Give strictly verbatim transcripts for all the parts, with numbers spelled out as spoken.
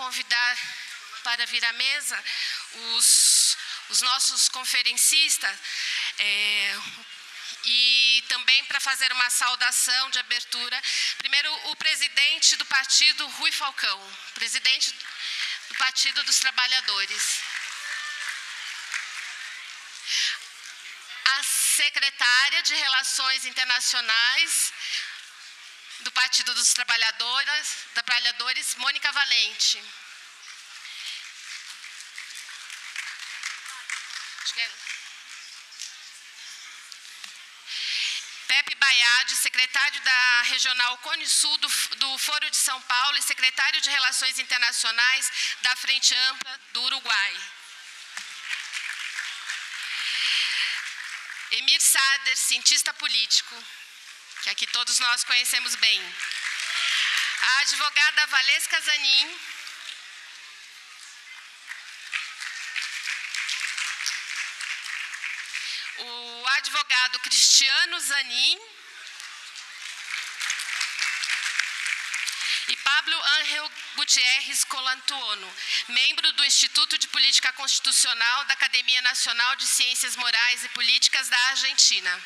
convidar para vir à mesa os, os nossos conferencistas, é, e também para fazer uma saudação de abertura. Primeiro, o presidente do partido, Rui Falcão, presidente do Partido dos Trabalhadores. A secretária de Relações Internacionais do Partido dos Trabalhadores, Trabalhadores, Mônica Valente. Acho que é... Pepe Baiade, secretário da Regional Cone Sul do, do Foro de São Paulo e secretário de Relações Internacionais da Frente Ampla do Uruguai. Emir Sader, cientista político, que aqui todos nós conhecemos bem. A advogada Valesca Zanin. O advogado Cristiano Zanin. E Pablo Ángel Gutierrez Colantuono, membro do Instituto de Política Constitucional da Academia Nacional de Ciências Morais e Políticas da Argentina.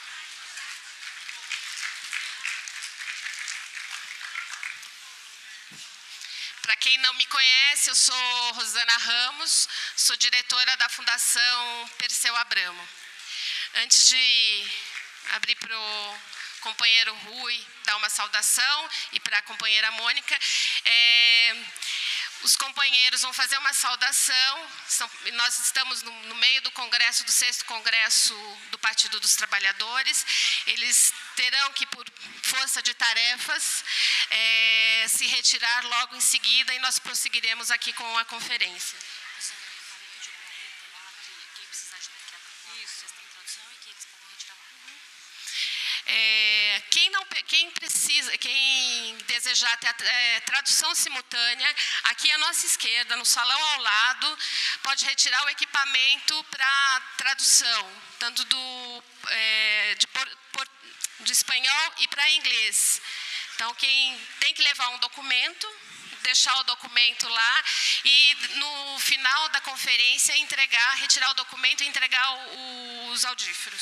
Para quem não me conhece, eu sou Rosana Ramos, sou diretora da Fundação Perseu Abramo. Antes de abrir para o companheiro Rui dar uma saudação e para a companheira Mônica, é, os companheiros vão fazer uma saudação. São, nós estamos no, no meio do congresso, do sexto congresso do Partido dos Trabalhadores. Eles terão que, por força de tarefas, é, se retirar logo em seguida e nós prosseguiremos aqui com a conferência. É, quem, não, quem precisa, quem desejar ter a é, tradução simultânea, aqui à nossa esquerda, no salão ao lado, pode retirar o equipamento para tradução, tanto do, é, de, por, por, de espanhol e para inglês. Então, quem tem que levar um documento, deixar o documento lá e, no final da conferência, entregar, retirar o documento e entregar o, os audífonos.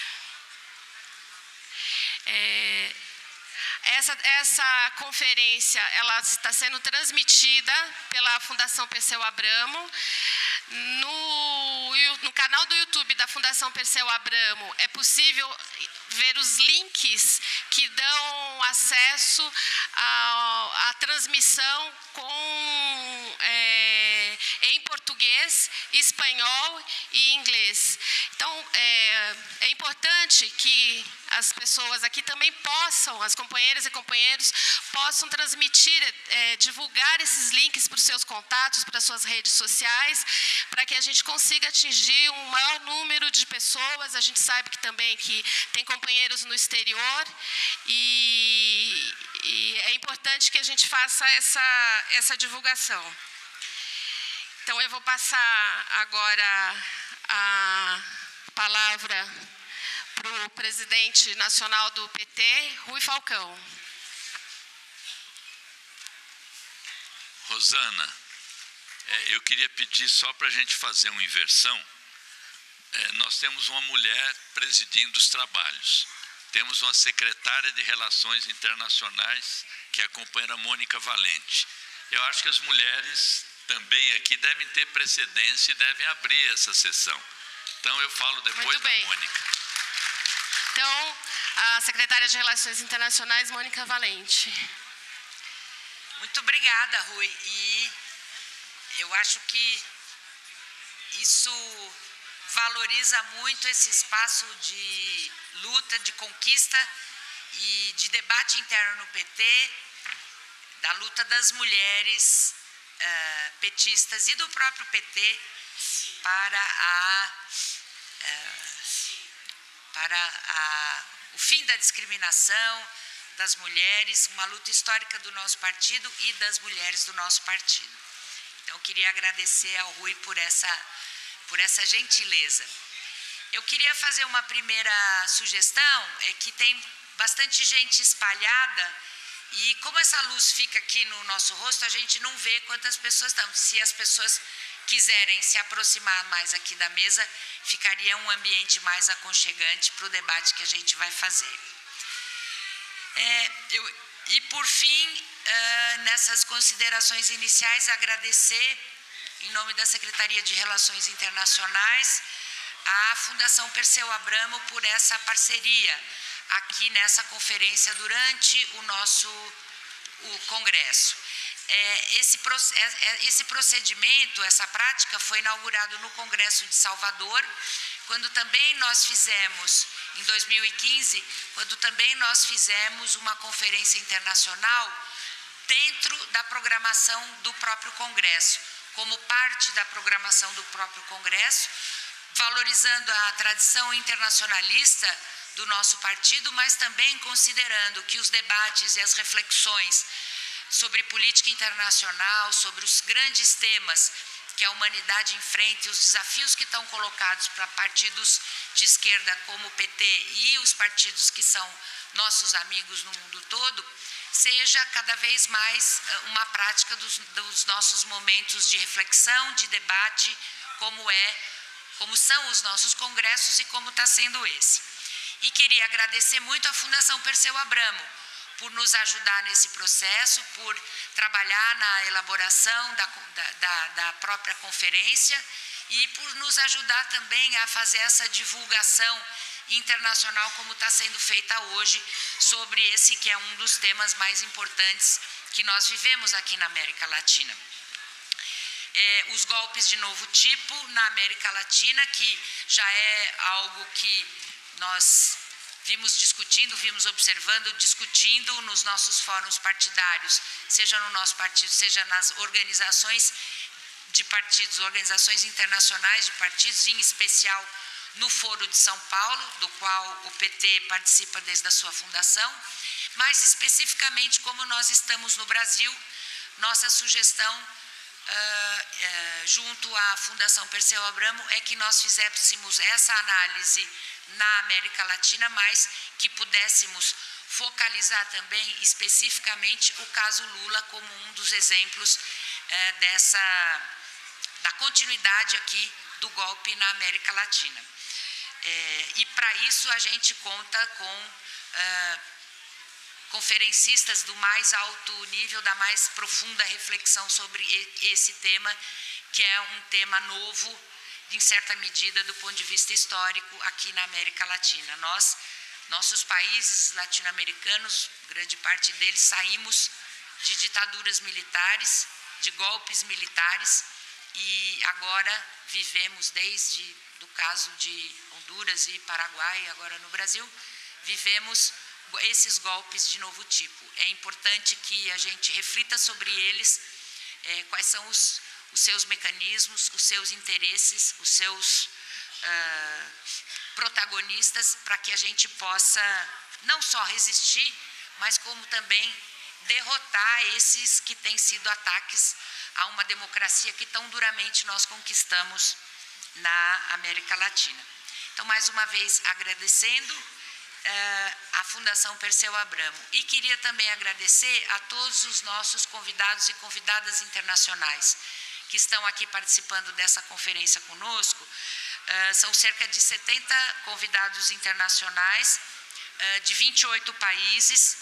É, essa, essa conferência ela está sendo transmitida pela Fundação Perseu Abramo. No, no canal do YouTube da Fundação Perseu Abramo é possível ver os links que dão acesso à, à transmissão com, é, em português, espanhol e inglês. Então, é, é importante que as pessoas aqui também possam, as companheiras e companheiros, possam transmitir, é, divulgar esses links para os seus contatos, para as suas redes sociais, para que a gente consiga atingir um maior número de pessoas. A gente sabe que também que tem companheiros no exterior e, e é importante que a gente faça essa, essa divulgação. Então, eu vou passar agora a palavra para o presidente nacional do P T, Rui Falcão. Rosana, é, eu queria pedir só para a gente fazer uma inversão. É, nós temos uma mulher presidindo os trabalhos. Temos uma secretária de Relações Internacionais, que é a companheira Mônica Valente. Eu acho que as mulheres também aqui devem ter precedência e devem abrir essa sessão. Então, eu falo depois da Mônica. Então, a secretária de Relações Internacionais, Mônica Valente. Muito obrigada, Rui. E eu acho que isso valoriza muito esse espaço de luta, de conquista e de debate interno no P T, da luta das mulheres uh, petistas e do próprio P T para, a, uh, para a, o fim da discriminação das mulheres, uma luta histórica do nosso partido e das mulheres do nosso partido. Então, eu queria agradecer ao Rui por essa, por essa gentileza. Eu queria fazer uma primeira sugestão, é que tem bastante gente espalhada E como essa luz fica aqui no nosso rosto, a gente não vê quantas pessoas estão. Se as pessoas quiserem se aproximar mais aqui da mesa, ficaria um ambiente mais aconchegante para o debate que a gente vai fazer. É, eu, e, por fim, uh, nessas considerações iniciais, agradecer, em nome da Secretaria de Relações Internacionais, à Fundação Perseu Abramo por essa parceria aqui nessa conferência durante o nosso o congresso. É, esse, esse procedimento, essa prática foi inaugurado no Congresso de Salvador, quando também nós fizemos, em dois mil e quinze, quando também nós fizemos uma conferência internacional dentro da programação do próprio Congresso, como parte da programação do próprio Congresso, valorizando a tradição internacionalista do nosso partido, mas também considerando que os debates e as reflexões sobre política internacional, sobre os grandes temas que a humanidade enfrenta, os desafios que estão colocados para partidos de esquerda como o P T e os partidos que são nossos amigos no mundo todo, seja cada vez mais uma prática dos, dos nossos momentos de reflexão, de debate, como é, como são os nossos congressos e como está sendo esse. E queria agradecer muito à Fundação Perseu Abramo por nos ajudar nesse processo, por trabalhar na elaboração da, da, da própria conferência e por nos ajudar também a fazer essa divulgação internacional como está sendo feita hoje sobre esse que é um dos temas mais importantes que nós vivemos aqui na América Latina. É, os golpes de novo tipo na América Latina, que já é algo que nós vimos discutindo, vimos observando, discutindo nos nossos fóruns partidários, seja no nosso partido, seja nas organizações de partidos, organizações internacionais de partidos, em especial no Foro de São Paulo, do qual o P T participa desde a sua fundação, mas especificamente como nós estamos no Brasil, nossa sugestão Uh, uh, junto à Fundação Perseu Abramo é que nós fizéssemos essa análise na América Latina, mas que pudéssemos focalizar também especificamente o caso Lula como um dos exemplos uh, dessa, da continuidade aqui do golpe na América Latina. Uh, e para isso a gente conta com uh, conferencistas do mais alto nível, da mais profunda reflexão sobre esse tema, que é um tema novo, em certa medida, do ponto de vista histórico, aqui na América Latina. Nós, nossos países latino-americanos, grande parte deles, saímos de ditaduras militares, de golpes militares, e agora vivemos, desde o caso de Honduras e Paraguai, agora no Brasil, vivemos esses golpes de novo tipo. É importante que a gente reflita sobre eles, é, quais são os, os seus mecanismos, os seus interesses, os seus uh, protagonistas, para que a gente possa não só resistir, mas como também derrotar esses que têm sido ataques a uma democracia que tão duramente nós conquistamos na América Latina. Então, mais uma vez, agradecendo a Fundação Perseu Abramo. E queria também agradecer a todos os nossos convidados e convidadas internacionais que estão aqui participando dessa conferência conosco. Uh, são cerca de setenta convidados internacionais uh, de vinte e oito países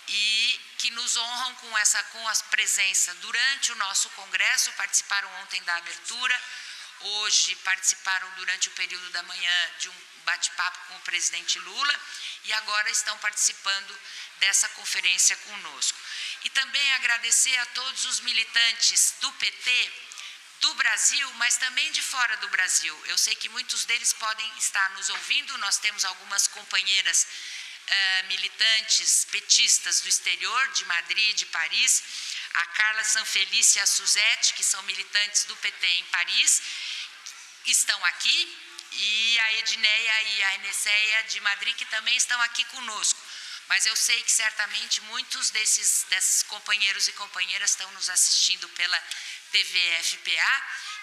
e que nos honram com, essa, com a presença durante o nosso congresso, participaram ontem da abertura, hoje participaram durante o período da manhã de um bate-papo com o presidente Lula e agora estão participando dessa conferência conosco. E também agradecer a todos os militantes do P T, do Brasil, mas também de fora do Brasil. Eu sei que muitos deles podem estar nos ouvindo, nós temos algumas companheiras uh, militantes petistas do exterior, de Madrid, de Paris, a Carla Sanfelice e a Suzete, que são militantes do P T em Paris, estão aqui, e a Edneia e a Eneseia de Madrid, que também estão aqui conosco. Mas eu sei que certamente muitos desses, desses companheiros e companheiras estão nos assistindo pela T V F P A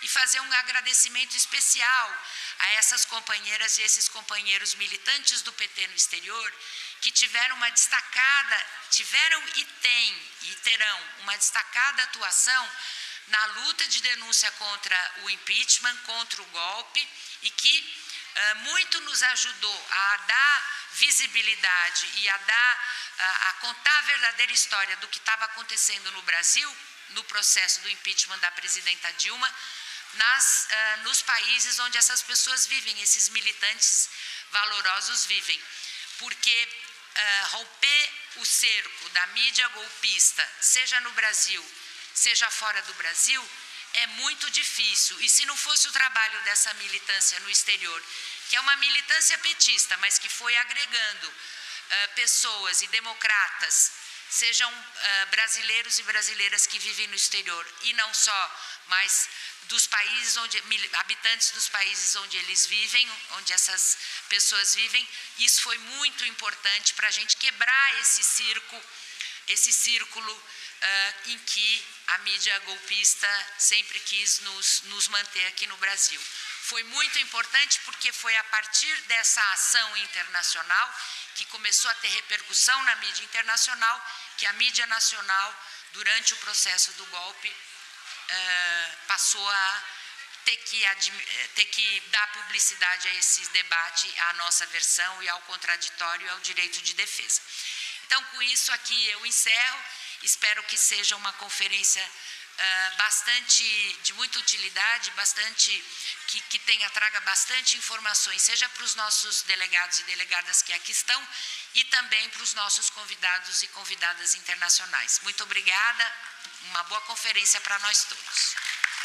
e fazer um agradecimento especial a essas companheiras e esses companheiros militantes do P T no exterior que tiveram uma destacada, tiveram e têm e terão uma destacada atuação na luta de denúncia contra o impeachment, contra o golpe, e que uh, muito nos ajudou a dar visibilidade e a, dar, a, a contar a verdadeira história do que estava acontecendo no Brasil, no processo do impeachment da presidenta Dilma, nas, uh, nos países onde essas pessoas vivem, esses militantes valorosos vivem. Porque uh, romper o cerco da mídia golpista, seja no Brasil, seja fora do Brasil, é muito difícil. E se não fosse o trabalho dessa militância no exterior, que é uma militância petista, mas que foi agregando uh, pessoas e democratas, sejam uh, brasileiros e brasileiras que vivem no exterior, e não só, mas dos países onde, habitantes dos países onde eles vivem, onde essas pessoas vivem, isso foi muito importante para a gente quebrar esse círculo, esse círculo uh, em que a mídia golpista sempre quis nos, nos manter aqui no Brasil. Foi muito importante porque foi a partir dessa ação internacional que começou a ter repercussão na mídia internacional, que a mídia nacional, durante o processo do golpe, uh, passou a ter que, ter que dar publicidade a esse debate, à nossa versão e ao contraditório e ao direito de defesa. Então, com isso aqui eu encerro. Espero que seja uma conferência uh, bastante, de muita utilidade, bastante, que, que tenha, traga bastante informações, seja para os nossos delegados e delegadas que aqui estão, e também para os nossos convidados e convidadas internacionais. Muito obrigada, uma boa conferência para nós todos.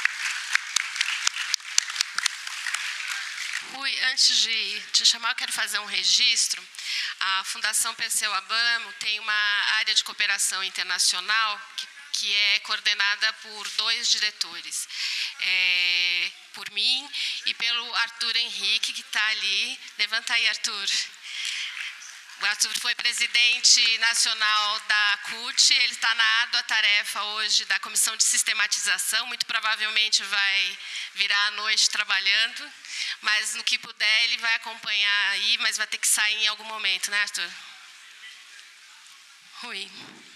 Rui, antes de te chamar, eu quero fazer um registro. A Fundação Perseu Abramo tem uma área de cooperação internacional que, que é coordenada por dois diretores, é, por mim e pelo Arthur Henrique, que está ali. Levanta aí, Arthur. O Arthur foi presidente nacional da C U T, ele está na árdua tarefa hoje da Comissão de Sistematização, muito provavelmente vai virar à noite trabalhando, mas no que puder ele vai acompanhar aí, mas vai ter que sair em algum momento, né, Arthur? Rui.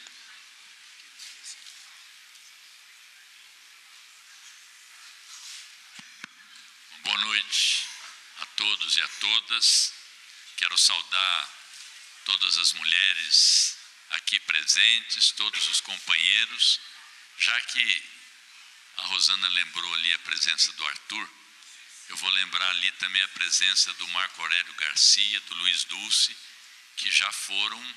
Boa noite a todos e a todas. Quero saudar todas as mulheres aqui presentes, todos os companheiros, já que a Rosana lembrou ali a presença do Arthur, eu vou lembrar ali também a presença do Marco Aurélio Garcia, do Luiz Dulce, que já foram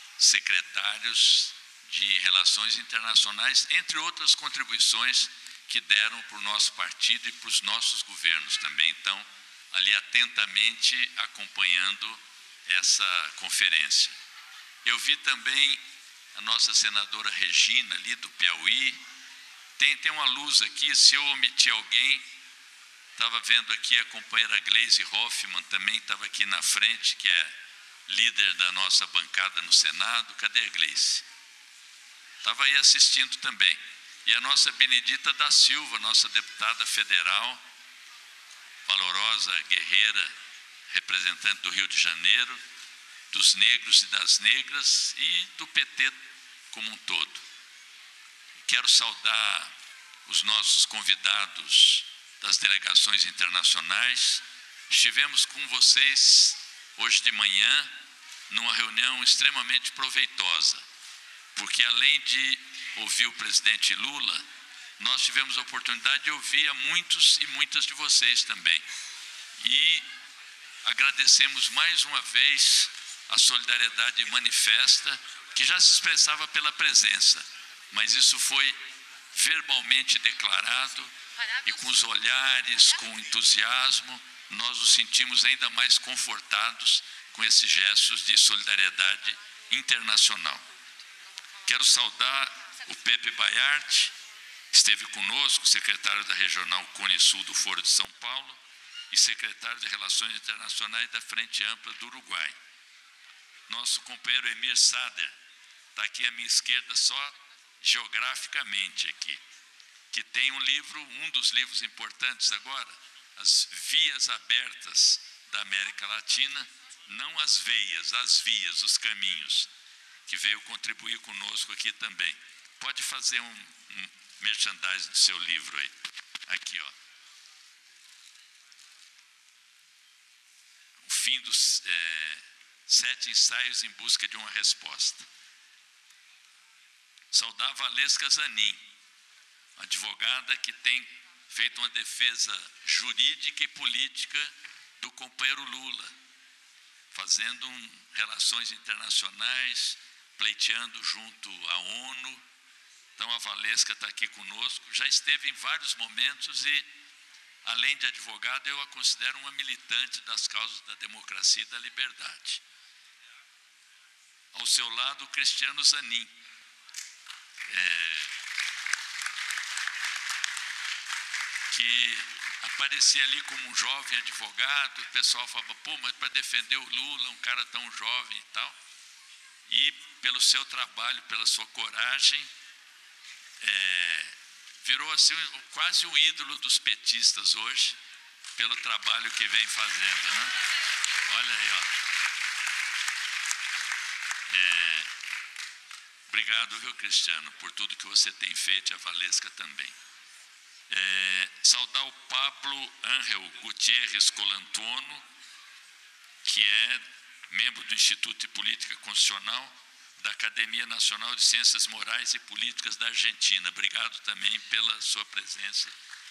secretários de Relações Internacionais, entre outras contribuições que deram para o nosso partido e para os nossos governos também. Então, ali atentamente acompanhando essa conferência. Eu vi também a nossa senadora Regina, ali do Piauí. Tem, tem uma luz aqui, se eu omitir alguém, estava vendo aqui a companheira Gleisi Hoffmann, também estava aqui na frente, que é líder da nossa bancada no Senado. Cadê a Gleisi? Estava aí assistindo também. E a nossa Benedita da Silva, nossa deputada federal, valorosa, guerreira, representante do Rio de Janeiro, dos negros e das negras e do P T como um todo. Quero saudar os nossos convidados das delegações internacionais. Estivemos com vocês hoje de manhã numa reunião extremamente proveitosa, porque além de ouvir o presidente Lula, nós tivemos a oportunidade de ouvir a muitos e muitas de vocês também. E agradecemos mais uma vez a solidariedade manifesta, que já se expressava pela presença, mas isso foi verbalmente declarado, e com os olhares, com o entusiasmo, nós nos sentimos ainda mais confortados com esses gestos de solidariedade internacional. Quero saudar o Pepe Baiarte, esteve conosco, secretário da Regional Cone Sul do Foro de São Paulo e secretário de Relações Internacionais da Frente Ampla do Uruguai. Nosso companheiro Emir Sader está aqui à minha esquerda, só geograficamente aqui, que tem um livro, um dos livros importantes agora, As Vias Abertas da América Latina, não as veias, as vias, os caminhos, que veio contribuir conosco aqui também. Pode fazer um, um merchandising do seu livro aí. Aqui, ó. O fim dos é, sete ensaios em busca de uma resposta. Saudar Valesca Zanin, advogada que tem feito uma defesa jurídica e política do companheiro Lula, fazendo um, relações internacionais, pleiteando junto à ONU. Então a Valesca está aqui conosco, já esteve em vários momentos e, além de advogada, eu a considero uma militante das causas da democracia e da liberdade. Ao seu lado, o Cristiano Zanin. É, que aparecia ali como um jovem advogado, o pessoal falava, pô, mas para defender o Lula, um cara tão jovem e tal. E pelo seu trabalho, pela sua coragem, é, virou assim quase um ídolo dos petistas hoje, pelo trabalho que vem fazendo, né? Olha aí, ó. É, obrigado, viu, Cristiano, por tudo que você tem feito, e a Valesca também. É, saudar o Pablo Ángel Gutierrez Colantuono, que é membro do Instituto de Política Constitucional da Academia Nacional de Ciências Morais e Políticas da Argentina. Obrigado também pela sua presença.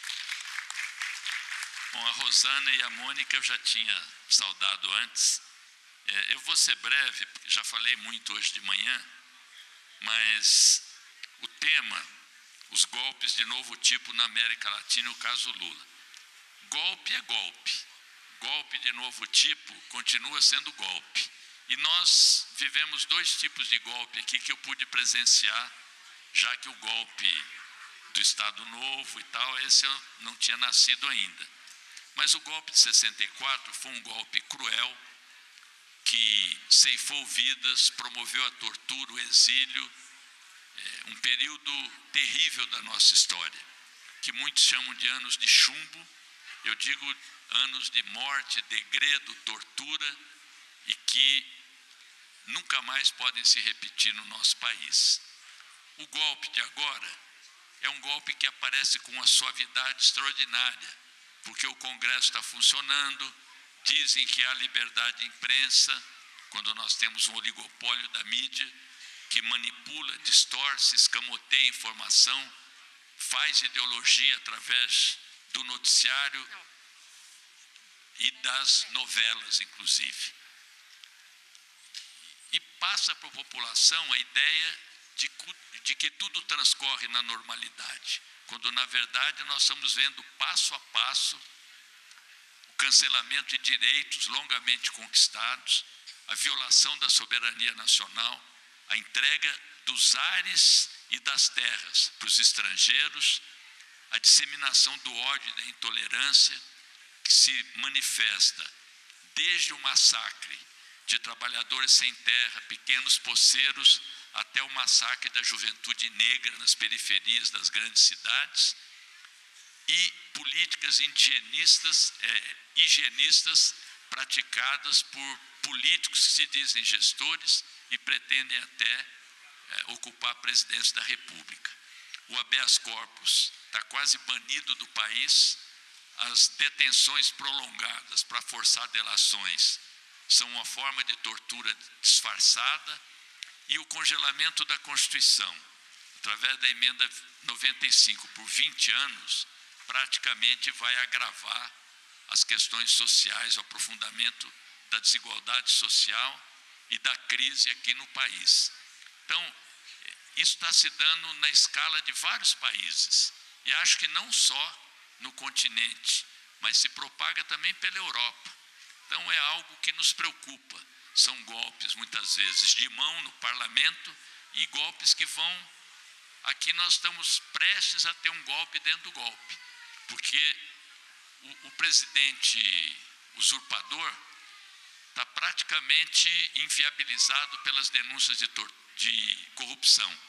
Bom, a Rosana e a Mônica eu já tinha saudado antes. É, eu vou ser breve, porque já falei muito hoje de manhã, mas o tema, os golpes de novo tipo na América Latina, o caso Lula. Golpe é golpe. Golpe de novo tipo continua sendo golpe. E nós vivemos dois tipos de golpe aqui que eu pude presenciar, já que o golpe do Estado Novo e tal, esse eu não tinha nascido ainda. Mas o golpe de sessenta e quatro foi um golpe cruel, que ceifou vidas, promoveu a tortura, o exílio, é, um período terrível da nossa história, que muitos chamam de anos de chumbo, eu digo anos de morte, degredo, tortura, e que nunca mais podem se repetir no nosso país. O golpe de agora é um golpe que aparece com uma suavidade extraordinária, porque o Congresso está funcionando, dizem que há liberdade de imprensa, quando nós temos um oligopólio da mídia, que manipula, distorce, escamoteia informação, faz ideologia através do noticiário e das novelas, inclusive. E passa para a população a ideia de, de que tudo transcorre na normalidade, quando, na verdade, nós estamos vendo passo a passo o cancelamento de direitos longamente conquistados, a violação da soberania nacional, a entrega dos ares e das terras para os estrangeiros, a disseminação do ódio e da intolerância, que se manifesta desde o massacre de trabalhadores sem terra, pequenos poceiros, até o massacre da juventude negra nas periferias das grandes cidades, e políticas higienistas, é, higienistas praticadas por políticos que se dizem gestores e pretendem até é, ocupar a presidência da República. O habeas corpus está quase banido do país, as detenções prolongadas para forçar delações são uma forma de tortura disfarçada, e o congelamento da Constituição, através da emenda noventa e cinco por vinte anos, praticamente vai agravar as questões sociais, o aprofundamento da desigualdade social e da crise aqui no país. Então, isso está se dando na escala de vários países, e acho que não só no continente, mas se propaga também pela Europa. Então é algo que nos preocupa. São golpes, muitas vezes, de mão no parlamento, e golpes que vão... Aqui nós estamos prestes a ter um golpe dentro do golpe, porque o, o presidente usurpador está praticamente inviabilizado pelas denúncias de, de corrupção.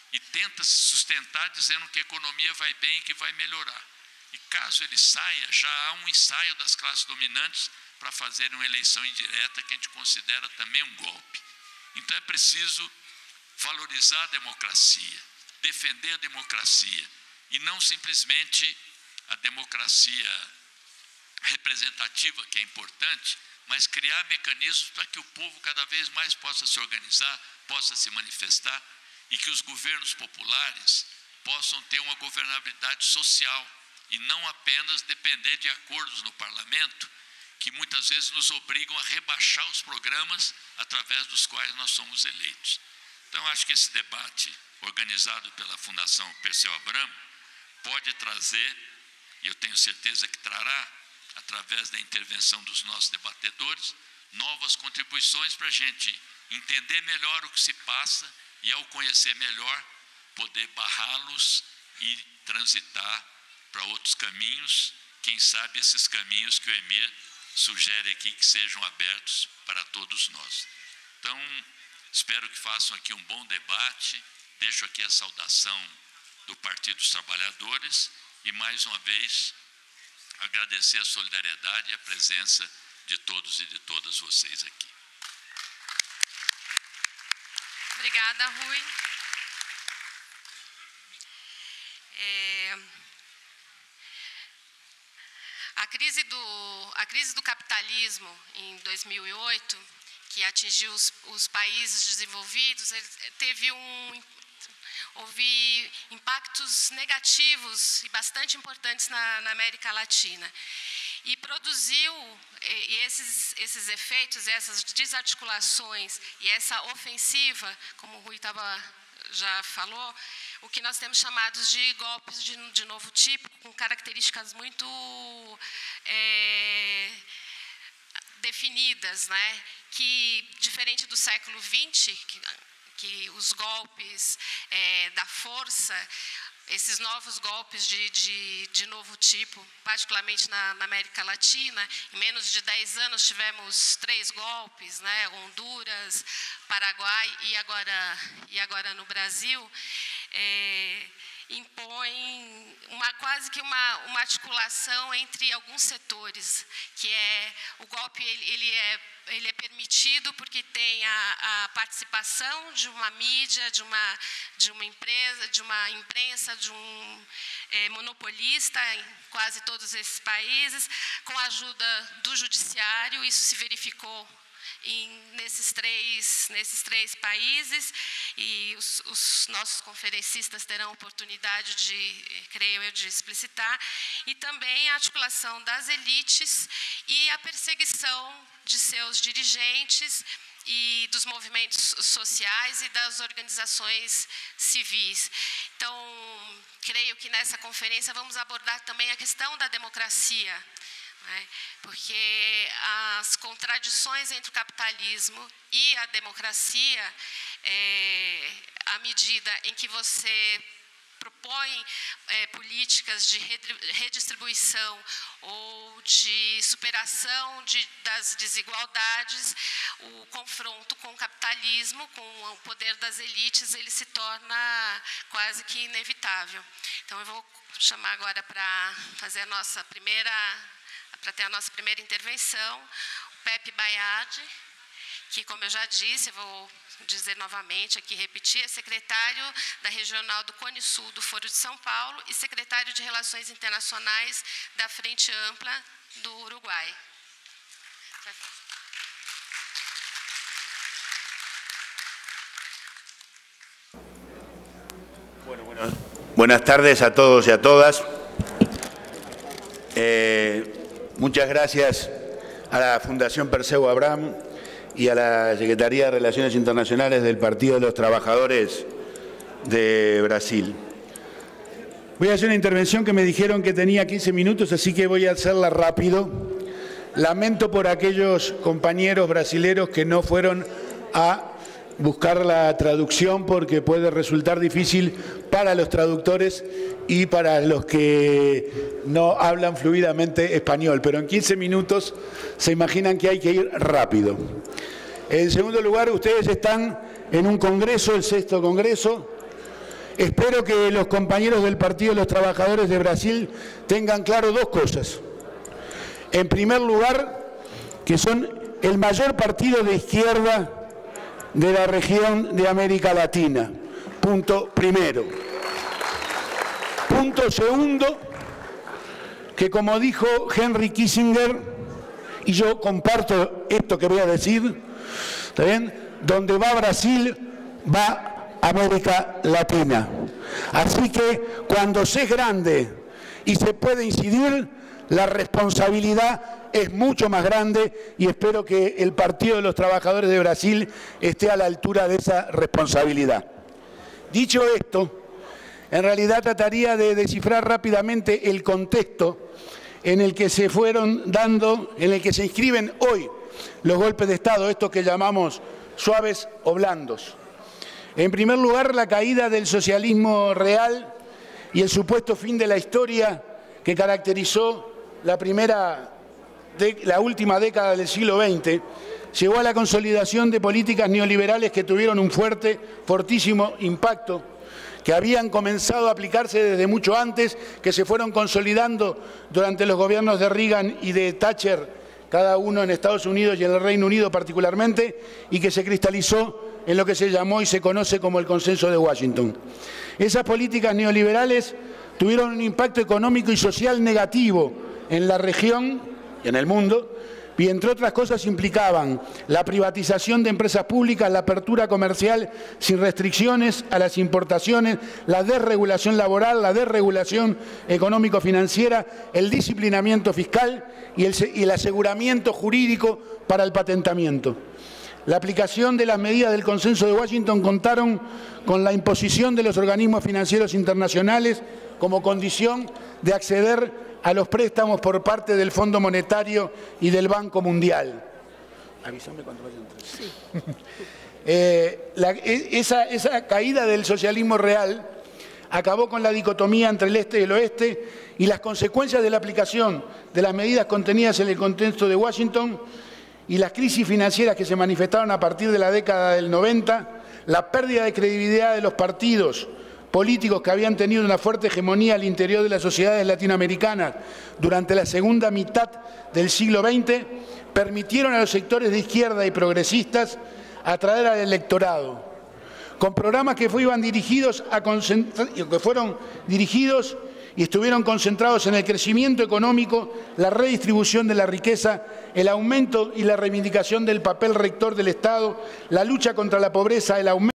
e tenta se sustentar dizendo que a economia vai bem e que vai melhorar. E caso ele saia, já há um ensaio das classes dominantes para fazer uma eleição indireta que a gente considera também um golpe. Então é preciso valorizar a democracia, defender a democracia, e não simplesmente a democracia representativa, que é importante, mas criar mecanismos para que o povo cada vez mais possa se organizar, possa se manifestar, e que os governos populares possam ter uma governabilidade social e não apenas depender de acordos no parlamento, que muitas vezes nos obrigam a rebaixar os programas através dos quais nós somos eleitos. Então, acho que esse debate organizado pela Fundação Perseu Abramo pode trazer, e eu tenho certeza que trará, através da intervenção dos nossos debatedores, novas contribuições para a gente entender melhor o que se passa e, ao conhecer melhor, poder barrá-los e transitar para outros caminhos, quem sabe esses caminhos que o Emir sugere aqui que sejam abertos para todos nós. Então, espero que façam aqui um bom debate, deixo aqui a saudação do Partido dos Trabalhadores e, mais uma vez, agradecer a solidariedade e a presença de todos e de todas vocês aqui. Obrigada, Rui. É... A crise do, a crise do capitalismo em dois mil e oito, que atingiu os, os países desenvolvidos, teve um, houve impactos negativos e bastante importantes na, na América Latina. E produziu e esses, esses efeitos, essas desarticulações e essa ofensiva, como o Rui tava, já falou, o que nós temos chamados de golpes de, de novo tipo, com características muito é, definidas, né? Que, diferente do século vinte, que, que os golpes é, da força, esses novos golpes de, de, de novo tipo, particularmente na, na América Latina, em menos de dez anos tivemos três golpes, né? Honduras, Paraguai e agora, e agora no Brasil. É, impõe uma, quase que uma, uma articulação entre alguns setores, que é o golpe ele, ele, é, ele é permitido porque tem a, a participação de uma mídia, de uma, de uma empresa, de uma imprensa, de um é, monopolista em quase todos esses países, com a ajuda do judiciário. Isso se verificou Em, nesses, três, nesses três países, e os, os nossos conferencistas terão oportunidade de, creio eu, de explicitar, e também a articulação das elites e a perseguição de seus dirigentes e dos movimentos sociais e das organizações civis. Então, creio que nessa conferência vamos abordar também a questão da democracia, porque as contradições entre o capitalismo e a democracia, é, à medida em que você propõe é, políticas de redistribuição ou de superação de, das desigualdades, o confronto com o capitalismo, com o poder das elites, ele se torna quase que inevitável. Então, eu vou chamar agora para fazer a nossa primeira... para ter a nossa primeira intervenção, o Pepe Bayad, que, como eu já disse, eu vou dizer novamente aqui, repetir, é secretário da Regional do Cone Sul do Foro de São Paulo e secretário de Relações Internacionais da Frente Ampla do Uruguai. Bueno, bueno. Buenas tardes a todos y a todas. Eh, Muchas gracias a la Fundación Perseu Abramo y a la Secretaría de Relaciones Internacionales del Partido de los Trabajadores de Brasil. Voy a hacer una intervención que me dijeron que tenía quince minutos, así que voy a hacerla rápido. Lamento por aquellos compañeros brasileros que no fueron a buscar la traducción, porque puede resultar difícil para los traductores y para los que no hablan fluidamente español, pero en quince minutos se imaginan que hay que ir rápido. En segundo lugar, ustedes están en un congreso, el sexto congreso, espero que los compañeros del Partido de los Trabajadores de Brasil tengan claro dos cosas. En primer lugar, que son el mayor partido de izquierda de la región de América Latina. Punto primero. Punto segundo, que como dijo Henry Kissinger, y yo comparto esto que voy a decir, ¿está bien? Donde va Brasil, va América Latina. Así que cuando se es grande y se puede incidir, la responsabilidad es mucho más grande y espero que el Partido de los Trabajadores de Brasil esté a la altura de esa responsabilidad. Dicho esto, en realidad trataría de descifrar rápidamente el contexto en el que se fueron dando, en el que se inscriben hoy los golpes de Estado, estos que llamamos suaves o blandos. En primer lugar, la caída del socialismo real y el supuesto fin de la historia que caracterizó la primera, de, la última década del siglo veinte, llevó a la consolidación de políticas neoliberales que tuvieron un fuerte, fortísimo impacto, que habían comenzado a aplicarse desde mucho antes, que se fueron consolidando durante los gobiernos de Reagan y de Thatcher, cada uno en Estados Unidos y en el Reino Unido particularmente, y que se cristalizó en lo que se llamó y se conoce como el Consenso de Washington. Esas políticas neoliberales tuvieron un impacto económico y social negativo en la región y en el mundo, y entre otras cosas implicaban la privatización de empresas públicas, la apertura comercial sin restricciones a las importaciones, la desregulación laboral, la desregulación económico-financiera, el disciplinamiento fiscal y el, y el aseguramiento jurídico para el patentamiento. La aplicación de las medidas del Consenso de Washington contaron con la imposición de los organismos financieros internacionales como condición de acceder a los préstamos por parte del Fondo Monetario y del Banco Mundial. Avísame cuando vayan a entrar. Sí. eh, la, esa, esa caída del socialismo real acabó con la dicotomía entre el este y el oeste y las consecuencias de la aplicación de las medidas contenidas en el contexto de Washington y las crisis financieras que se manifestaron a partir de la década del noventa, la pérdida de credibilidad de los partidos políticos que habían tenido una fuerte hegemonía al interior de las sociedades latinoamericanas durante la segunda mitad del siglo veinte, permitieron a los sectores de izquierda y progresistas atraer al electorado, con programas que fueron dirigidos a que fueron dirigidos y estuvieron concentrados en el crecimiento económico, la redistribución de la riqueza, el aumento y la reivindicación del papel rector del Estado, la lucha contra la pobreza, el aumento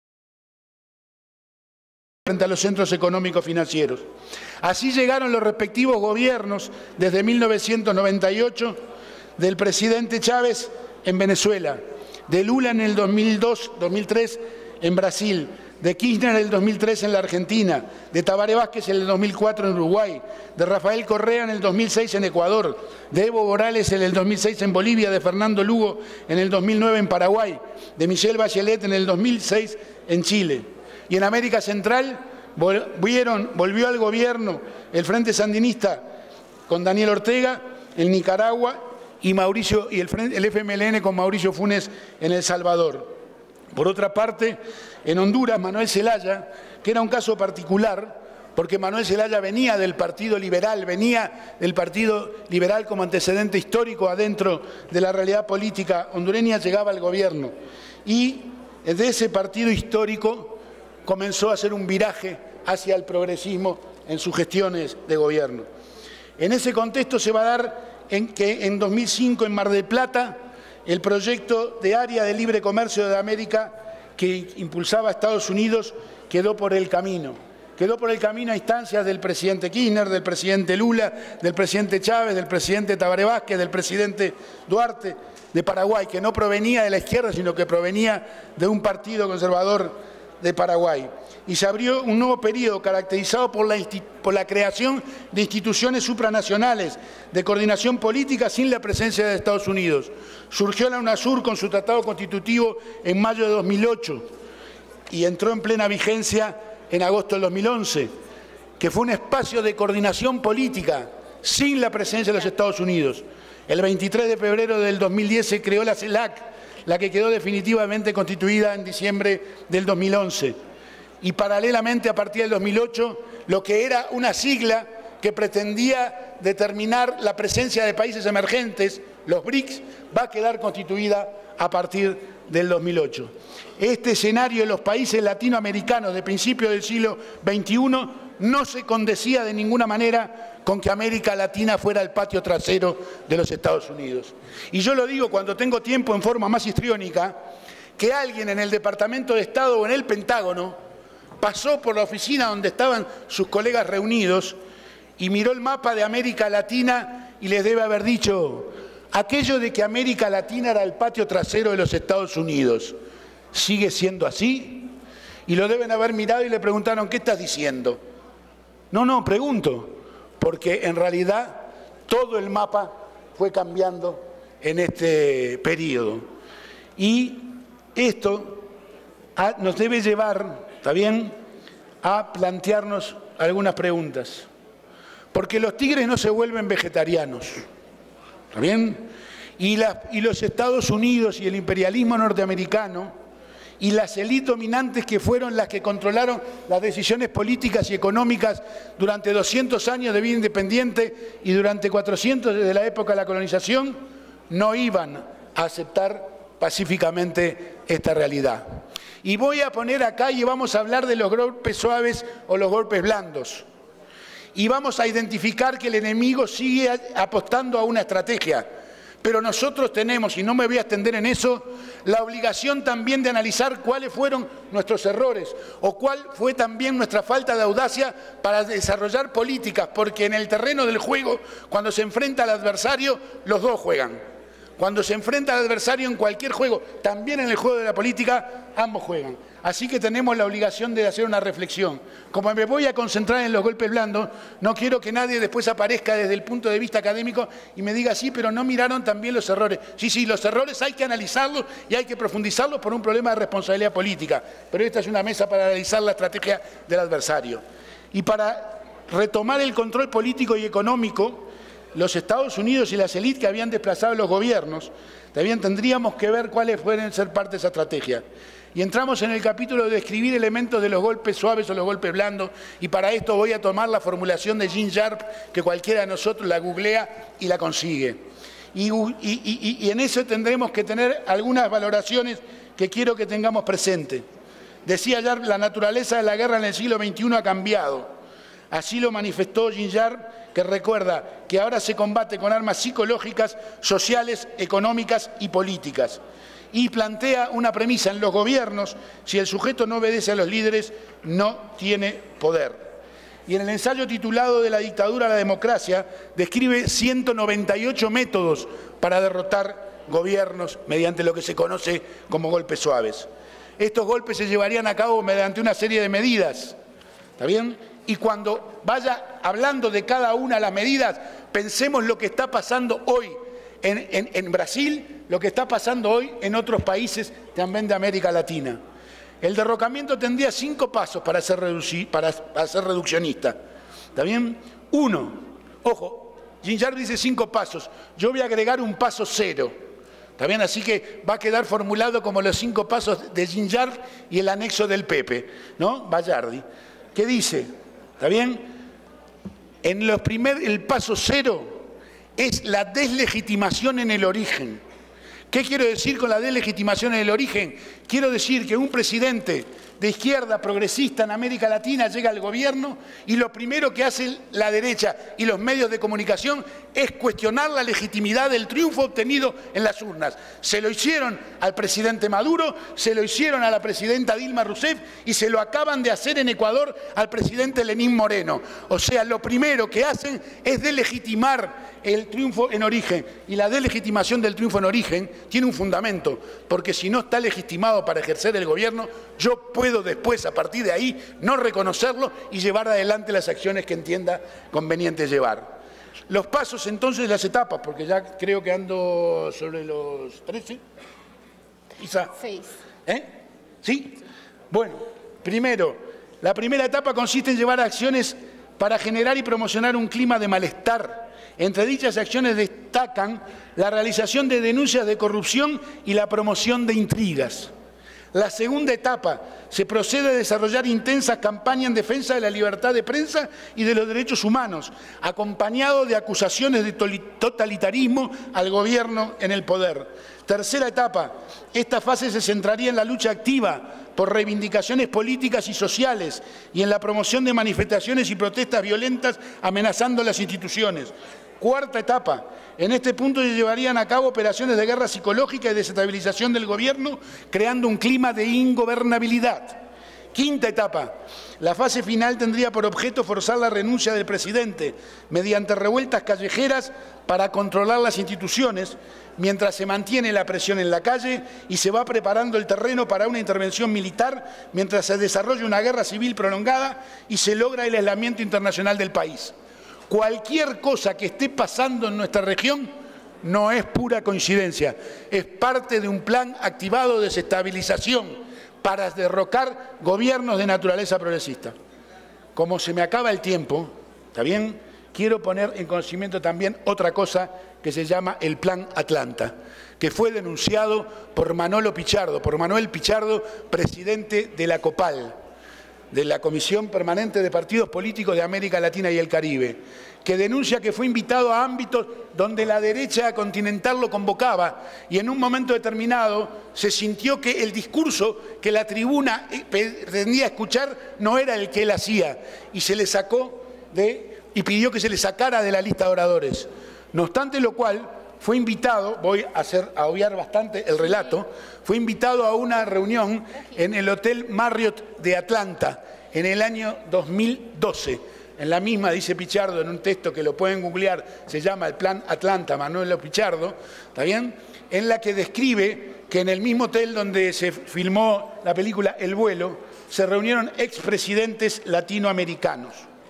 frente a los centros económicos financieros. Así llegaron los respectivos gobiernos desde mil novecientos noventa y ocho del presidente Chávez en Venezuela, de Lula en el dos mil dos dos mil tres en Brasil, de Kirchner en el dos mil tres en la Argentina, de Tabaré Vázquez en el dos mil cuatro en Uruguay, de Rafael Correa en el dos mil seis en Ecuador, de Evo Morales en el dos mil seis en Bolivia, de Fernando Lugo en el dos mil nueve en Paraguay, de Michelle Bachelet en el dos mil seis en Chile. Y en América Central volvieron, volvió al gobierno el Frente Sandinista con Daniel Ortega en Nicaragua y, Mauricio, y el, Frente, el F M L N con Mauricio Funes en El Salvador. Por otra parte, en Honduras, Manuel Zelaya, que era un caso particular, porque Manuel Zelaya venía del Partido Liberal, venía del Partido Liberal como antecedente histórico adentro de la realidad política hondureña, llegaba al gobierno. Y de ese partido histórico comenzó a hacer un viraje hacia el progresismo en sus gestiones de gobierno. En ese contexto se va a dar en que en dos mil cinco en Mar del Plata el proyecto de área de libre comercio de América que impulsaba Estados Unidos quedó por el camino. Quedó por el camino a instancias del presidente Kirchner, del presidente Lula, del presidente Chávez, del presidente Tabaré Vázquez, del presidente Duarte de Paraguay, que no provenía de la izquierda, sino que provenía de un partido conservador de Paraguay. Y se abrió un nuevo periodo caracterizado por la, por la creación de instituciones supranacionales de coordinación política sin la presencia de Estados Unidos. Surgió la UNASUR con su tratado constitutivo en mayo de dos mil ocho y entró en plena vigencia en agosto del dos mil once, que fue un espacio de coordinación política sin la presencia de los Estados Unidos. El veintitrés de febrero del dos mil diez se creó la CELAC, la que quedó definitivamente constituida en diciembre del dos mil once. y paralelamente a partir del dos mil ocho lo que era una sigla que pretendía determinar la presencia de países emergentes, los BRICS, va a quedar constituida a partir del dos mil ocho. Este escenario de los países latinoamericanos de principios del siglo veintiuno no se condecía de ninguna manera con que América Latina fuera el patio trasero de los Estados Unidos. Y yo lo digo cuando tengo tiempo en forma más histriónica, que alguien en el Departamento de Estado o en el Pentágono pasó por la oficina donde estaban sus colegas reunidos y miró el mapa de América Latina y les debe haber dicho: aquello de que América Latina era el patio trasero de los Estados Unidos, ¿sigue siendo así? Y lo deben haber mirado y le preguntaron: ¿qué estás diciendo? No, no, pregunto, porque en realidad todo el mapa fue cambiando en este periodo. Y esto nos debe llevar, ¿está bien?, a plantearnos algunas preguntas. Porque los tigres no se vuelven vegetarianos, ¿está bien? Y, la, y los Estados Unidos y el imperialismo norteamericano y las élites dominantes que fueron las que controlaron las decisiones políticas y económicas durante doscientos años de vida independiente y durante cuatrocientos desde la época de la colonización, no iban a aceptar pacíficamente esta realidad. Y voy a poner acá y vamos a hablar de los golpes suaves o los golpes blandos. Y vamos a identificar que el enemigo sigue apostando a una estrategia. Pero nosotros tenemos, y no me voy a extender en eso, la obligación también de analizar cuáles fueron nuestros errores o cuál fue también nuestra falta de audacia para desarrollar políticas, porque en el terreno del juego, cuando se enfrenta al adversario, los dos juegan. Cuando se enfrenta al adversario en cualquier juego, también en el juego de la política, ambos juegan. Así que tenemos la obligación de hacer una reflexión. Como me voy a concentrar en los golpes blandos, no quiero que nadie después aparezca desde el punto de vista académico y me diga: sí, pero no miraron también los errores. Sí, sí, los errores hay que analizarlos y hay que profundizarlos por un problema de responsabilidad política. Pero esta es una mesa para analizar la estrategia del adversario. Y para retomar el control político y económico, los Estados Unidos y las élites que habían desplazado a los gobiernos, también tendríamos que ver cuáles pueden ser parte de esa estrategia. Y entramos en el capítulo de describir elementos de los golpes suaves o los golpes blandos, y para esto voy a tomar la formulación de Jean Sharp, que cualquiera de nosotros la googlea y la consigue. Y, y, y, y en eso tendremos que tener algunas valoraciones que quiero que tengamos presente. Decía Sharp: la naturaleza de la guerra en el siglo veintiuno ha cambiado. Así lo manifestó Jean Sharp, que recuerda que ahora se combate con armas psicológicas, sociales, económicas y políticas. Y plantea una premisa: en los gobiernos, si el sujeto no obedece a los líderes, no tiene poder. Y en el ensayo titulado De la dictadura a la democracia, describe ciento noventa y ocho métodos para derrotar gobiernos mediante lo que se conoce como golpes suaves. Estos golpes se llevarían a cabo mediante una serie de medidas, ¿está bien? Y cuando vaya hablando de cada una de las medidas, pensemos lo que está pasando hoy en, en, en Brasil, lo que está pasando hoy en otros países también de América Latina. El derrocamiento tendría cinco pasos para ser, reduci, para, para ser reduccionista. ¿Está bien? Uno, ojo, Jean Sharp dice cinco pasos, yo voy a agregar un paso cero. ¿Está bien? Así que va a quedar formulado como los cinco pasos de Jean Sharp y el anexo del Pepe, ¿no? Bayardi. ¿Qué dice? ¿Está bien? En los primer, el paso cero es la deslegitimación en el origen. ¿Qué quiero decir con la deslegitimación en el origen? Quiero decir que un presidente de izquierda progresista en América Latina llega al gobierno y lo primero que hace la derecha y los medios de comunicación es cuestionar la legitimidad del triunfo obtenido en las urnas. Se lo hicieron al presidente Maduro, se lo hicieron a la presidenta Dilma Rousseff y se lo acaban de hacer en Ecuador al presidente Lenín Moreno. O sea, lo primero que hacen es delegitimar el triunfo en origen, y la delegitimación del triunfo en origen tiene un fundamento, porque si no está legitimado para ejercer el gobierno, yo puedo después, a partir de ahí, no reconocerlo y llevar adelante las acciones que entienda conveniente llevar. Los pasos entonces, las etapas, porque ya creo que ando sobre los trece, quizá. Seis. ¿Eh? ¿Sí? Bueno, primero, la primera etapa consiste en llevar acciones para generar y promocionar un clima de malestar. Entre dichas acciones destacan la realización de denuncias de corrupción y la promoción de intrigas. La segunda etapa, se procede a desarrollar intensas campañas en defensa de la libertad de prensa y de los derechos humanos, acompañado de acusaciones de totalitarismo al gobierno en el poder. Tercera etapa, esta fase se centraría en la lucha activa por reivindicaciones políticas y sociales y en la promoción de manifestaciones y protestas violentas amenazando las instituciones. Cuarta etapa, en este punto se llevarían a cabo operaciones de guerra psicológica y desestabilización del gobierno, creando un clima de ingobernabilidad. Quinta etapa, la fase final tendría por objeto forzar la renuncia del presidente mediante revueltas callejeras para controlar las instituciones, mientras se mantiene la presión en la calle y se va preparando el terreno para una intervención militar, mientras se desarrolla una guerra civil prolongada y se logra el aislamiento internacional del país. Cualquier cosa que esté pasando en nuestra región no es pura coincidencia, es parte de un plan activado de desestabilización para derrocar gobiernos de naturaleza progresista. Como se me acaba el tiempo, ¿está bien? Quiero poner en conocimiento también otra cosa que se llama el Plan Atlanta, que fue denunciado por Manolo Pichardo, por Manuel Pichardo, presidente de la COPAL, de la Comisión Permanente de Partidos Políticos de América Latina y el Caribe, que denuncia que fue invitado a ámbitos donde la derecha continental lo convocaba y en un momento determinado se sintió que el discurso que la tribuna pretendía escuchar no era el que él hacía y se le sacó de, y pidió que se le sacara de la lista de oradores. No obstante lo cual, fue invitado, voy a, hacer, a obviar bastante el relato, fue invitado a una reunión en el Hotel Marriott de Atlanta en el año dos mil doce. En la misma, dice Pichardo, en un texto que lo pueden googlear, se llama el Plan Atlanta, Manuel Pichardo, ¿está bien? En la que describe que en el mismo hotel donde se filmó la película El vuelo, se reunieron expresidentes latinoamericanos.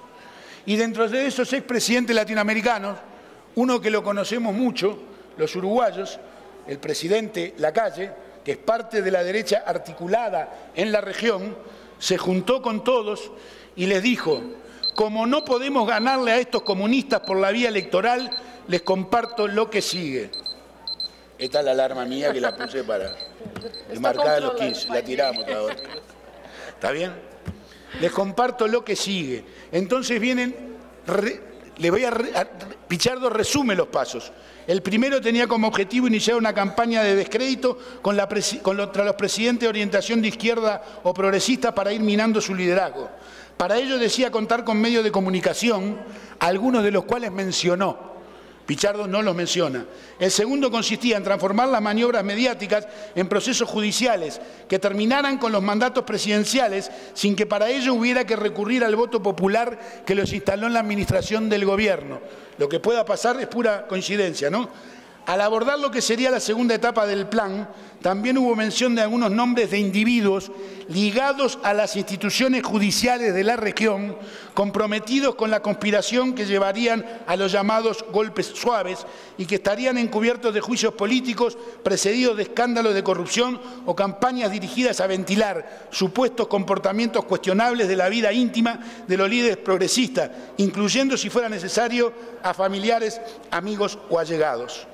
Y dentro de esos expresidentes latinoamericanos, uno que lo conocemos mucho, los uruguayos, el presidente Lacalle, que es parte de la derecha articulada en la región, se juntó con todos y les dijo: como no podemos ganarle a estos comunistas por la vía electoral, les comparto lo que sigue. Esta es la alarma mía que la puse para marcar los quince, la tiramos ahora. ¿Está bien? Les comparto lo que sigue. Entonces vienen... Re, Le voy a, a... Pichardo resume los pasos. El primero tenía como objetivo iniciar una campaña de descrédito con la presi... contra los presidentes de orientación de izquierda o progresista para ir minando su liderazgo. Para ello decía contar con medios de comunicación, algunos de los cuales mencionó. Pichardo no los menciona. El segundo consistía en transformar las maniobras mediáticas en procesos judiciales que terminaran con los mandatos presidenciales sin que para ello hubiera que recurrir al voto popular que los instaló en la administración del gobierno. Lo que pueda pasar es pura coincidencia, ¿no? Al abordar lo que sería la segunda etapa del plan, también hubo mención de algunos nombres de individuos ligados a las instituciones judiciales de la región, comprometidos con la conspiración que llevarían a los llamados golpes suaves y que estarían encubiertos de juicios políticos precedidos de escándalos de corrupción o campañas dirigidas a ventilar supuestos comportamientos cuestionables de la vida íntima de los líderes progresistas, incluyendo, si fuera necesario, a familiares, amigos o allegados.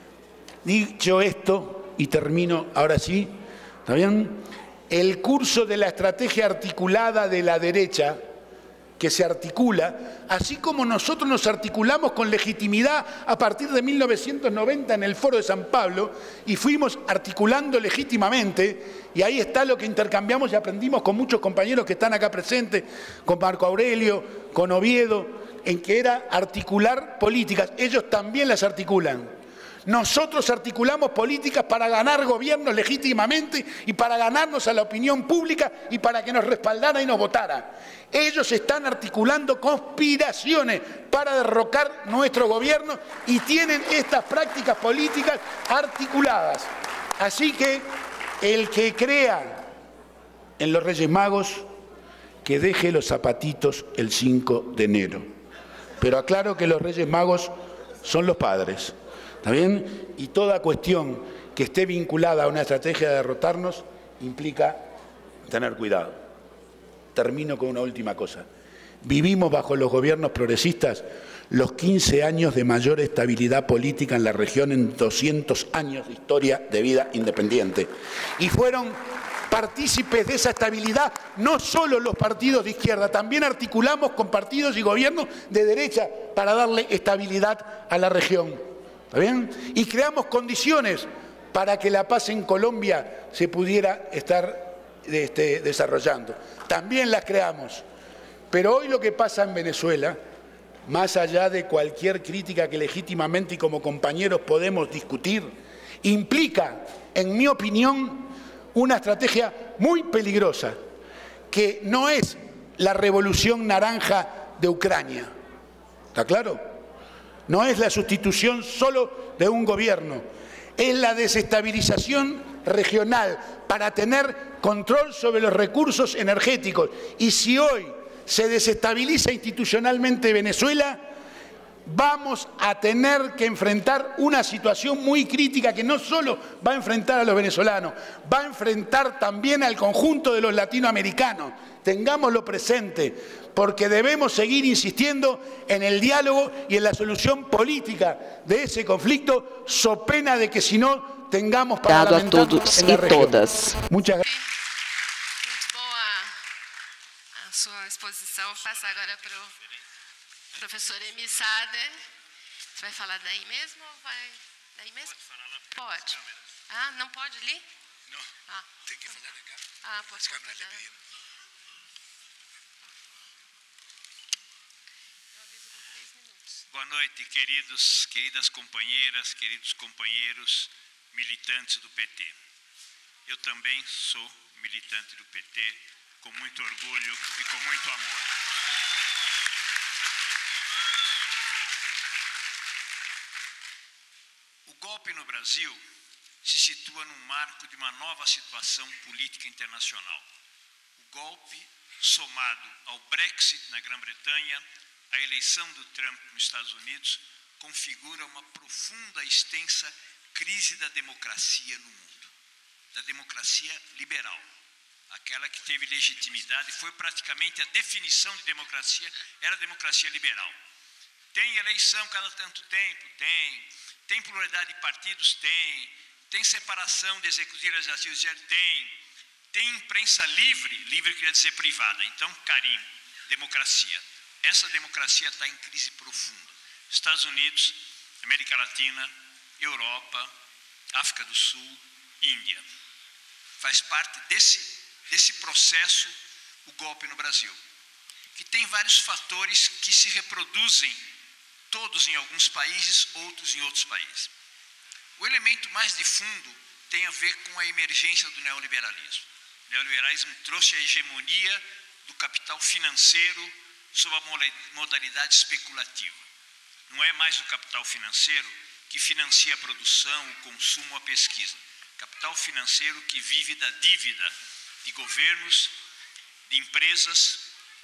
Dicho esto, y termino ahora sí, ¿está bien? El curso de la estrategia articulada de la derecha, que se articula, así como nosotros nos articulamos con legitimidad a partir de mil novecientos noventa en el Foro de San Pablo, y fuimos articulando legítimamente, y ahí está lo que intercambiamos y aprendimos con muchos compañeros que están acá presentes, con Marco Aurelio, con Oviedo, en que era articular políticas. Ellos también las articulan. Nosotros articulamos políticas para ganar gobiernos legítimamente y para ganarnos a la opinión pública y para que nos respaldara y nos votara. Ellos están articulando conspiraciones para derrocar nuestro gobierno y tienen estas prácticas políticas articuladas. Así que el que crea en los Reyes Magos, que deje los zapatitos el cinco de enero. Pero aclaro que los Reyes Magos son los padres. ¿Está bien? Y toda cuestión que esté vinculada a una estrategia de derrotarnos implica tener cuidado. Termino con una última cosa. Vivimos bajo los gobiernos progresistas los quince años de mayor estabilidad política en la región en doscientos años de historia de vida independiente. Y fueron partícipes de esa estabilidad, no solo los partidos de izquierda, también articulamos con partidos y gobiernos de derecha para darle estabilidad a la región. ¿Está bien? Y creamos condiciones para que la paz en Colombia se pudiera estar este, desarrollando. También las creamos. Pero hoy lo que pasa en Venezuela, más allá de cualquier crítica que legítimamente y como compañeros podemos discutir, implica, en mi opinión, una estrategia muy peligrosa, que no es la revolución naranja de Ucrania. ¿Está claro? No es la sustitución solo de un gobierno, es la desestabilización regional para tener control sobre los recursos energéticos. Y si hoy se desestabiliza institucionalmente Venezuela, vamos a tener que enfrentar una situación muy crítica que no solo va a enfrentar a los venezolanos, va a enfrentar también al conjunto de los latinoamericanos. Tengámoslo presente, porque debemos seguir insistiendo en el diálogo y en la solución política de ese conflicto, so pena de que si no tengamos para lamentarnos en la región. Muchas gracias. Muito boa a sua exposição. Passa agora para o professor Emi Sader. Você vai falar daí mesmo ou vai daí mesmo? Pode falar lá. Pode. Ah, não pode ali? Não. Ah. Tem que falar de cá. Ah, pode As câmeras falar. lhe pediram. Boa noite, queridos, queridas companheiras, queridos companheiros militantes do P T. Eu também sou militante do P T, com muito orgulho e com muito amor. O golpe no Brasil se situa num marco de uma nova situação política internacional. O golpe, somado ao Brexit na Grã-Bretanha, a eleição do Trump nos Estados Unidos, configura uma profunda e extensa crise da democracia no mundo, da democracia liberal, aquela que teve legitimidade, foi praticamente a definição de democracia, era a democracia liberal. Tem eleição cada tanto tempo? Tem. Tem pluralidade de partidos? Tem. Tem separação de executivo e legislativo? Tem. Tem imprensa livre? Livre queria dizer privada. Então, carimbo, democracia. Essa democracia está em crise profunda. Estados Unidos, América Latina, Europa, África do Sul, Índia. Faz parte desse, desse processo o golpe no Brasil, que tem vários fatores que se reproduzem, todos em alguns países, outros em outros países. O elemento mais de fundo tem a ver com a emergência do neoliberalismo. O neoliberalismo trouxe a hegemonia do capital financeiro sob a modalidade especulativa. Não é mais o capital financeiro que financia a produção, o consumo, a pesquisa. Capital financeiro que vive da dívida de governos, de empresas,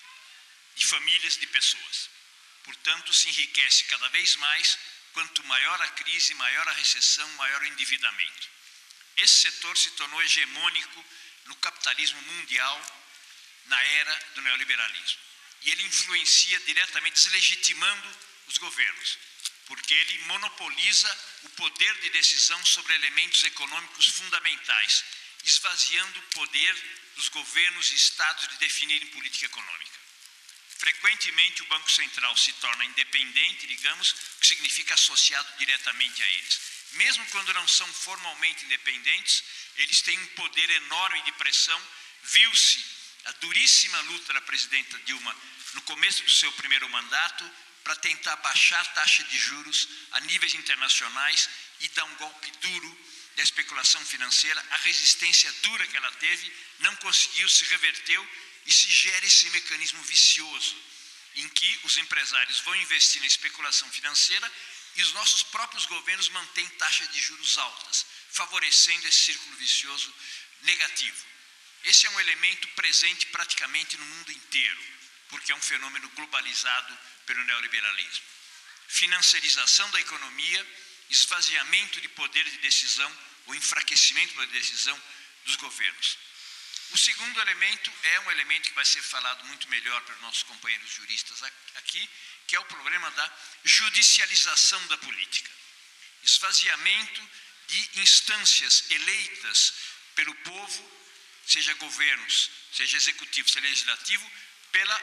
de famílias, de pessoas. Portanto, se enriquece cada vez mais, quanto maior a crise, maior a recessão, maior o endividamento. Esse setor se tornou hegemônico no capitalismo mundial na era do neoliberalismo. E ele influencia diretamente, deslegitimando os governos, porque ele monopoliza o poder de decisão sobre elementos econômicos fundamentais, esvaziando o poder dos governos e estados de definirem política econômica. Frequentemente, o Banco Central se torna independente, digamos, o que significa associado diretamente a eles. Mesmo quando não são formalmente independentes, eles têm um poder enorme de pressão. Viu-se a duríssima luta da presidenta Dilma no começo do seu primeiro mandato para tentar baixar a taxa de juros a níveis internacionais e dar um golpe duro da especulação financeira. A resistência dura que ela teve não conseguiu, se reverteu e se gera esse mecanismo vicioso em que os empresários vão investir na especulação financeira e os nossos próprios governos mantêm taxas de juros altas, favorecendo esse círculo vicioso negativo. Esse é um elemento presente praticamente no mundo inteiro, porque é um fenômeno globalizado pelo neoliberalismo. Financiarização da economia, esvaziamento de poder de decisão, ou enfraquecimento do poder de decisão dos governos. O segundo elemento é um elemento que vai ser falado muito melhor pelos nossos companheiros juristas aqui, que é o problema da judicialização da política. Esvaziamento de instâncias eleitas pelo povo seja governos, seja executivo, seja legislativo, pela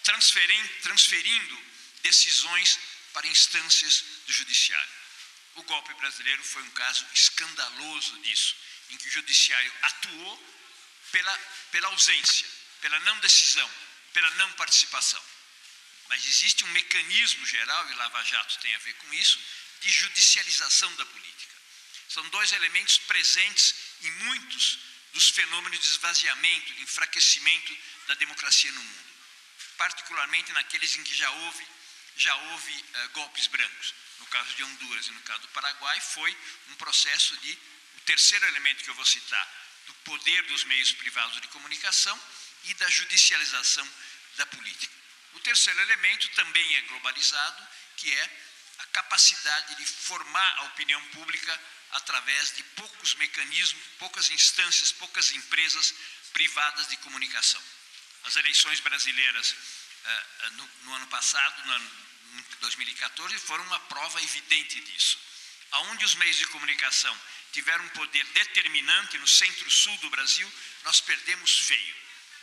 transferindo decisões para instâncias do judiciário. O golpe brasileiro foi um caso escandaloso disso, em que o judiciário atuou pela, pela ausência, pela não decisão, pela não participação. Mas existe um mecanismo geral, e Lava Jato tem a ver com isso, de judicialização da política. São dois elementos presentes em muitos dos fenômenos de esvaziamento, de enfraquecimento da democracia no mundo, particularmente naqueles em que já houve, já houve uh, golpes brancos. No caso de Honduras e no caso do Paraguai, foi um processo de, o terceiro elemento que eu vou citar, do poder dos meios privados de comunicação e da judicialização da política. O terceiro elemento também é globalizado, que é a capacidade de formar a opinião pública através de poucos mecanismos, poucas instâncias, poucas empresas privadas de comunicação. As eleições brasileiras uh, no, no ano passado, no ano dois mil e quatorze, foram uma prova evidente disso. Aonde os meios de comunicação tiveram um poder determinante no centro-sul do Brasil, nós perdemos feio.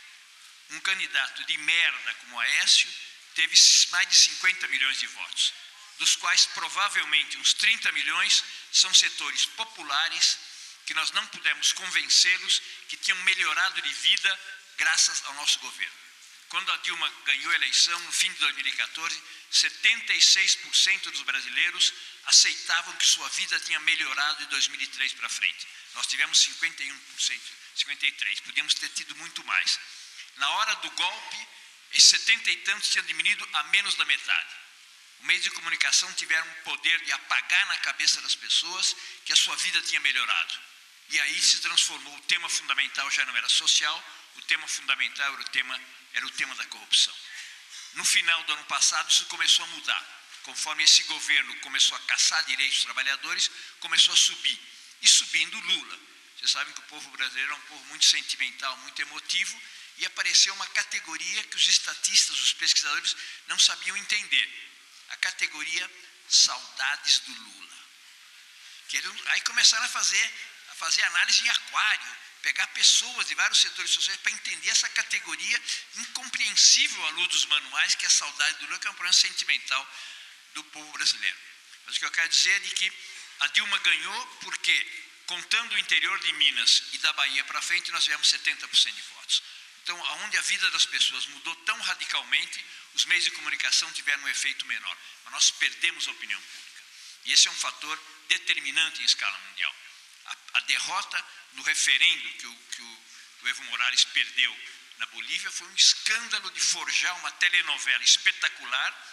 Um candidato de merda como Aécio teve mais de cinquenta milhões de votos, dos quais provavelmente uns trinta milhões são setores populares que nós não pudemos convencê-los que tinham melhorado de vida graças ao nosso governo. Quando a Dilma ganhou a eleição, no fim de dois mil e quatorze, setenta e seis por cento dos brasileiros aceitavam que sua vida tinha melhorado de dois mil e três para frente. Nós tivemos cinquenta e um por cento, cinquenta e três por cento, podíamos ter tido muito mais. Na hora do golpe, esses setenta e tantos tinham diminuído a menos da metade. Os meios de comunicação tiveram o poder de apagar na cabeça das pessoas que a sua vida tinha melhorado. E aí se transformou, o tema fundamental já não era social, o tema fundamental era o tema, era o tema da corrupção. No final do ano passado, isso começou a mudar. Conforme esse governo começou a caçar direitos dos trabalhadores, começou a subir. E subindo Lula. Vocês sabem que o povo brasileiro é um povo muito sentimental, muito emotivo, e apareceu uma categoria que os estatistas, os pesquisadores, não sabiam entender. A categoria saudades do Lula. Que eles, aí começaram a fazer, a fazer análise em aquário, pegar pessoas de vários setores sociais para entender essa categoria incompreensível à luz dos manuais, que é a saudade do Lula, que é um problema sentimental do povo brasileiro. Mas o que eu quero dizer é de que a Dilma ganhou porque, contando o interior de Minas e da Bahia para frente, nós tivemos setenta por cento de votos. Então, onde a vida das pessoas mudou tão radicalmente, os meios de comunicação tiveram um efeito menor. Mas nós perdemos a opinião pública. E esse é um fator determinante em escala mundial. A, a derrota no referendo que o, que o, o Evo Morales perdeu na Bolívia foi um escândalo de forjar uma telenovela espetacular.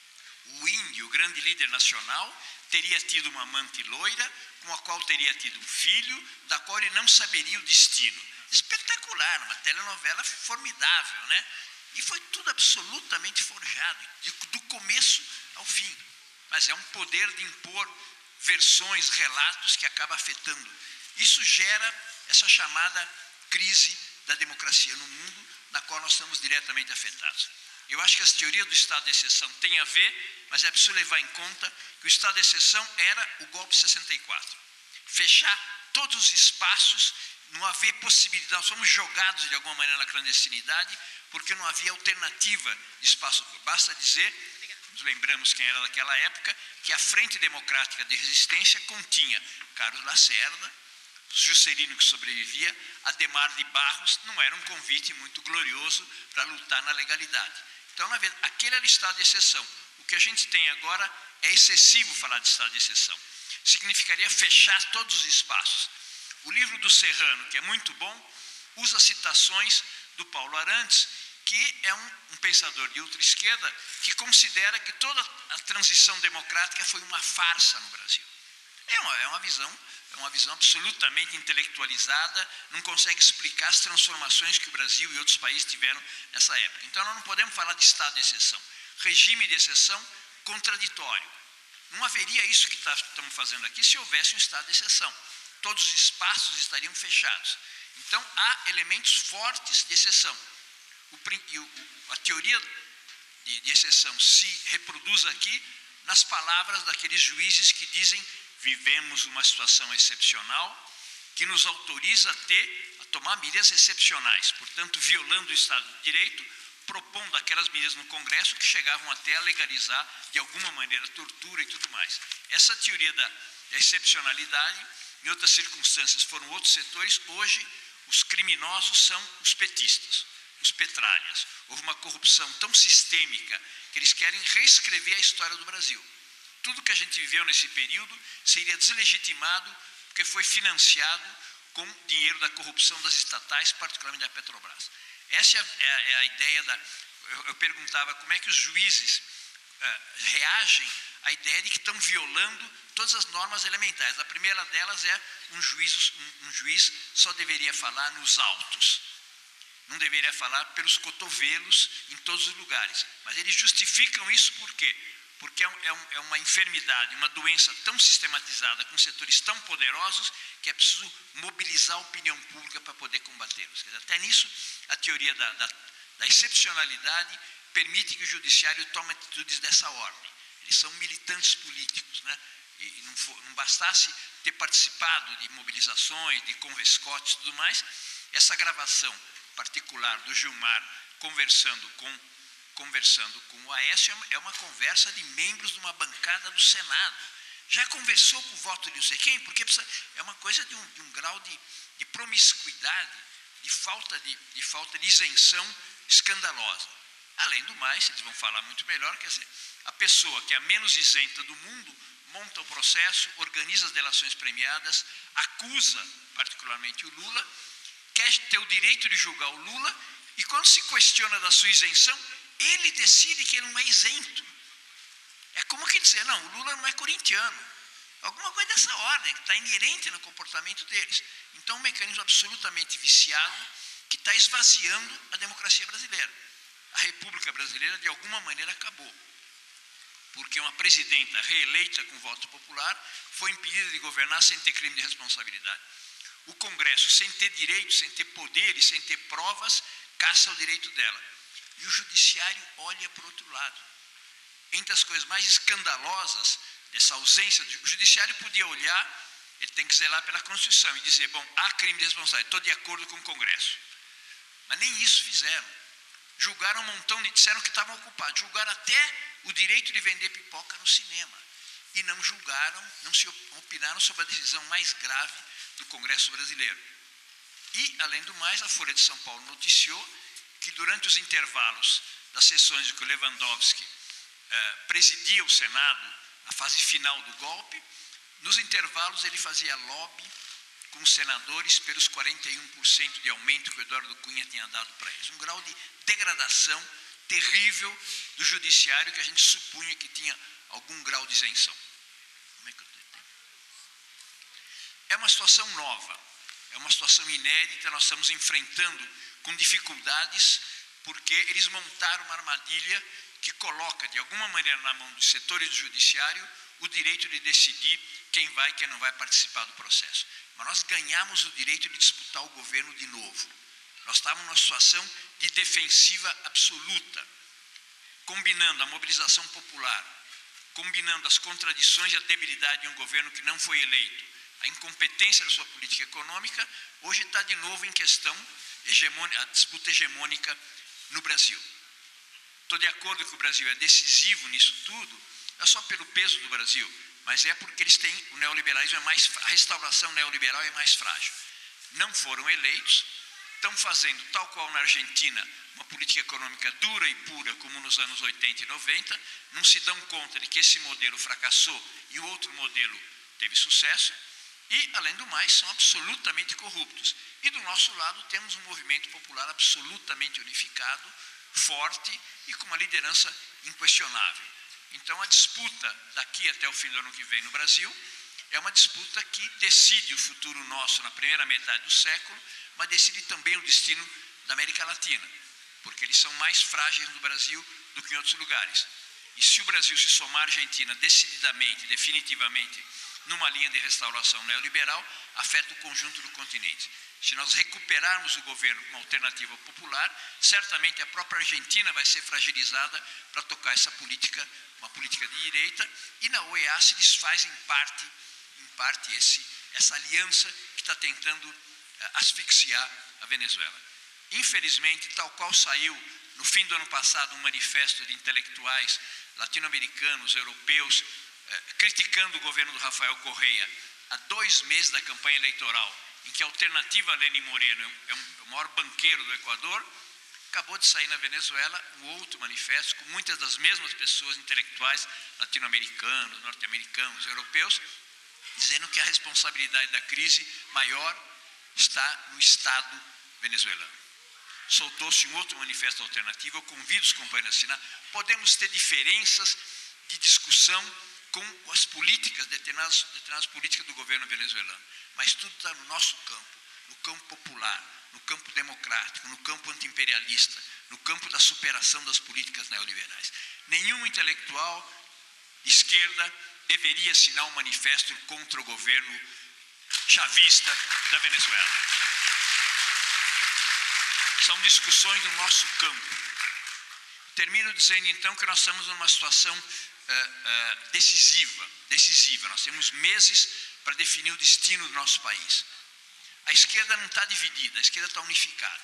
O índio, o grande líder nacional, teria tido uma amante loira, com a qual teria tido um filho, da qual ele não saberia o destino. Espetacular, uma telenovela formidável, né? E foi tudo absolutamente forjado, de, do começo ao fim. Mas é um poder de impor versões, relatos que acaba afetando. Isso gera essa chamada crise da democracia no mundo, na qual nós estamos diretamente afetados. Eu acho que as teorias do estado de exceção têm a ver, mas é preciso levar em conta que o estado de exceção era o golpe de sessenta e quatro. Fechar todos os espaços, não haver possibilidade, nós fomos jogados de alguma maneira na clandestinidade, porque não havia alternativa de espaço. Basta dizer, nos lembramos quem era daquela época, que a Frente Democrática de Resistência continha Carlos Lacerda, Juscelino, que sobrevivia, Adhemar de Barros. Não era um convite muito glorioso para lutar na legalidade. Então, na verdade, aquele era o estado de exceção. O que a gente tem agora é excessivo falar de estado de exceção. Significaria fechar todos os espaços. O livro do Serrano, que é muito bom, usa citações do Paulo Arantes, que é um, um pensador de ultra-esquerda, que considera que toda a transição democrática foi uma farsa no Brasil. É uma, é uma visão, é uma visão absolutamente intelectualizada, não consegue explicar as transformações que o Brasil e outros países tiveram nessa época. Então, nós não podemos falar de estado de exceção. Regime de exceção contraditório. Não haveria isso que tá, estamos fazendo aqui se houvesse um estado de exceção. Todos os espaços estariam fechados. Então, há elementos fortes de exceção. O, o, a teoria de, de exceção se reproduz aqui nas palavras daqueles juízes que dizem: vivemos uma situação excepcional que nos autoriza a ter, a tomar medidas excepcionais, portanto, violando o Estado de Direito, propondo aquelas medidas no Congresso que chegavam até a legalizar, de alguma maneira, tortura e tudo mais. Essa teoria da, da excepcionalidade, em outras circunstâncias foram outros setores, hoje os criminosos são os petistas, os petralhas. Houve uma corrupção tão sistêmica que eles querem reescrever a história do Brasil. Tudo que a gente viveu nesse período seria deslegitimado porque foi financiado com dinheiro da corrupção das estatais, particularmente da Petrobras. Essa é a, é a ideia da... Eu, eu perguntava como é que os juízes uh, reagem à ideia de que estão violando todas as normas elementares. A primeira delas é um juiz, um, um juiz só deveria falar nos autos. Não deveria falar pelos cotovelos em todos os lugares. Mas eles justificam isso por quê? Porque é, um, é uma enfermidade, uma doença tão sistematizada, com setores tão poderosos, que é preciso mobilizar a opinião pública para poder combatê-los. Até nisso, a teoria da, da, da excepcionalidade permite que o judiciário tome atitudes dessa ordem. Eles são militantes políticos, né? E não, for, não bastasse ter participado de mobilizações, de convescotes e tudo mais, essa gravação particular do Gilmar conversando com conversando com o Aécio é uma conversa de membros de uma bancada do Senado. Já conversou com o voto de não sei quem? Porque precisa, é uma coisa de um, de um grau de, de promiscuidade, de falta de, de falta de isenção escandalosa. Além do mais, eles vão falar muito melhor, quer dizer, a pessoa que é a menos isenta do mundo monta o processo, organiza as delações premiadas, acusa particularmente o Lula, quer ter o direito de julgar o Lula, e quando se questiona da sua isenção, ele decide que ele não é isento. É como que dizer, não, o Lula não é corintiano. Alguma coisa dessa ordem, que está inerente no comportamento deles. Então, um mecanismo absolutamente viciado que está esvaziando a democracia brasileira. A República Brasileira, de alguma maneira, acabou. Porque uma presidenta reeleita com voto popular foi impedida de governar sem ter crime de responsabilidade. O Congresso, sem ter direitos, sem ter poderes, sem ter provas, caça o direito dela. E o Judiciário olha para o outro lado. Entre as coisas mais escandalosas dessa ausência, o Judiciário podia olhar, ele tem que zelar pela Constituição e dizer, bom, há crime de responsabilidade, estou de acordo com o Congresso. Mas nem isso fizeram. Julgaram um montão de, disseram que estavam ocupados, julgaram até o direito de vender pipoca no cinema. E não julgaram, não se opinaram sobre a decisão mais grave do Congresso brasileiro. E, além do mais, a Folha de São Paulo noticiou que durante os intervalos das sessões em que o Lewandowski eh, presidia o Senado, a fase final do golpe, nos intervalos ele fazia lobby com os senadores pelos quarenta e um por cento de aumento que o Eduardo Cunha tinha dado para eles. Um grau de degradação terrível do judiciário que a gente supunha que tinha algum grau de isenção. Como é que eu tenho? É uma situação nova, é uma situação inédita, nós estamos enfrentando com dificuldades, porque eles montaram uma armadilha que coloca, de alguma maneira, na mão dos setores do judiciário, o direito de decidir quem vai e quem não vai participar do processo. Mas nós ganhamos o direito de disputar o governo de novo. Nós estávamos numa situação de defensiva absoluta, combinando a mobilização popular, combinando as contradições e a debilidade de um governo que não foi eleito, a incompetência da sua política econômica, hoje está de novo em questão a disputa hegemônica no Brasil. Estou de acordo que o Brasil é decisivo nisso tudo, não é só pelo peso do Brasil, mas é porque eles têm, o neoliberalismo é mais, a restauração neoliberal é mais frágil. Não foram eleitos, estão fazendo, tal qual na Argentina, uma política econômica dura e pura, como nos anos oitenta e noventa, não se dão conta de que esse modelo fracassou e o outro modelo teve sucesso, e, além do mais, são absolutamente corruptos. E do nosso lado temos um movimento popular absolutamente unificado, forte e com uma liderança inquestionável. Então a disputa daqui até o fim do ano que vem no Brasil é uma disputa que decide o futuro nosso na primeira metade do século, mas decide também o destino da América Latina, porque eles são mais frágeis no Brasil do que em outros lugares. E se o Brasil se somar à Argentina decididamente, definitivamente, numa linha de restauração neoliberal, afeta o conjunto do continente. Se nós recuperarmos o governo com uma alternativa popular, certamente a própria Argentina vai ser fragilizada para tocar essa política, uma política de direita, e na O E A se desfaz em parte, em parte esse, essa aliança que está está tentando uh, asfixiar a Venezuela. Infelizmente, tal qual saiu no fim do ano passado um manifesto de intelectuais latino-americanos, europeus, eh, criticando o governo do Rafael Correa, há dois meses da campanha eleitoral, em que a alternativa a Lenín Moreno é, um, é o maior banqueiro do Equador, acabou de sair na Venezuela um outro manifesto com muitas das mesmas pessoas intelectuais latino-americanos, norte-americanos, europeus, dizendo que a responsabilidade da crise maior está no Estado venezuelano. Soltou-se um outro manifesto alternativo, eu convido os companheiros a assinar. Podemos ter diferenças de discussão com as políticas, determinadas, determinadas políticas do governo venezuelano, mas tudo está no nosso campo, no campo popular, no campo democrático, no campo antiimperialista, no campo da superação das políticas neoliberais. Nenhum intelectual de esquerda deveria assinar um manifesto contra o governo chavista da Venezuela. São discussões do nosso campo. Termino dizendo, então, que nós estamos numa situação uh, uh, decisiva, decisiva. Nós temos meses para definir o destino do nosso país. A esquerda não está dividida, a esquerda está unificada.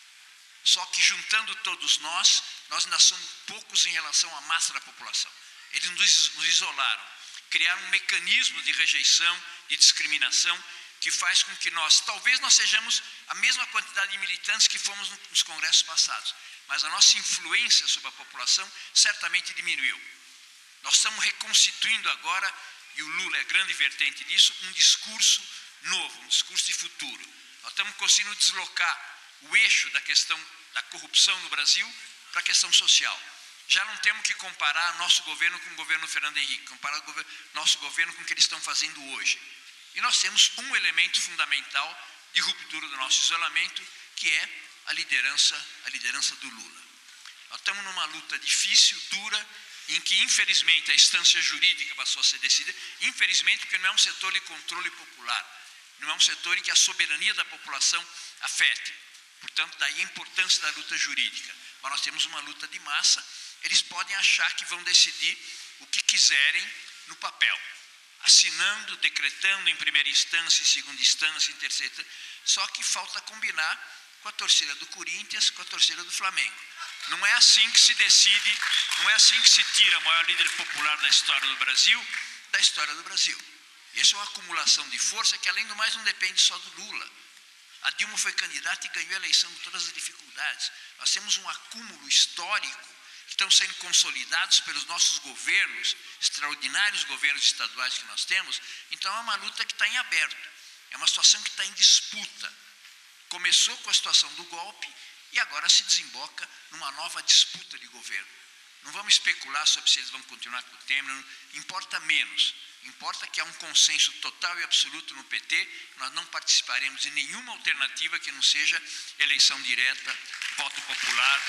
Só que, juntando todos nós, nós ainda somos poucos em relação à massa da população. Eles nos, nos isolaram, criaram um mecanismo de rejeição e discriminação que faz com que nós, talvez nós sejamos a mesma quantidade de militantes que fomos nos congressos passados, mas a nossa influência sobre a população certamente diminuiu. Nós estamos reconstituindo agora, e o Lula é grande vertente disso, um discurso novo, um discurso de futuro. Nós estamos conseguindo deslocar o eixo da questão da corrupção no Brasil para a questão social. Já não temos que comparar nosso governo com o governo Fernando Henrique, comparar o governo, nosso governo com o que eles estão fazendo hoje. E nós temos um elemento fundamental de ruptura do nosso isolamento, que é a liderança, a liderança do Lula. Nós estamos numa luta difícil, dura, em que, infelizmente, a instância jurídica passou a ser decidida, infelizmente, porque não é um setor de controle popular, não é um setor em que a soberania da população afete. Portanto, daí a importância da luta jurídica. Mas nós temos uma luta de massa, eles podem achar que vão decidir o que quiserem no papel, assinando, decretando em primeira instância, em segunda instância, em terceira, só que falta combinar com a torcida do Corinthians, com a torcida do Flamengo. Não é assim que se decide, não é assim que se tira o maior líder popular da história do Brasil, da história do Brasil. E essa é uma acumulação de força que, além do mais, não depende só do Lula. A Dilma foi candidata e ganhou a eleição com todas as dificuldades. Nós temos um acúmulo histórico que estão sendo consolidados pelos nossos governos, extraordinários governos estaduais que nós temos. Então, é uma luta que está em aberto, é uma situação que está em disputa. Começou com a situação do golpe e agora se desemboca numa nova disputa de governo. Não vamos especular sobre se eles vão continuar com o Temer, não importa menos. Importa que há um consenso total e absoluto no P T, nós não participaremos de nenhuma alternativa que não seja eleição direta, voto popular.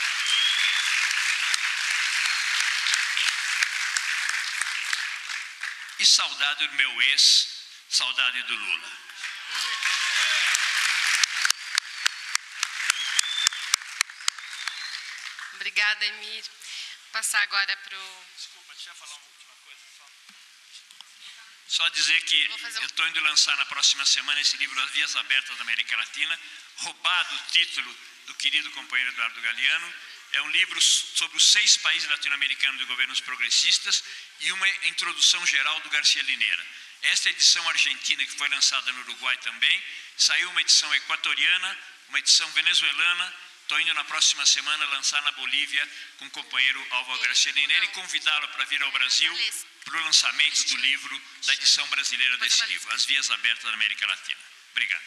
E saudade do meu ex, saudade do Lula. Obrigada, Emir. Vou passar agora para o... Desculpa, deixa eu falar uma última coisa. Só, só dizer que eu um... estou indo lançar na próxima semana esse livro, As Vias Abertas da América Latina, roubado o título do querido companheiro Eduardo Galeano. É um livro sobre os seis países latino-americanos de governos progressistas e uma introdução geral do Garcia Linera. Esta edição argentina, que foi lançada no Uruguai também, saiu uma edição equatoriana, uma edição venezuelana. Estou indo na próxima semana lançar na Bolívia com o companheiro Álvaro Garcia Linera e convidá-lo para vir ao Brasil para o lançamento do livro, da edição brasileira desse livro, As Vias Abertas da América Latina. Obrigado.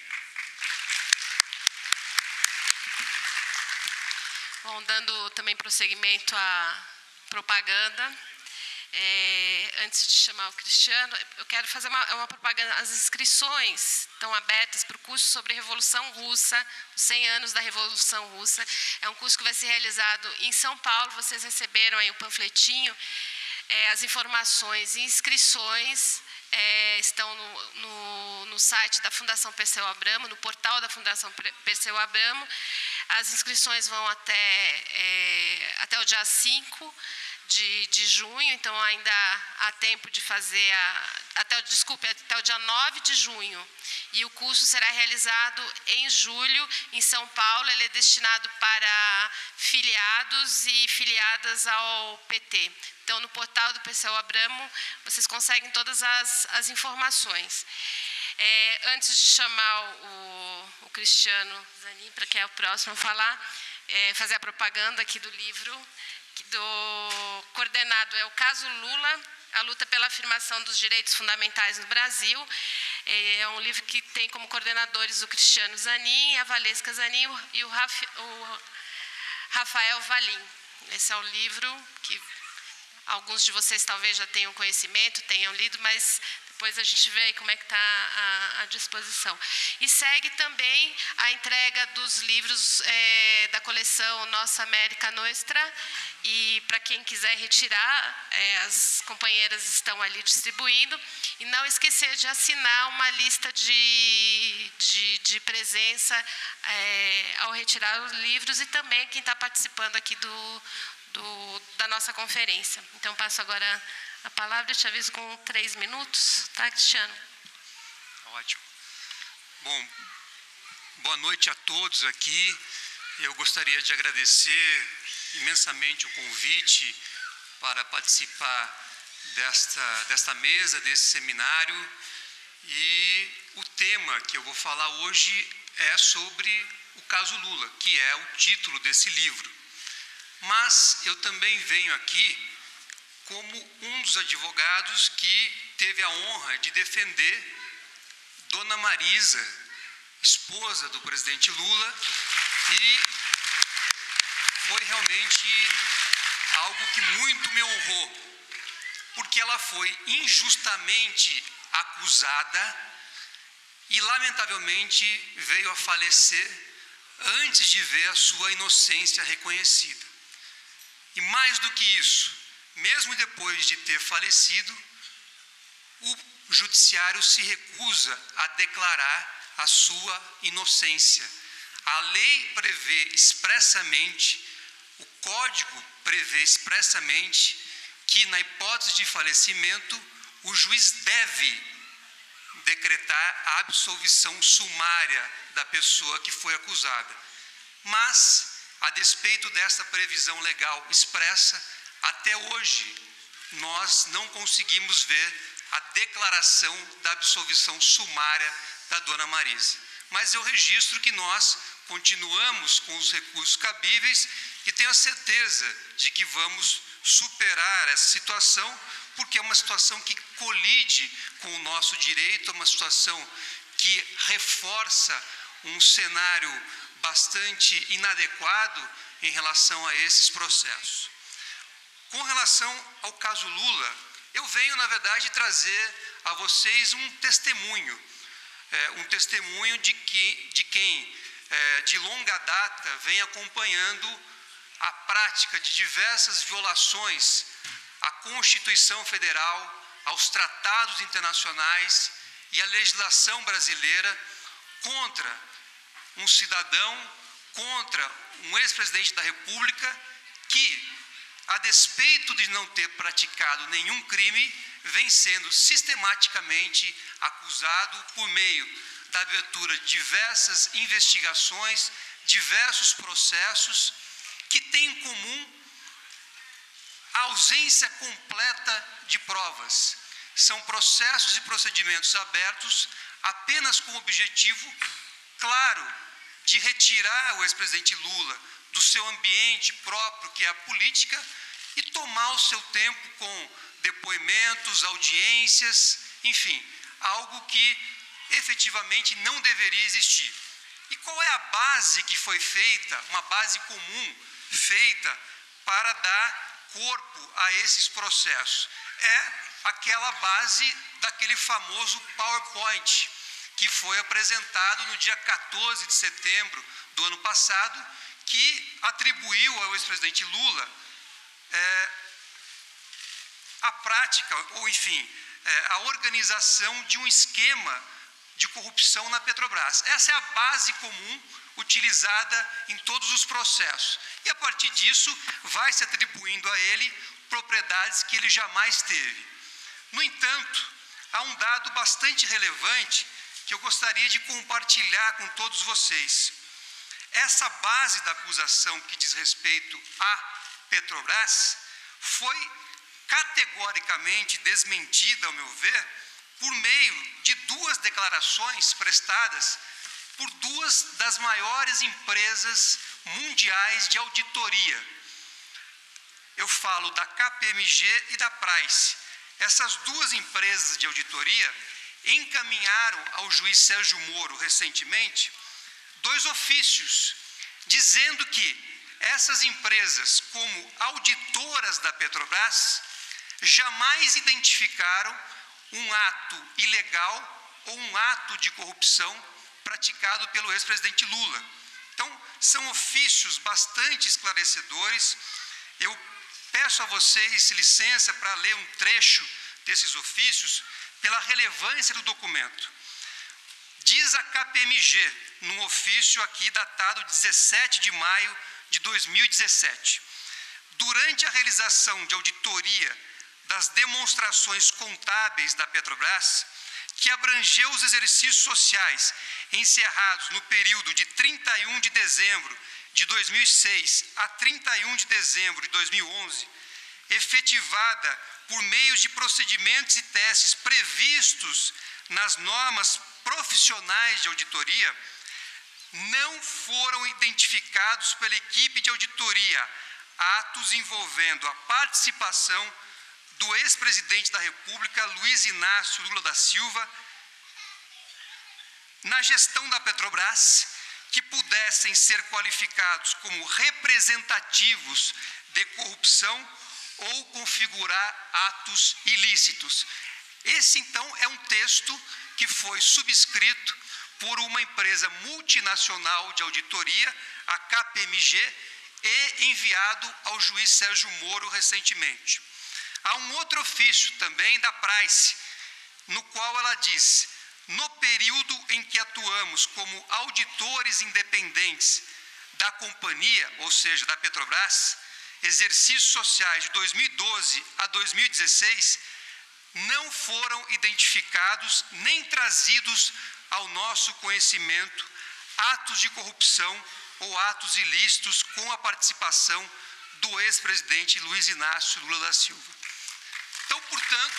Bom, dando também prosseguimento à propaganda, é, antes de chamar o Cristiano, eu quero fazer uma, uma propaganda. As inscrições estão abertas para o curso sobre Revolução Russa, os cem anos da Revolução Russa. É um curso que vai ser realizado em São Paulo. Vocês receberam aí o panfletinho, é, as informações e inscrições é, estão no, no, no site da Fundação Perseu Abramo, no portal da Fundação Perseu Abramo. As inscrições vão até, é, até o dia cinco de, de junho, então ainda há tempo de fazer a, até, desculpe, até o dia nove de junho. E o curso será realizado em julho, em São Paulo. Ele é destinado para filiados e filiadas ao P T. Então, no portal do P C O Abramo, vocês conseguem todas as, as informações. É, antes de chamar o, o Cristiano Zanin, para que é o próximo a falar, é, fazer a propaganda aqui do livro, do coordenado é o Caso Lula, a luta pela afirmação dos direitos fundamentais no Brasil. É um livro que tem como coordenadores o Cristiano Zanin, a Valesca Zanin e o, Raf, o Rafael Valim. Esse é o livro que alguns de vocês talvez já tenham conhecimento, tenham lido, mas depois a gente vê aí como é que está a, a disposição. E segue também a entrega dos livros é, da coleção Nossa América Nostra. E para quem quiser retirar, é, as companheiras estão ali distribuindo. E não esquecer de assinar uma lista de, de, de presença é, ao retirar os livros e também quem está participando aqui do, do, da nossa conferência. Então, passo agora a palavra, eu te aviso com três minutos, tá, Cristiano? Ótimo. Bom, boa noite a todos aqui. Eu gostaria de agradecer imensamente o convite para participar desta, desta mesa, desse seminário. E o tema que eu vou falar hoje é sobre o caso Lula, que é o título desse livro. Mas eu também venho aqui como um dos advogados que teve a honra de defender Dona Marisa, esposa do presidente Lula, e foi realmente algo que muito me honrou, porque ela foi injustamente acusada e, lamentavelmente, veio a falecer antes de ver a sua inocência reconhecida. E mais do que isso, mesmo depois de ter falecido, o judiciário se recusa a declarar a sua inocência. A lei prevê expressamente, o Código prevê expressamente que, na hipótese de falecimento, o juiz deve decretar a absolvição sumária da pessoa que foi acusada. Mas, a despeito desta previsão legal expressa, até hoje nós não conseguimos ver a declaração da absolvição sumária da Dona Marisa. Mas eu registro que nós continuamos com os recursos cabíveis e tenho a certeza de que vamos superar essa situação, porque é uma situação que colide com o nosso direito, é uma situação que reforça um cenário bastante inadequado em relação a esses processos. Com relação ao caso Lula, eu venho, na verdade, trazer a vocês um testemunho, é, um testemunho de, que, de quem, é, de longa data, vem acompanhando a prática de diversas violações à Constituição Federal, aos tratados internacionais e à legislação brasileira contra um cidadão, contra um ex-presidente da República que, a despeito de não ter praticado nenhum crime, vem sendo sistematicamente acusado por meio da abertura de diversas investigações, diversos processos que têm em comum a ausência completa de provas. São processos e procedimentos abertos apenas com o objetivo claro de retirar o ex-presidente Lula do seu ambiente próprio, que é a política, e tomar o seu tempo com depoimentos, audiências, enfim, algo que efetivamente não deveria existir. E qual é a base que foi feita, uma base comum feita para dar corpo a esses processos? É aquela base daquele famoso PowerPoint que foi apresentado no dia quatorze de setembro do ano passado, que atribuiu ao ex-presidente Lula é, a prática, ou enfim, é, a organização de um esquema de corrupção na Petrobras. Essa é a base comum utilizada em todos os processos. E a partir disso, vai se atribuindo a ele propriedades que ele jamais teve. No entanto, há um dado bastante relevante que eu gostaria de compartilhar com todos vocês. Essa base da acusação que diz respeito à Petrobras foi categoricamente desmentida, ao meu ver, por meio de duas declarações prestadas por duas das maiores empresas mundiais de auditoria. Eu falo da K P M G e da Price. Essas duas empresas de auditoria encaminharam ao juiz Sérgio Moro, recentemente, dois ofícios, dizendo que essas empresas, como auditoras da Petrobras, jamais identificaram um ato ilegal ou um ato de corrupção praticado pelo ex-presidente Lula. Então, são ofícios bastante esclarecedores. Eu peço a vocês licença para ler um trecho desses ofícios, pela relevância do documento. Diz a K P M G, num ofício aqui datado dezessete de maio de dois mil e dezessete, durante a realização de auditoria das demonstrações contábeis da Petrobras, que abrangeu os exercícios sociais encerrados no período de trinta e um de dezembro de dois mil e seis a trinta e um de dezembro de dois mil e onze, efetivada por meio de procedimentos e testes previstos nas normas profissionais de auditoria, não foram identificados pela equipe de auditoria atos envolvendo a participação do ex-presidente da República, Luiz Inácio Lula da Silva, na gestão da Petrobras, que pudessem ser qualificados como representativos de corrupção ou configurar atos ilícitos. Esse, então, é um texto que foi subscrito por uma empresa multinacional de auditoria, a K P M G, e enviado ao juiz Sérgio Moro recentemente. Há um outro ofício também da Price, no qual ela diz: no período em que atuamos como auditores independentes da companhia, ou seja, da Petrobras, exercícios sociais de dois mil e doze a dois mil e dezesseis, não foram identificados nem trazidos ao nosso conhecimento atos de corrupção ou atos ilícitos com a participação do ex-presidente Luiz Inácio Lula da Silva. Então, portanto,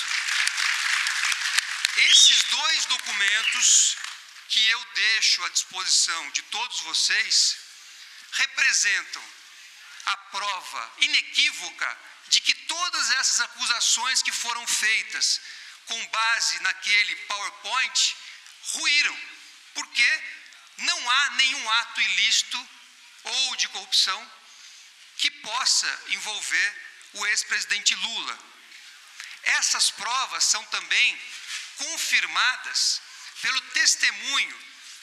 esses dois documentos que eu deixo à disposição de todos vocês representam a prova inequívoca de que todas essas acusações que foram feitas com base naquele PowerPoint ruíram, porque não há nenhum ato ilícito ou de corrupção que possa envolver o ex-presidente Lula. Essas provas são também confirmadas pelo testemunho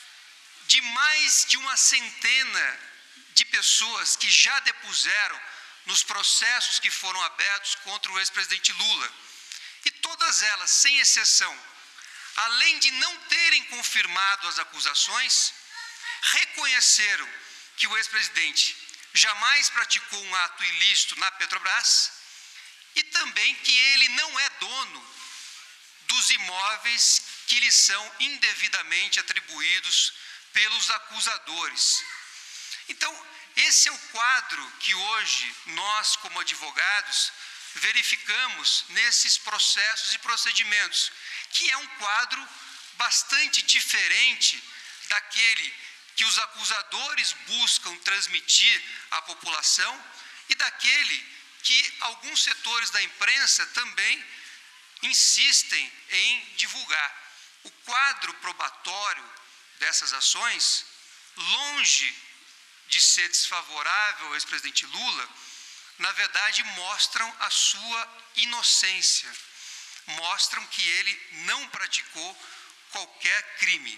de mais de uma centena de pessoas que já depuseram nos processos que foram abertos contra o ex-presidente Lula. E todas elas, sem exceção, além de não terem confirmado as acusações, reconheceram que o ex-presidente jamais praticou um ato ilícito na Petrobras e também que ele não é dono dos imóveis que lhe são indevidamente atribuídos pelos acusadores. Então, esse é o quadro que hoje nós, como advogados, verificamos nesses processos e procedimentos, que é um quadro bastante diferente daquele que os acusadores buscam transmitir à população e daquele que alguns setores da imprensa também insistem em divulgar. O quadro probatório dessas ações, longe de ser desfavorável ao ex-presidente Lula, na verdade mostram a sua inocência, mostram que ele não praticou qualquer crime.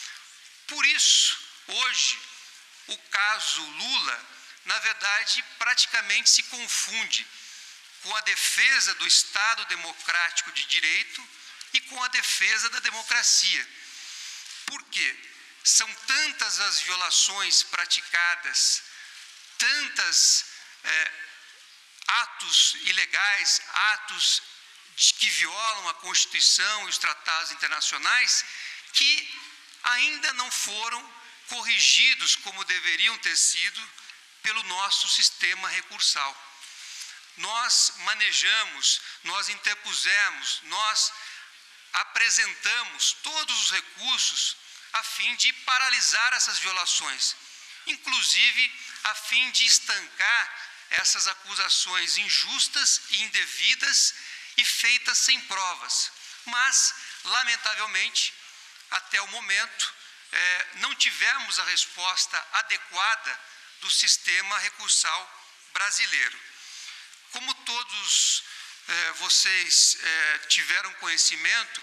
Por isso, hoje, o caso Lula, na verdade, praticamente se confunde com a defesa do Estado democrático de direito e com a defesa da democracia. Por quê? São tantas as violações praticadas, tantas é, atos ilegais, atos que violam a Constituição e os tratados internacionais, que ainda não foram corrigidos como deveriam ter sido pelo nosso sistema recursal. Nós manejamos, nós interpusemos, nós apresentamos todos os recursos a fim de paralisar essas violações, inclusive a fim de estancar essas acusações injustas e indevidas e feitas sem provas. Mas, lamentavelmente, até o momento, eh, não tivemos a resposta adequada do sistema recursal brasileiro. Como todos eh, vocês eh, tiveram conhecimento,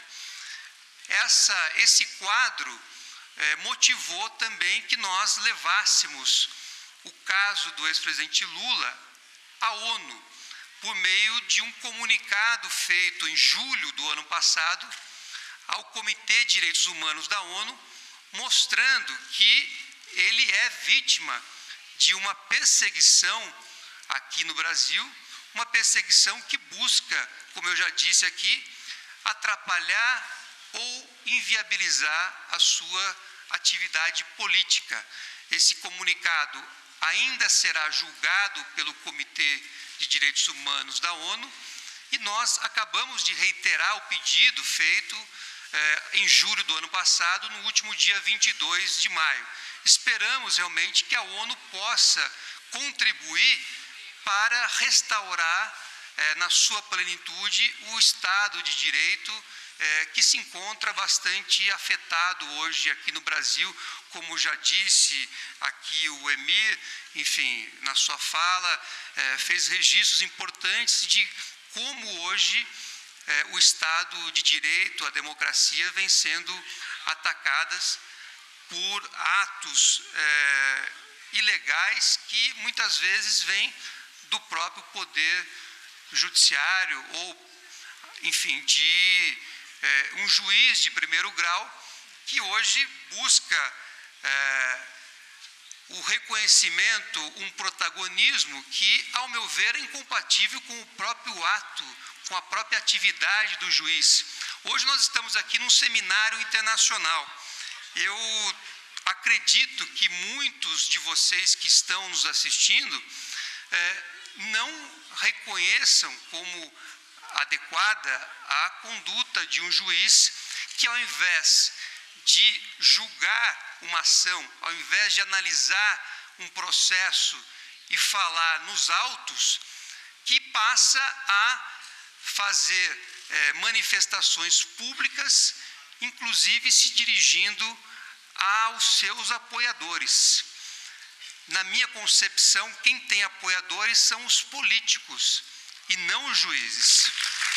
essa, esse quadro eh, motivou também que nós levássemos o caso do ex-presidente Lula à ONU, por meio de um comunicado feito em julho do ano passado ao Comitê de Direitos Humanos da ONU, mostrando que ele é vítima de uma perseguição aqui no Brasil, uma perseguição que busca, como eu já disse aqui, atrapalhar ou inviabilizar a sua atividade política. Esse comunicado ainda será julgado pelo Comitê de Direitos Humanos da ONU e nós acabamos de reiterar o pedido feito eh, em julho do ano passado, no último dia vinte e dois de maio. Esperamos realmente que a ONU possa contribuir para restaurar eh, na sua plenitude o Estado de Direito eh, que se encontra bastante afetado hoje aqui no Brasil, como já disse aqui o Emir, enfim, na sua fala, eh, fez registros importantes de como hoje eh, o Estado de Direito, a democracia, vem sendo atacadas por atos eh, ilegais que muitas vezes vêm do próprio poder judiciário ou, enfim, de eh, um juiz de primeiro grau que hoje busca eh, o reconhecimento, um protagonismo que, ao meu ver, é incompatível com o próprio ato, com a própria atividade do juiz. Hoje nós estamos aqui num seminário internacional. Eu acredito que muitos de vocês que estão nos assistindo eh, não reconheçam como adequada a conduta de um juiz que, ao invés de julgar uma ação, ao invés de analisar um processo e falar nos autos, que passa a fazer eh, manifestações públicas, inclusive se dirigindo aos seus apoiadores. Na minha concepção, quem tem apoiadores são os políticos e não os juízes.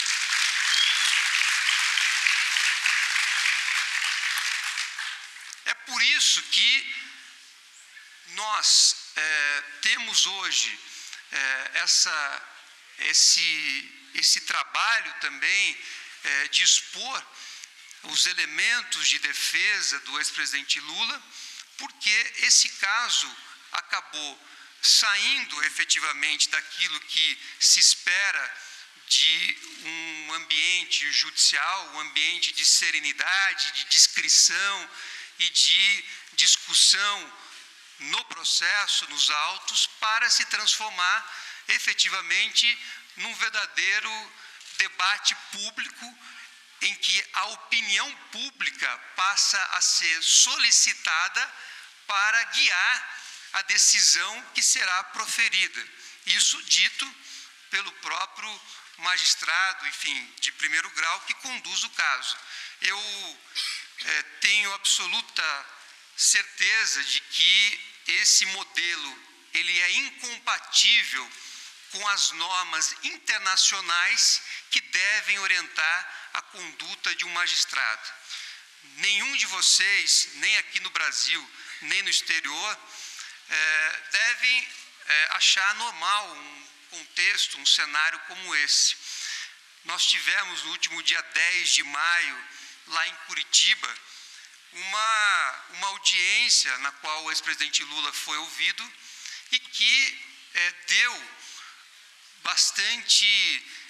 É por isso que nós é, temos hoje é, essa, esse, esse trabalho também é, de expor os elementos de defesa do ex-presidente Lula, porque esse caso acabou saindo efetivamente daquilo que se espera de um ambiente judicial, um ambiente de serenidade, de discrição e de discussão no processo, nos autos, para se transformar efetivamente num verdadeiro debate público em que a opinião pública passa a ser solicitada para guiar a decisão que será proferida. Isso dito pelo próprio magistrado, enfim, de primeiro grau, que conduz o caso. Eu é, tenho absoluta certeza de que esse modelo ele é incompatível com as normas internacionais que devem orientar a conduta de um magistrado. Nenhum de vocês, nem aqui no Brasil, nem no exterior, é, devem é, achar normal um contexto, um cenário como esse. Nós tivemos no último dia dez de maio, lá em Curitiba, uma, uma audiência na qual o ex-presidente Lula foi ouvido e que é, deu bastante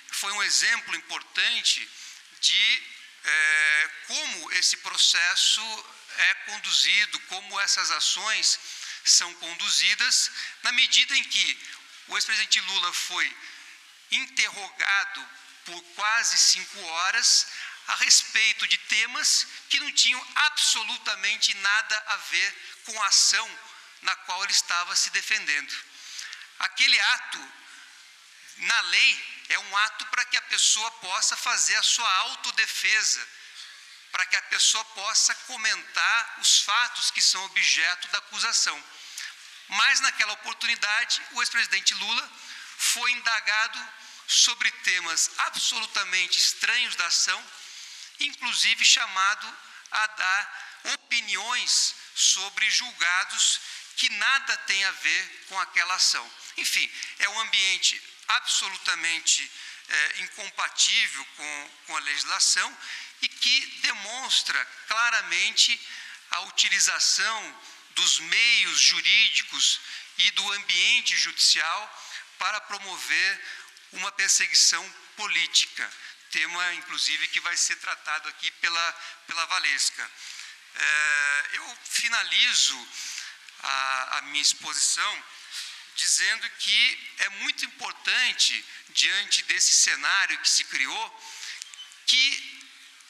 foi um exemplo importante de é, como esse processo é conduzido, como essas ações são conduzidas, na medida em que o ex-presidente Lula foi interrogado por quase cinco horas a respeito de temas que não tinham absolutamente nada a ver com a ação na qual ele estava se defendendo. Aquele ato, na lei, é um ato para que a pessoa possa fazer a sua autodefesa, para que a pessoa possa comentar os fatos que são objeto da acusação. Mas, naquela oportunidade, o ex-presidente Lula foi indagado sobre temas absolutamente estranhos da ação, inclusive chamado a dar opiniões sobre julgados que nada tem a ver com aquela ação. Enfim, é um ambiente absolutamente é, incompatível com, com a legislação e que demonstra claramente a utilização dos meios jurídicos e do ambiente judicial para promover uma perseguição política, tema, inclusive, que vai ser tratado aqui pela, pela Valesca. É, eu finalizo a, a minha exposição dizendo que é muito importante, diante desse cenário que se criou, que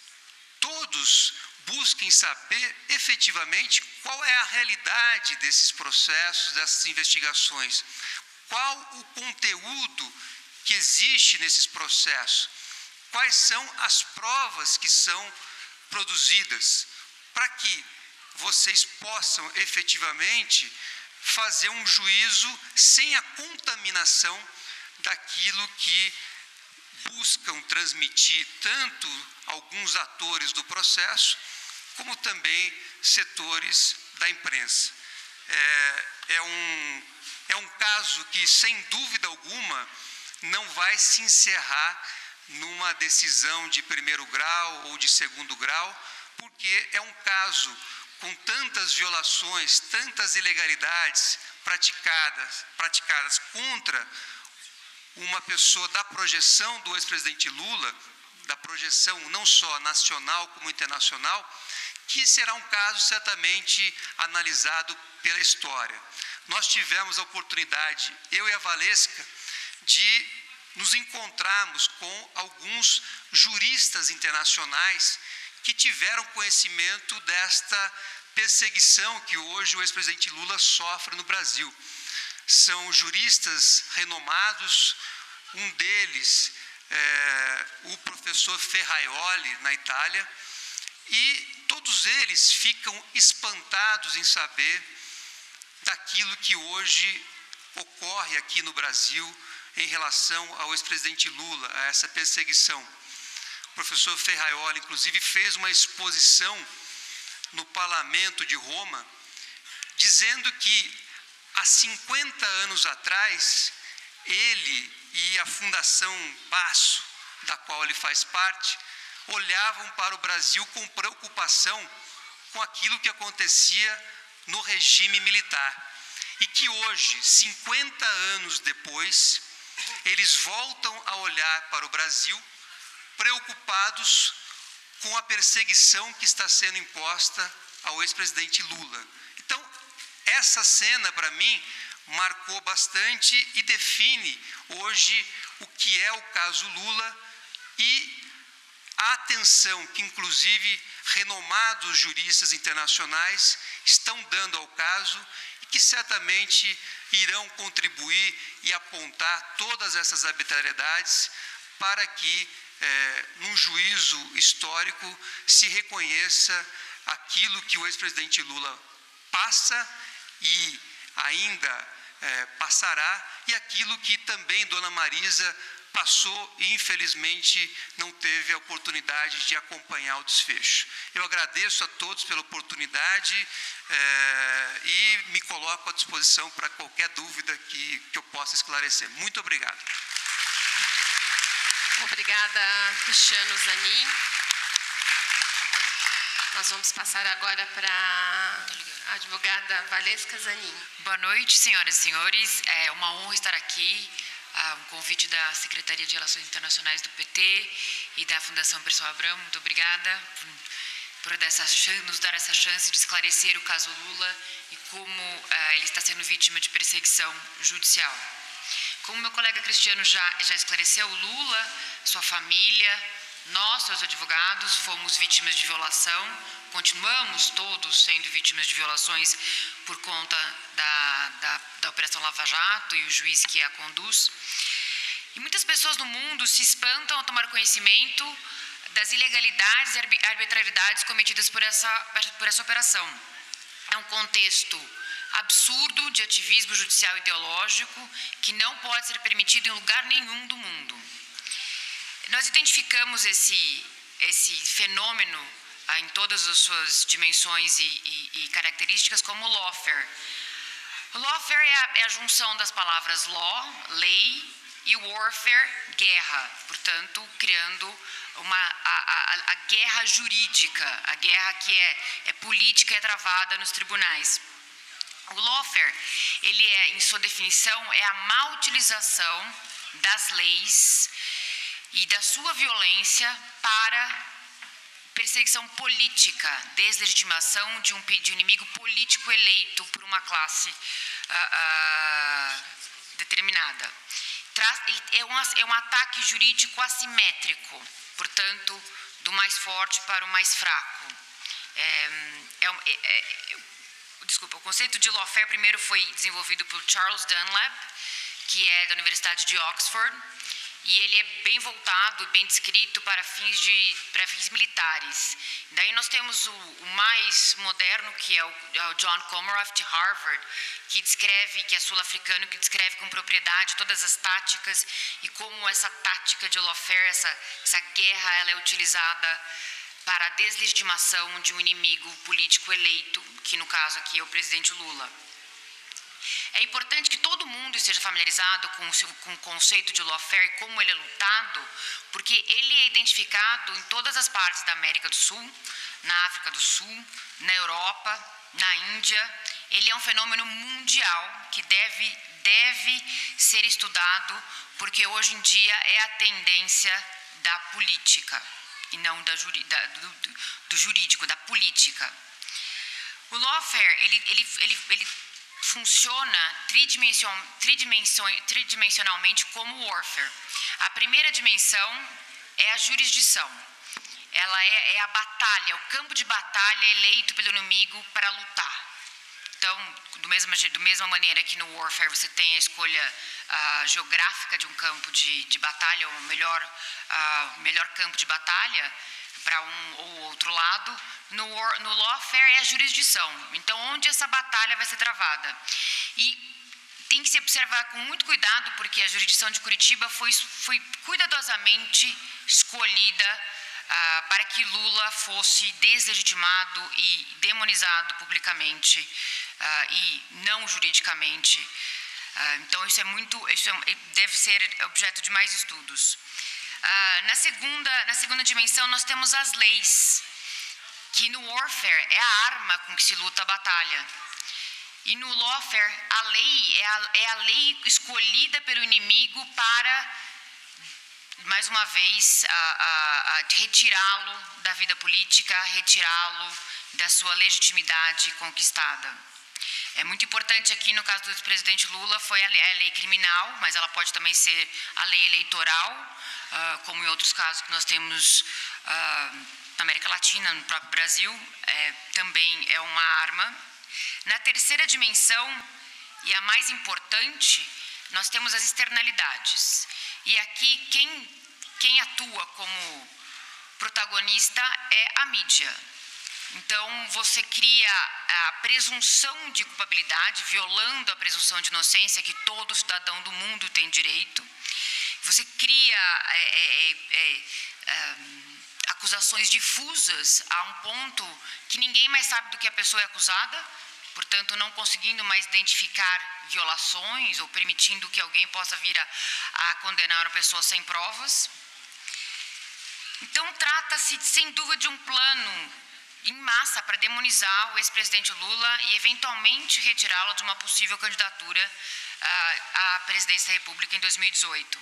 todos busquem saber efetivamente qual é a realidade desses processos, dessas investigações, qual o conteúdo que existe nesses processos, quais são as provas que são produzidas, para que vocês possam efetivamente fazer um juízo sem a contaminação daquilo que buscam transmitir tanto alguns atores do processo, como também setores da imprensa. É, é, um, é um caso que, sem dúvida alguma, não vai se encerrar numa decisão de primeiro grau ou de segundo grau, porque é um caso com tantas violações, tantas ilegalidades praticadas, praticadas contra uma pessoa da projeção do ex-presidente Lula, da projeção não só nacional como internacional, que será um caso certamente analisado pela história. Nós tivemos a oportunidade, eu e a Valesca, de nos encontrarmos com alguns juristas internacionais que tiveram conhecimento desta perseguição que hoje o ex-presidente Lula sofre no Brasil. São juristas renomados, um deles é o professor Ferraioli, na Itália, e todos eles ficam espantados em saber daquilo que hoje ocorre aqui no Brasil em relação ao ex-presidente Lula, a essa perseguição. O professor Ferraioli, inclusive, fez uma exposição no Parlamento de Roma, dizendo que há cinquenta anos atrás, ele e a Fundação Baço, da qual ele faz parte, olhavam para o Brasil com preocupação com aquilo que acontecia no regime militar. E que hoje, cinquenta anos depois, eles voltam a olhar para o Brasil preocupados com a perseguição que está sendo imposta ao ex-presidente Lula. Então, essa cena, para mim, marcou bastante e define hoje o que é o caso Lula e a atenção que, inclusive, renomados juristas internacionais estão dando ao caso e que certamente irão contribuir e apontar todas essas arbitrariedades para que, é, num juízo histórico, se reconheça aquilo que o ex-presidente Lula passa e ainda é, passará, e aquilo que também Dona Marisa passou e, infelizmente, não teve a oportunidade de acompanhar o desfecho. Eu agradeço a todos pela oportunidade é, e me coloco à disposição para qualquer dúvida que, que eu possa esclarecer. Muito obrigado. Obrigada, Cristiano Zanin. Nós vamos passar agora para a advogada Valesca Zanin. Boa noite, senhoras e senhores. É uma honra estar aqui a um convite da Secretaria de Relações Internacionais do P T e da Fundação Perseu Abramo. Muito obrigada por, por dessa, nos dar essa chance de esclarecer o caso Lula e como uh, ele está sendo vítima de perseguição judicial. Como meu colega Cristiano já, já esclareceu, Lula, sua família, nós, seus advogados, fomos vítimas de violação, continuamos todos sendo vítimas de violações por conta da, da, da Operação Lava Jato e o juiz que a conduz. E muitas pessoas no mundo se espantam ao tomar conhecimento das ilegalidades e arbitrariedades cometidas por essa, por essa operação. É um contexto absurdo de ativismo judicial ideológico que não pode ser permitido em lugar nenhum do mundo. Nós identificamos esse, esse fenômeno ah, em todas as suas dimensões e, e, e características como lawfare. Lawfare é a, é a junção das palavras law, lei, e warfare, guerra, portanto, criando uma, a, a, a guerra jurídica, a guerra que é, é política e é travada nos tribunais. O lawfare, ele é, em sua definição, é a má utilização das leis e da sua violência para perseguição política, deslegitimação de um, de um inimigo político eleito por uma classe uh, uh, determinada. É um, é um ataque jurídico assimétrico, portanto, do mais forte para o mais fraco. É, é, é, desculpa, o conceito de lawfare primeiro foi desenvolvido por Charles Dunlap, que é da Universidade de Oxford, e ele é bem voltado, bem descrito para fins, de, para fins militares. Daí nós temos o, o mais moderno, que é o, é o John Comaroff, de Harvard, que descreve, que é sul-africano, que descreve com propriedade todas as táticas e como essa tática de lawfare, essa, essa guerra, ela é utilizada para a deslegitimação de um inimigo político eleito, que no caso aqui é o presidente Lula. É importante que todo mundo esteja familiarizado com o, com o conceito de lawfare e como ele é lutado, porque ele é identificado em todas as partes da América do Sul, na África do Sul, na Europa, na Índia. Ele é um fenômeno mundial que deve, deve ser estudado, porque hoje em dia é a tendência da política, e não da, da, do, do jurídico, da política. O lawfare, ele, ele, ele, ele funciona tridimension, tridimension, tridimensionalmente como warfare. A primeira dimensão é a jurisdição. Ela é, é a batalha, o campo de batalha eleito pelo inimigo para lutar. Então, do mesma, do mesma maneira que no warfare você tem a escolha uh, geográfica de um campo de, de batalha, ou melhor, uh, melhor campo de batalha para um ou outro lado, no, war, no lawfare é a jurisdição. Então, onde essa batalha vai ser travada. E tem que se observar com muito cuidado, porque a jurisdição de Curitiba foi, foi cuidadosamente escolhida uh, para que Lula fosse deslegitimado e demonizado publicamente uh, e não juridicamente. Uh, então, isso é muito, isso é, deve ser objeto de mais estudos. Uh, na, segunda, na segunda dimensão, nós temos as leis, que no warfare é a arma com que se luta a batalha. E no lawfare, a lei é a, é a lei escolhida pelo inimigo para, mais uma vez, a, a, a retirá-lo da vida política, retirá-lo da sua legitimidade conquistada. É muito importante aqui, no caso do presidente Lula, foi a lei, a lei criminal, mas ela pode também ser a lei eleitoral, uh, como em outros casos que nós temos uh, na América Latina, no próprio Brasil, é, também é uma arma. Na terceira dimensão, e a mais importante, nós temos as externalidades. E aqui, quem, quem atua como protagonista é a mídia. Então, você cria a presunção de culpabilidade, violando a presunção de inocência que todo cidadão do mundo tem direito. Você cria é, é, é, é, acusações difusas a um ponto que ninguém mais sabe do que a pessoa é acusada, portanto, não conseguindo mais identificar violações ou permitindo que alguém possa vir a, a condenar uma pessoa sem provas. Então, trata-se, sem dúvida, de um plano em massa para demonizar o ex-presidente Lula e, eventualmente, retirá-lo de uma possível candidatura à, à presidência da República em dois mil e dezoito.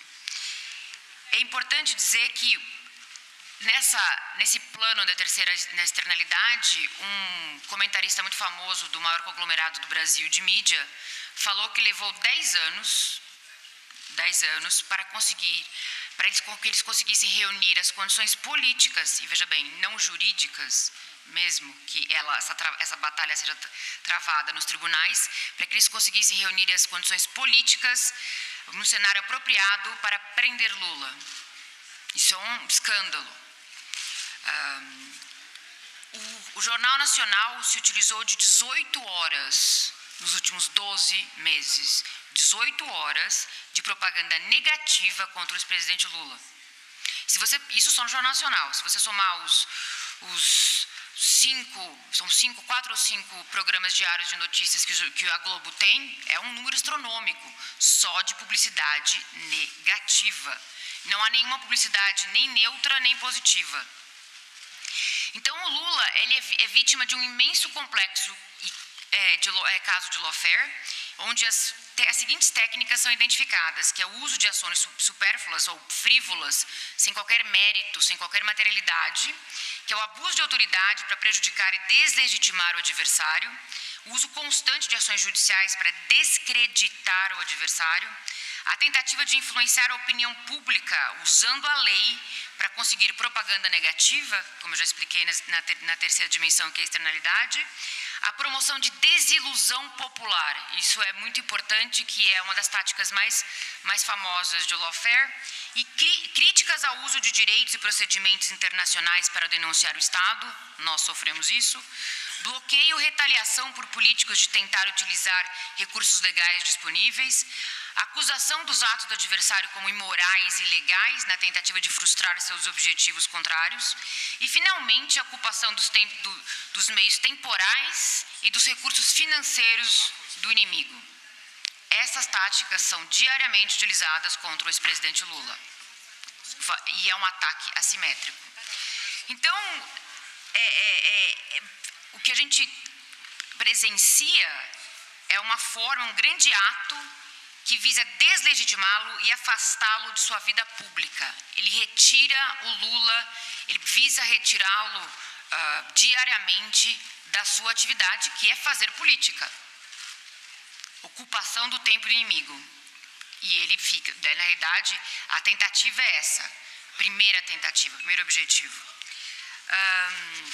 É importante dizer que, nessa, nesse plano da terceira externalidade, um comentarista muito famoso do maior conglomerado do Brasil de mídia falou que levou dez anos, dez anos para conseguir, para eles, que eles conseguissem reunir as condições políticas, e veja bem, não jurídicas, mesmo que ela, essa, essa batalha seja travada nos tribunais, para que eles conseguissem reunir as condições políticas num cenário apropriado para prender Lula. Isso é um escândalo. Um, o, o Jornal Nacional se utilizou de dezoito horas nos últimos doze meses, dezoito horas de propaganda negativa contra o ex-presidente Lula. Se você, isso só no Jornal Nacional. Se você somar os, os cinco, são cinco, quatro ou cinco programas diários de notícias que, que a Globo tem, é um número astronômico, só de publicidade negativa. Não há nenhuma publicidade nem neutra nem positiva. Então, o Lula ele é, é vítima de um imenso complexo é, de, é, caso de lawfare, onde as, as seguintes técnicas são identificadas, que é o uso de ações supérfluas ou frívolas, sem qualquer mérito, sem qualquer materialidade, que é o abuso de autoridade para prejudicar e deslegitimar o adversário, o uso constante de ações judiciais para descreditar o adversário, a tentativa de influenciar a opinião pública usando a lei para conseguir propaganda negativa, como eu já expliquei na, ter, na terceira dimensão, que é a externalidade, a promoção de desilusão popular, isso é muito importante, que é uma das táticas mais, mais famosas de lawfare, e cri, críticas ao uso de direitos e procedimentos internacionais para denunciar o Estado, nós sofremos isso, bloqueio, retaliação por políticos de tentar utilizar recursos legais disponíveis, acusação dos atos do adversário como imorais e ilegais na tentativa de frustrar seus objetivos contrários e, finalmente, a ocupação dos, tem, do, dos meios temporais e dos recursos financeiros do inimigo. Essas táticas são diariamente utilizadas contra o ex-presidente Lula e é um ataque assimétrico. Então, é, é, é, o que a gente presencia é uma forma, um grande ato que visa deslegitimá-lo e afastá-lo de sua vida pública. Ele retira o Lula, ele visa retirá-lo uh, diariamente da sua atividade, que é fazer política. Ocupação do tempo do inimigo. E ele fica, na realidade, a tentativa é essa. Primeira tentativa, primeiro objetivo. Um,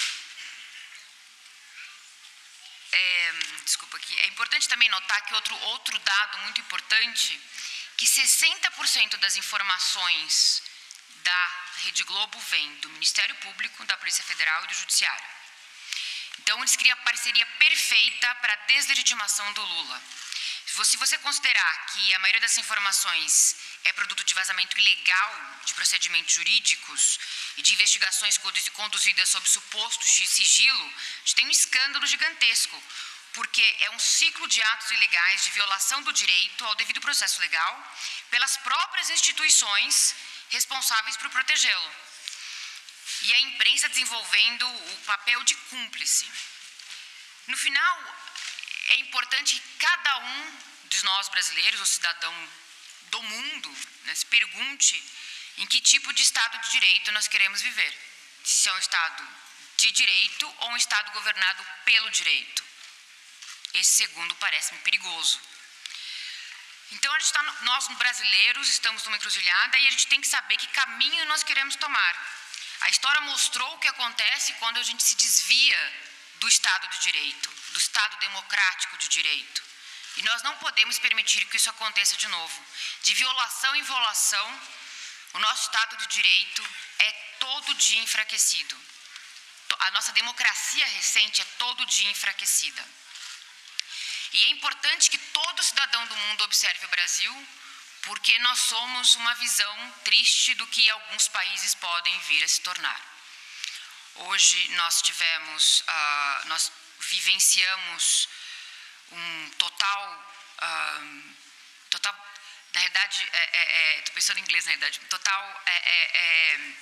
É, desculpa aqui. É importante também notar que outro, outro dado muito importante, que sessenta por cento das informações da Rede Globo vem do Ministério Público, da Polícia Federal e do Judiciário. Então, eles criam a parceria perfeita para a deslegitimação do Lula. Se você considerar que a maioria das informações é produto de vazamento ilegal de procedimentos jurídicos e de investigações conduzidas sob suposto sigilo, a gente tem um escândalo gigantesco, porque é um ciclo de atos ilegais de violação do direito ao devido processo legal pelas próprias instituições responsáveis por protegê-lo. E a imprensa desenvolvendo o papel de cúmplice. No final, é importante que cada um de nós brasileiros, ou cidadão do mundo, né, se pergunte em que tipo de Estado de Direito nós queremos viver. Se é um Estado de Direito ou um Estado governado pelo direito. Esse segundo parece-me perigoso. Então, a gente tá, nós brasileiros estamos numa encruzilhada e a gente tem que saber que caminho nós queremos tomar. A história mostrou o que acontece quando a gente se desvia do Estado de Direito, do Estado democrático de direito. E nós não podemos permitir que isso aconteça de novo. De violação em violação, o nosso Estado de Direito é todo dia enfraquecido. A nossa democracia recente é todo dia enfraquecida. E é importante que todo cidadão do mundo observe o Brasil, porque nós somos uma visão triste do que alguns países podem vir a se tornar. Hoje nós tivemos, uh, nós vivenciamos um total, uh, total, na realidade, estou é, é, pensando em inglês, na realidade, total é, é, é,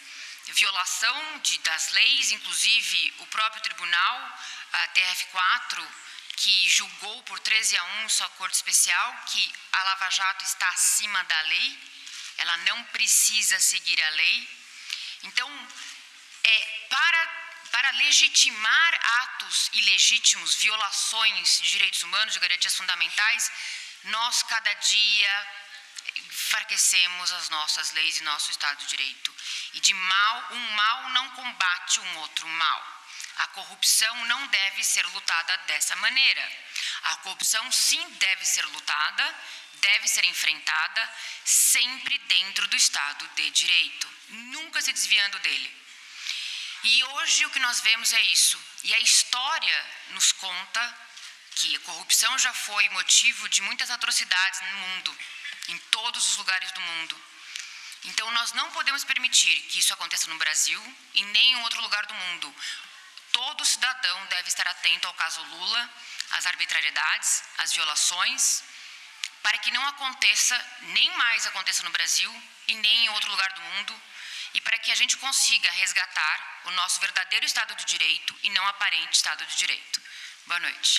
violação de, das leis, inclusive o próprio tribunal, a T R F quatro, que julgou por treze a um sua corte especial que a Lava Jato está acima da lei, ela não precisa seguir a lei. Então, é, para, para legitimar atos ilegítimos, violações de direitos humanos, de garantias fundamentais, nós cada dia enfraquecemos as nossas leis e nosso Estado de Direito. E de mal, um mal não combate um outro mal. A corrupção não deve ser lutada dessa maneira. A corrupção, sim, deve ser lutada, deve ser enfrentada, sempre dentro do Estado de Direito, nunca se desviando dele. E hoje o que nós vemos é isso. E a história nos conta que a corrupção já foi motivo de muitas atrocidades no mundo, em todos os lugares do mundo. Então nós não podemos permitir que isso aconteça no Brasil e nem em outro lugar do mundo. Todo cidadão deve estar atento ao caso Lula, às arbitrariedades, às violações, para que não aconteça, nem mais aconteça no Brasil e nem em outro lugar do mundo, e para que a gente consiga resgatar o nosso verdadeiro Estado de Direito e não aparente Estado de Direito. Boa noite.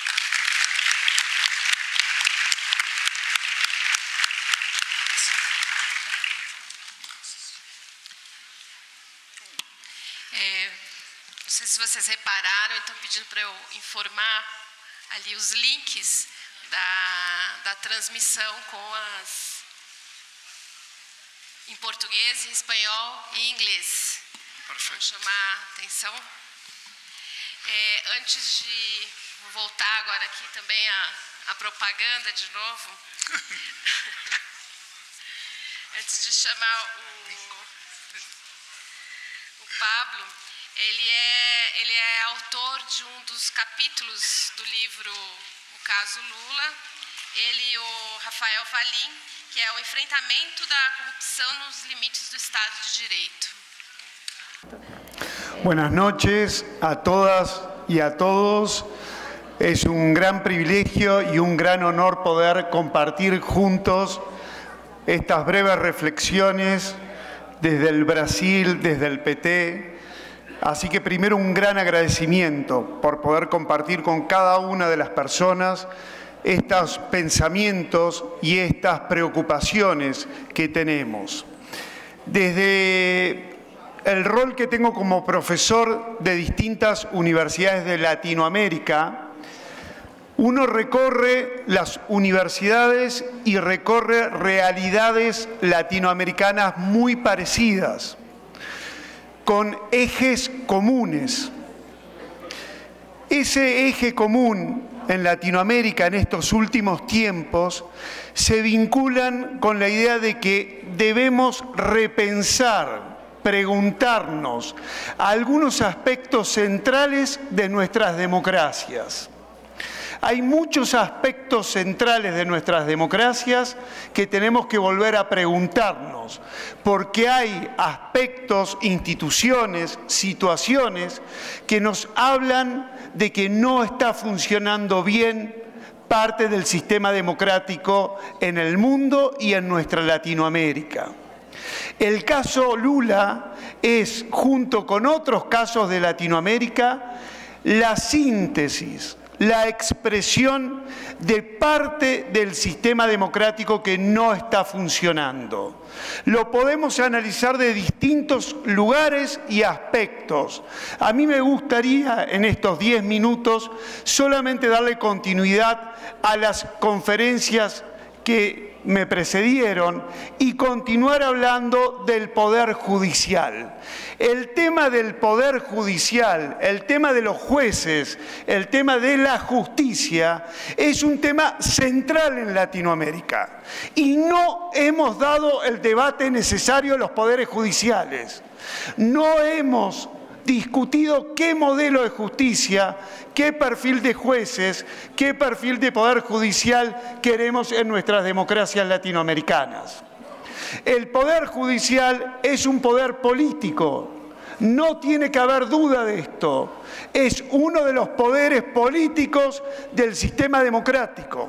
É, não sei se vocês repararam, então pedindo para eu informar ali os links da, da transmissão com as em português, em espanhol e inglês. Perfeito. Vou chamar a atenção. É, antes de vou voltar agora aqui também a, a propaganda de novo. Antes de chamar o, o Pablo, ele é, ele é autor de um dos capítulos do livro O Caso Lula. Ele e o Rafael Valim, que é o enfrentamento da corrupção nos limites do Estado de Direito. Buenas noches a todas y a todos. Es un gran privilegio y un gran honor poder compartir juntos estas breves reflexiones desde el Brasil, desde el P T. Así que primero un gran agradecimiento por poder compartir con cada una de las personas estos pensamientos y estas preocupaciones que tenemos. Desde el rol que tengo como profesor de distintas universidades de Latinoamérica, uno recorre las universidades y recorre realidades latinoamericanas muy parecidas, con ejes comunes. Ese eje común en Latinoamérica en estos últimos tiempos se vinculan con la idea de que debemos repensar, preguntarnos algunos aspectos centrales de nuestras democracias. Hay muchos aspectos centrales de nuestras democracias que tenemos que volver a preguntarnos, porque hay aspectos, instituciones, situaciones que nos hablan de que no está funcionando bien parte del sistema democrático en el mundo y en nuestra Latinoamérica. El caso Lula es, junto con otros casos de Latinoamérica, la síntesis, la expresión de parte del sistema democrático que no está funcionando. Lo podemos analizar de distintos lugares y aspectos. A mí me gustaría en estos diez minutos solamente darle continuidad a las conferencias que me precedieron y continuar hablando del Poder Judicial. El tema del Poder Judicial, el tema de los jueces, el tema de la justicia, es un tema central en Latinoamérica. Y no hemos dado el debate necesario a los poderes judiciales. No hemos discutido qué modelo de justicia, qué perfil de jueces, qué perfil de poder judicial queremos en nuestras democracias latinoamericanas. El poder judicial es un poder político, no tiene que haber duda de esto. Es uno de los poderes políticos del sistema democrático.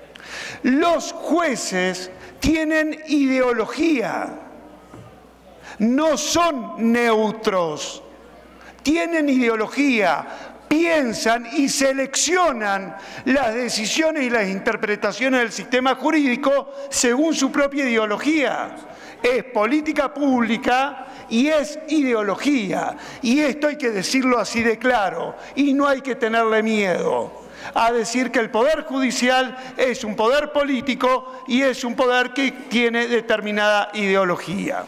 Los jueces tienen ideología. no son neutros, tienen ideología, piensan y seleccionan las decisiones y las interpretaciones del sistema jurídico según su propia ideología. Es política pública y es ideología. Y esto hay que decirlo así de claro. Y no hay que tenerle miedo a decir que el Poder Judicial es un poder político y es un poder que tiene determinada ideología.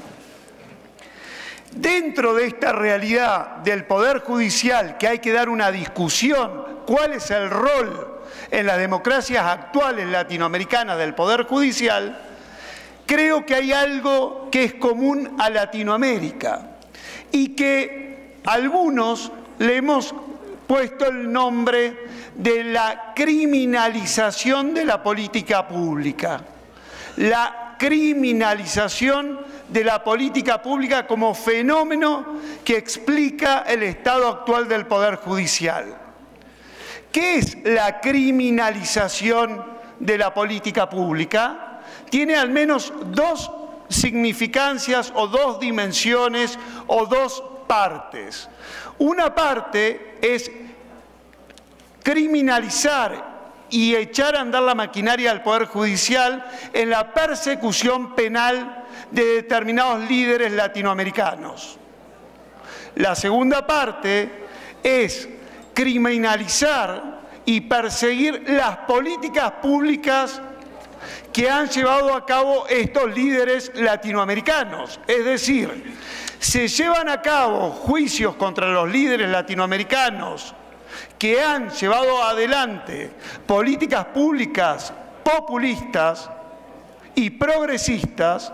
Dentro de esta realidad del Poder Judicial, que hay que dar una discusión, ¿cuál es el rol en las democracias actuales latinoamericanas del Poder Judicial? Creo que hay algo que es común a Latinoamérica y que algunos le hemos puesto el nombre de la criminalización de la política pública. La criminalización de la política pública como fenómeno que explica el estado actual del Poder Judicial. ¿Qué es la criminalización de la política pública? Tiene al menos dos significancias o dos dimensiones o dos partes. Una parte es criminalizar y echar a andar la maquinaria del Poder Judicial en la persecución penal de determinados líderes latinoamericanos. La segunda parte es criminalizar y perseguir las políticas públicas que han llevado a cabo estos líderes latinoamericanos. Es decir, se llevan a cabo juicios contra los líderes latinoamericanos que han llevado adelante políticas públicas populistas y progresistas,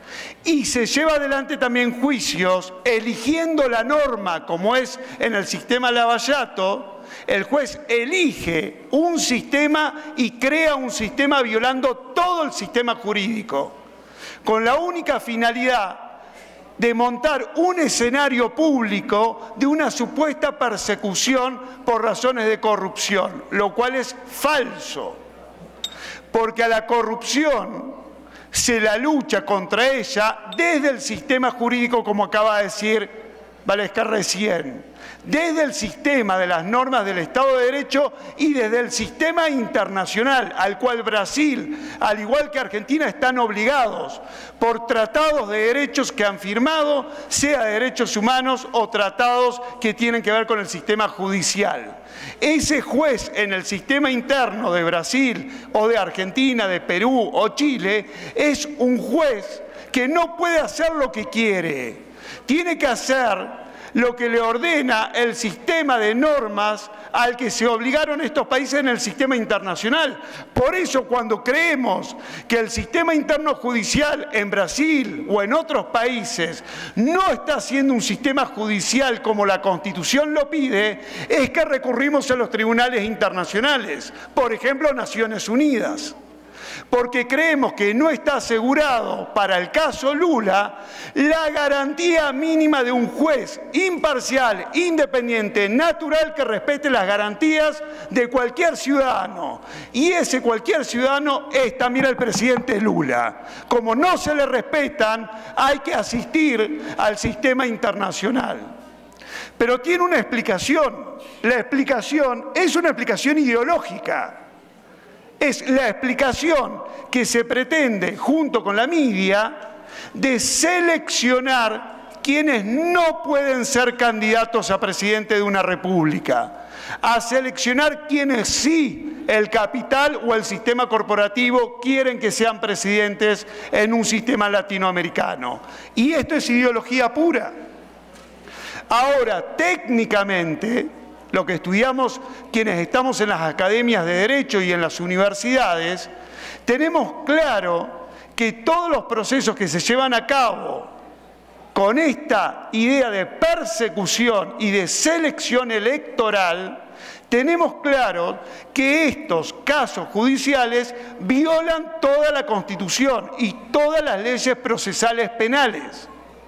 y se lleva adelante también juicios eligiendo la norma, como es en el sistema Lavallato. El juez elige un sistema y crea un sistema violando todo el sistema jurídico, con la única finalidad de montar un escenario público de una supuesta persecución por razones de corrupción, lo cual es falso, porque a la corrupción se la lucha contra ella desde el sistema jurídico, como acaba de decir Valesca recién, desde el sistema de las normas del Estado de Derecho y desde el sistema internacional al cual Brasil, al igual que Argentina, están obligados por tratados de derechos que han firmado, sea de derechos humanos o tratados que tienen que ver con el sistema judicial. Ese juez en el sistema interno de Brasil o de Argentina, de Perú o Chile, es un juez que no puede hacer lo que quiere. Tiene que hacer lo que le ordena el sistema de normas al que se obligaron estos países en el sistema internacional. Por eso, cuando creemos que el sistema interno judicial en Brasil o en otros países no está siendo un sistema judicial como la Constitución lo pide, es que recurrimos a los tribunales internacionales, por ejemplo, Naciones Unidas. Porque creemos que no está asegurado para el caso Lula la garantía mínima de un juez imparcial, independiente, natural, que respete las garantías de cualquier ciudadano. Y ese cualquier ciudadano es también el presidente Lula. Como no se le respetan, hay que asistir al sistema internacional. Pero tiene una explicación. La explicación es una explicación ideológica. Es la explicación que se pretende, junto con la media, de seleccionar quienes no pueden ser candidatos a presidente de una república, a seleccionar quienes sí el capital o el sistema corporativo quieren que sean presidentes en un sistema latinoamericano. Y esto es ideología pura. Ahora, técnicamente, lo que estudiamos quienes estamos en las academias de Derecho y en las universidades, tenemos claro que todos los procesos que se llevan a cabo con esta idea de persecución y de selección electoral, tenemos claro que estos casos judiciales violan toda la Constitución y todas las leyes procesales penales.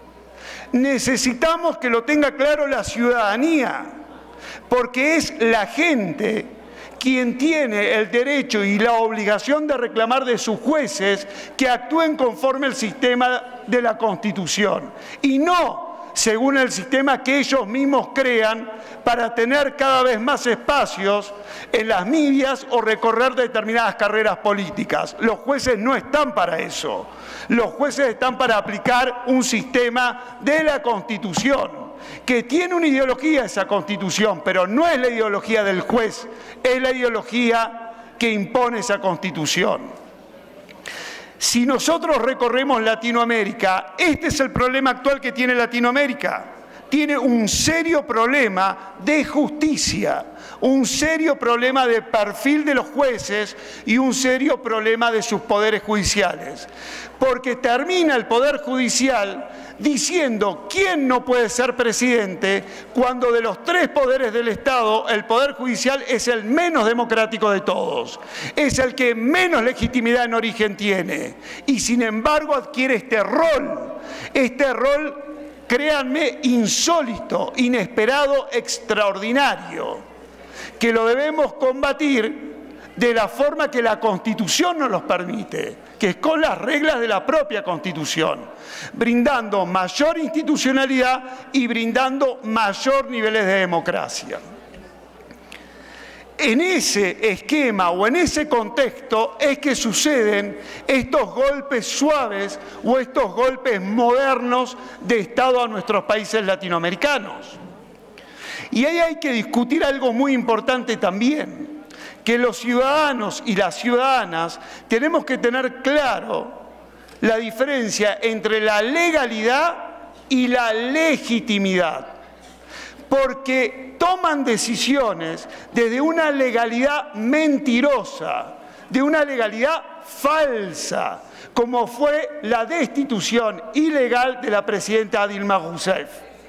Necesitamos que lo tenga claro la ciudadanía, porque es la gente quien tiene el derecho y la obligación de reclamar de sus jueces que actúen conforme al sistema de la Constitución y no según el sistema que ellos mismos crean para tener cada vez más espacios en las medias o recorrer determinadas carreras políticas. Los jueces no están para eso. Los jueces están para aplicar un sistema de la Constitución, que tiene una ideología esa Constitución, pero no es la ideología del juez, es la ideología que impone esa Constitución. Si nosotros recorremos Latinoamérica, este es el problema actual que tiene Latinoamérica. Tiene un serio problema de justicia, un serio problema de perfil de los jueces y un serio problema de sus poderes judiciales. Porque termina el Poder Judicial diciendo quién no puede ser presidente cuando de los tres poderes del Estado el Poder Judicial es el menos democrático de todos, es el que menos legitimidad en origen tiene y sin embargo adquiere este rol, este rol, créanme, insólito, inesperado, extraordinario, que lo debemos combatir de la forma que la Constitución nos los permite, que es con las reglas de la propia Constitución, brindando mayor institucionalidad y brindando mayor niveles de democracia. En ese esquema o en ese contexto es que suceden estos golpes suaves o estos golpes modernos de Estado a nuestros países latinoamericanos. Y ahí hay que discutir algo muy importante también, que los ciudadanos y las ciudadanas tenemos que tener claro la diferencia entre la legalidad y la legitimidad, porque toman decisiones desde una legalidad mentirosa, de una legalidad falsa, como fue la destitución ilegal de la presidenta Dilma Rousseff.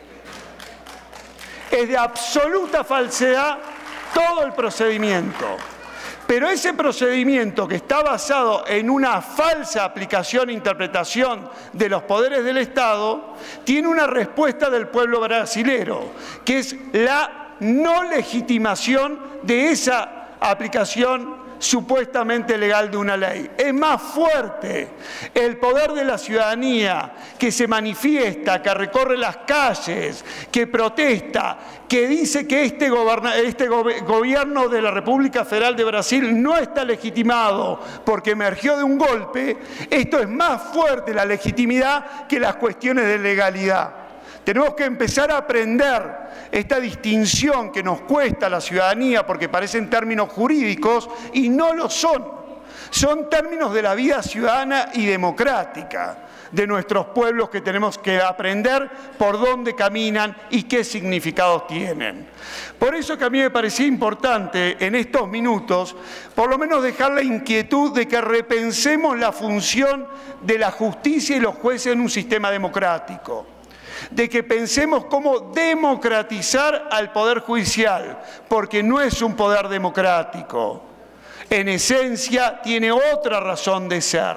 Es de absoluta falsedad todo el procedimiento. Pero ese procedimiento que está basado en una falsa aplicación e interpretación de los poderes del Estado, tiene una respuesta del pueblo brasilero, que es la no legitimación de esa aplicación supuestamente legal de una ley. Es más fuerte el poder de la ciudadanía que se manifiesta, que recorre las calles, que protesta, que dice que este, este go gobierno de la República Federal de Brasil no está legitimado porque emergió de un golpe. Esto es más fuerte la legitimidad que las cuestiones de legalidad. Tenemos que empezar a aprender esta distinción que nos cuesta a la ciudadanía porque parecen términos jurídicos y no lo son. Son términos de la vida ciudadana y democrática de nuestros pueblos que tenemos que aprender por dónde caminan y qué significados tienen. Por eso que a mí me parecía importante en estos minutos por lo menos dejar la inquietud de que repensemos la función de la justicia y los jueces en un sistema democrático, de que pensemos cómo democratizar al Poder Judicial, porque no es un poder democrático. En esencia, tiene otra razón de ser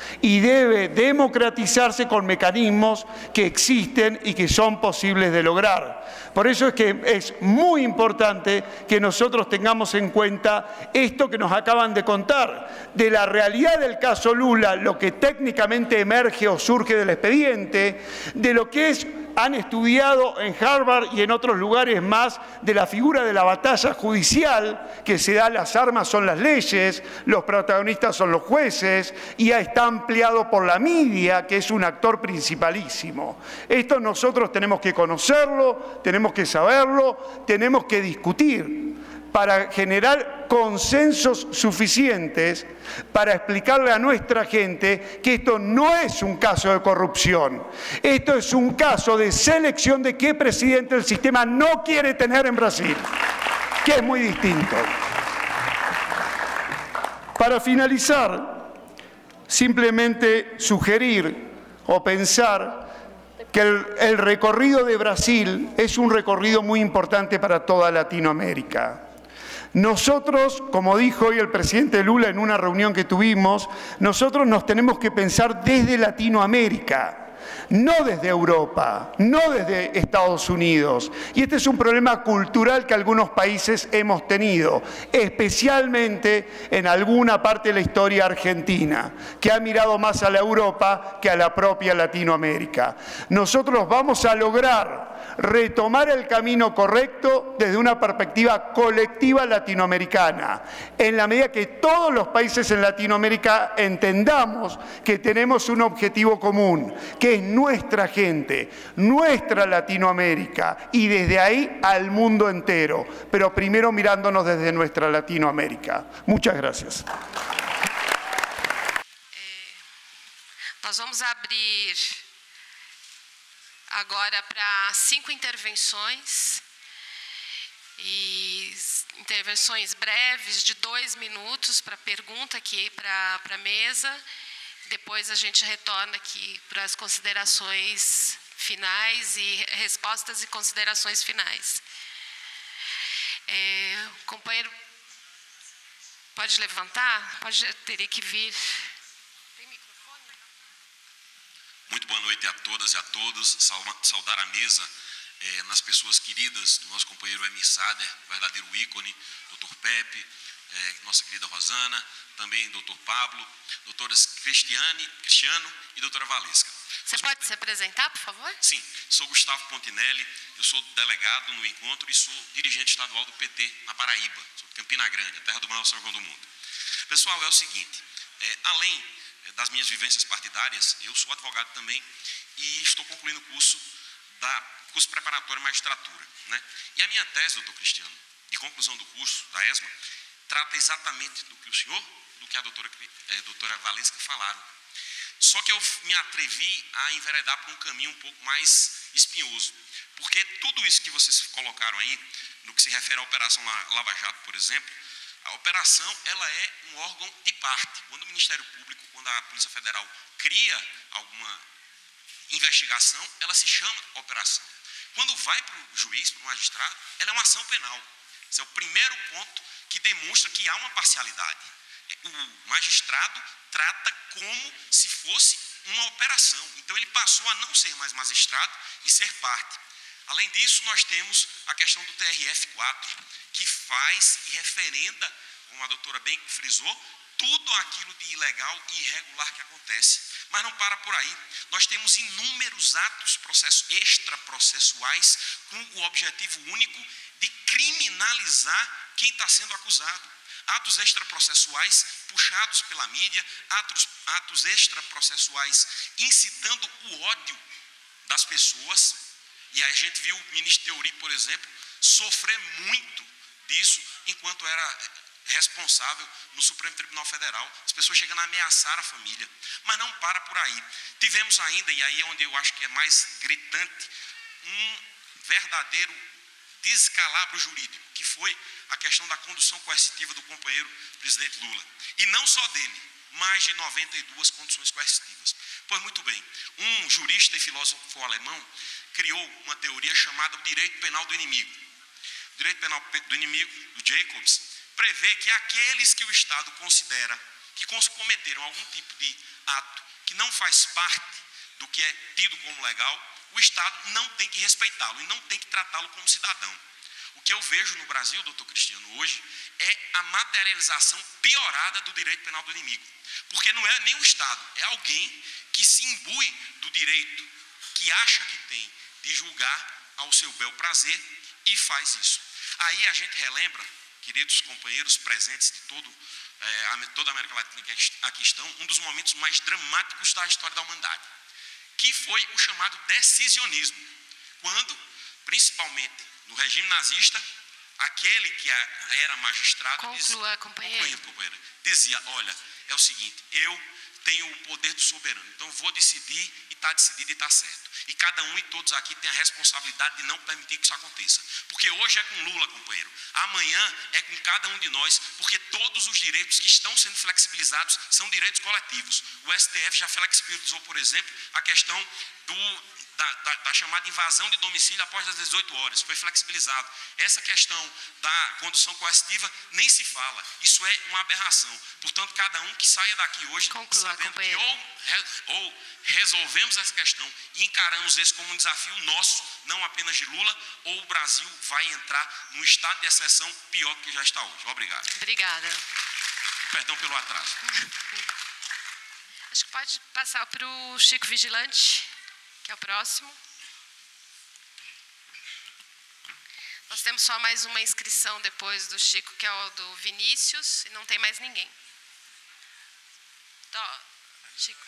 y debe democratizarse con mecanismos que existen y que son posibles de lograr. Por eso es que es muy importante que nosotros tengamos en cuenta esto que nos acaban de contar, de la realidad del caso Lula, lo que técnicamente emerge o surge del expediente, de lo que es, han estudiado en Harvard y en otros lugares más, de la figura de la batalla judicial, que se da, las armas son las leyes, los protagonistas son los jueces, y está ampliado por la media, que es un actor principalísimo. Esto nosotros tenemos que conocerlo, tenemos que saberlo, tenemos que discutir para generar consensos suficientes para explicarle a nuestra gente que esto no es un caso de corrupción, esto es un caso de selección de qué presidente el sistema no quiere tener en Brasil, que es muy distinto. Para finalizar, simplemente sugerir o pensar que el, el recorrido de Brasil es un recorrido muy importante para toda Latinoamérica. Nosotros, como dijo hoy el presidente Lula en una reunión que tuvimos, nosotros nos tenemos que pensar desde Latinoamérica, no desde Europa, no desde Estados Unidos. Y este es un problema cultural que algunos países hemos tenido, especialmente en alguna parte de la historia argentina, que ha mirado más a la Europa que a la propia Latinoamérica. Nosotros vamos a lograr retomar el camino correcto desde una perspectiva colectiva latinoamericana, en la medida que todos los países en Latinoamérica entendamos que tenemos un objetivo común, que es nuestra gente, nuestra Latinoamérica, y desde ahí al mundo entero, pero primero mirándonos desde nuestra Latinoamérica. Muchas gracias. Nós vamos abrir agora para cinco intervenções, e intervenções breves de dois minutos para pergunta aqui para a mesa. Depois a gente retorna aqui para as considerações finais e respostas e considerações finais. É, o companheiro pode levantar? Pode, teria que vir. Muito boa noite a todas e a todos. Saudar a mesa eh, nas pessoas queridas do nosso companheiro Emir Sader, verdadeiro ícone, doutor Pepe, eh, nossa querida Rosana, também doutor Pablo, doutoras Cristiane, Cristiano e doutora Valesca. Você Mas, pode se apresentar, por favor? Sim, sou Gustavo Pontinelli, eu sou delegado no encontro e sou dirigente estadual do P T na Paraíba, sou de Campina Grande, a terra do maior São João do mundo. Pessoal, é o seguinte, eh, além das minhas vivências partidárias, eu sou advogado também e estou concluindo o curso, da, curso preparatório magistratura. Né? E a minha tese, doutor Cristiano, de conclusão do curso da ESMA, trata exatamente do que o senhor, do que a doutora, eh, doutora Valesca falaram. Só que eu me atrevi a enveredar por um caminho um pouco mais espinhoso, porque tudo isso que vocês colocaram aí, no que se refere à Operação Lava Jato, por exemplo, a operação ela é um órgão de parte. Quando o Ministério Público, quando a Polícia Federal cria alguma investigação, ela se chama operação. Quando vai para o juiz, para o magistrado, ela é uma ação penal. Esse é o primeiro ponto que demonstra que há uma parcialidade. O magistrado trata como se fosse uma operação. Então ele passou a não ser mais magistrado e ser parte. Além disso, nós temos a questão do T R F quatro, que faz e referenda, como a doutora bem frisou, tudo aquilo de ilegal e irregular que acontece. Mas não para por aí. Nós temos inúmeros atos processos, extraprocessuais com o objetivo único de criminalizar quem está sendo acusado. Atos extraprocessuais puxados pela mídia, atos, atos extraprocessuais incitando o ódio das pessoas. E a gente viu o ministro Teori, por exemplo, sofrer muito disso enquanto era responsável no Supremo Tribunal Federal. As pessoas chegando a ameaçar a família. Mas não para por aí. Tivemos ainda, e aí é onde eu acho que é mais gritante, um verdadeiro descalabro jurídico, que foi a questão da condução coercitiva do companheiro presidente Lula. E não só dele, mais de noventa e duas conduções coercitivas. Pois muito bem, um jurista e filósofo alemão criou uma teoria chamada o direito penal do inimigo. O direito penal do inimigo, do Jacobs, prevê que aqueles que o Estado considera que cometeram algum tipo de ato que não faz parte do que é tido como legal, o Estado não tem que respeitá-lo e não tem que tratá-lo como cidadão. O que eu vejo no Brasil, doutor Cristiano, hoje, é a materialização piorada do direito penal do inimigo. Porque não é nem o Estado, é alguém que se imbui do direito que acha que tem de julgar ao seu bel prazer e faz isso. Aí a gente relembra, queridos companheiros presentes de todo, é, toda a América Latina que aqui estão, um dos momentos mais dramáticos da história da humanidade, que foi o chamado decisionismo, quando, principalmente no regime nazista, aquele que era magistrado Conclua, dizia, companheiro. companheiro, dizia, olha, é o seguinte, eu tenho o poder do soberano, então vou decidir e está decidido e está certo. E cada um e todos aqui tem a responsabilidade de não permitir que isso aconteça. Porque hoje é com Lula, companheiro. Amanhã é com cada um de nós, porque todos os direitos que estão sendo flexibilizados são direitos coletivos. O S T F já flexibilizou, por exemplo, a questão do, da, da, da chamada invasão de domicílio após as dezoito horas. Foi flexibilizado. Essa questão da condução coercitiva nem se fala. Isso é uma aberração. Portanto, cada um que saia daqui hoje Conclua, sabendo companheiro. que ou, ou resolvemos essa questão e encaramos esse como um desafio nosso, não apenas de Lula, ou o Brasil vai entrar num estado de exceção pior do que já está hoje. Obrigado. Obrigada. E perdão pelo atraso. Acho que pode passar para o Chico Vigilante, que é o próximo. Nós temos só mais uma inscrição depois do Chico, que é o do Vinícius, e não tem mais ninguém. Então, Chico.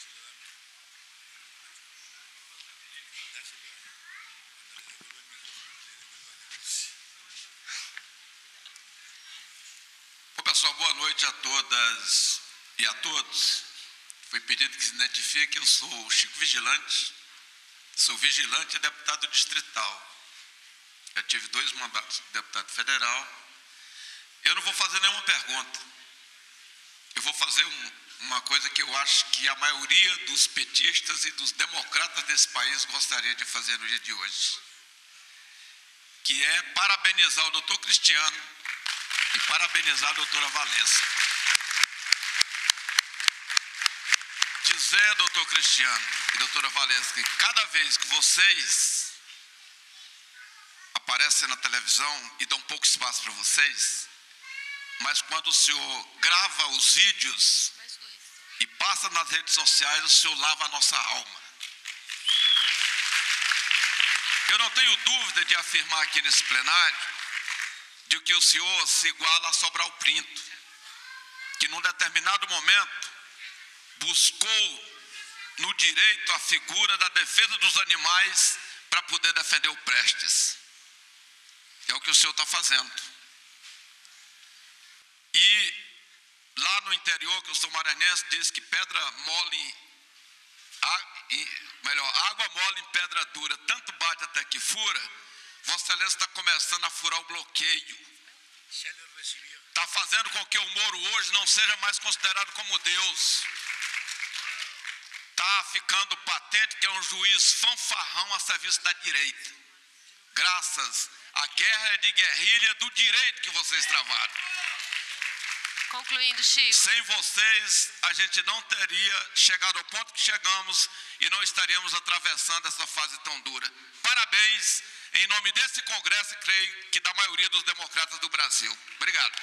Bom, pessoal, boa noite a todas e a todos. Foi pedido que se identifique, eu sou o Chico Vigilante, sou vigilante e deputado distrital. Já tive dois mandatos de deputado federal. Eu não vou fazer nenhuma pergunta. Eu vou fazer um, uma coisa que eu acho que a maioria dos petistas e dos democratas desse país gostaria de fazer no dia de hoje, que é parabenizar o doutor Cristiano e parabenizar a doutora Valesca. Dizer, doutor Cristiano e doutora Valesca, que cada vez que vocês aparecem na televisão e dão pouco espaço para vocês, mas quando o senhor grava os vídeos e passa nas redes sociais, o senhor lava a nossa alma. Eu não tenho dúvida de afirmar aqui nesse plenário de que o senhor se iguala a Sobral Pinto, que num determinado momento buscou no direito a figura da defesa dos animais para poder defender o Prestes. É o que o senhor está fazendo. E lá no interior, que eu sou maranhense, diz que pedra mole, melhor, água mole em pedra dura, tanto bate até que fura. Vossa Excelência está começando a furar o bloqueio. Está fazendo com que o Moro hoje não seja mais considerado como Deus. Está ficando patente que é um juiz fanfarrão a serviço da direita. Graças à guerra de guerrilha do direito que vocês travaram. Concluindo, Chico. Sem vocês, a gente não teria chegado ao ponto que chegamos e não estaríamos atravessando essa fase tão dura. Parabéns, em nome desse Congresso, creio que da maioria dos democratas do Brasil. Obrigado.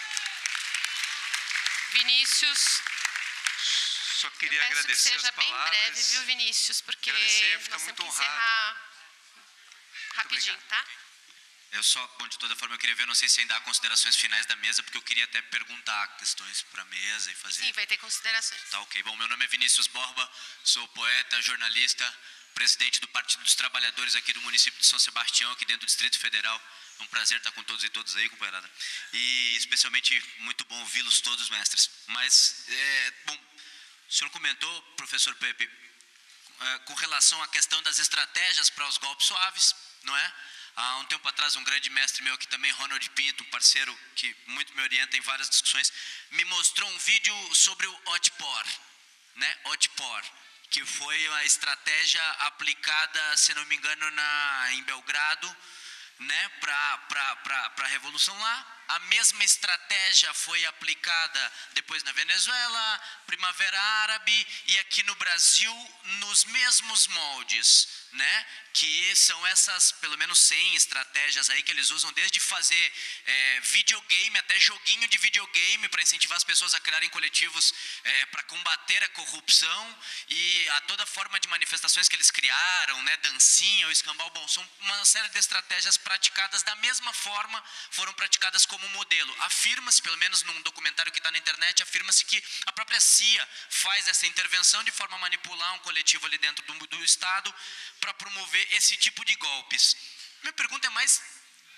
Vinícius. Só queria Eu peço agradecer que seja as bem palavras. breve, viu, Vinícius? Porque Agradecer, nós ficar temos muito que honrado. encerrar rapidinho, obrigado. tá? Eu só, bom, de toda forma, eu queria ver, não sei se ainda há considerações finais da mesa, porque eu queria até perguntar questões para a mesa e fazer... Sim, vai ter considerações. Tá, ok. Bom, meu nome é Vinícius Borba, sou poeta, jornalista, presidente do Partido dos Trabalhadores aqui do município de São Sebastião, aqui dentro do Distrito Federal. É um prazer estar com todos e todas aí, companheirada. E, especialmente, muito bom ouvi-los todos, mestres. Mas, é, bom, o senhor comentou, professor Pepe, é, com relação à questão das estratégias para os golpes suaves, não é? Há um tempo atrás, um grande mestre meu aqui também, Ronald Pinto, um parceiro que muito me orienta em várias discussões, me mostrou um vídeo sobre o Otpor, né? Otpor, que foi a estratégia aplicada, se não me engano, na, em Belgrado, né? Para a revolução lá. A mesma estratégia foi aplicada depois na Venezuela, Primavera Árabe e aqui no Brasil nos mesmos moldes, né? Que são essas pelo menos cem estratégias aí que eles usam, desde fazer é, videogame até joguinho de videogame para incentivar as pessoas a criarem coletivos é, para combater a corrupção e a toda forma de manifestações que eles criaram, né? Dancinha, o escambau, bom, são uma série de estratégias praticadas da mesma forma, foram praticadas como modelo. Afirma-se, pelo menos num documentário que está na internet, afirma-se que a própria C I A faz essa intervenção de forma a manipular um coletivo ali dentro do, do Estado para promover esse tipo de golpes. Minha pergunta é mais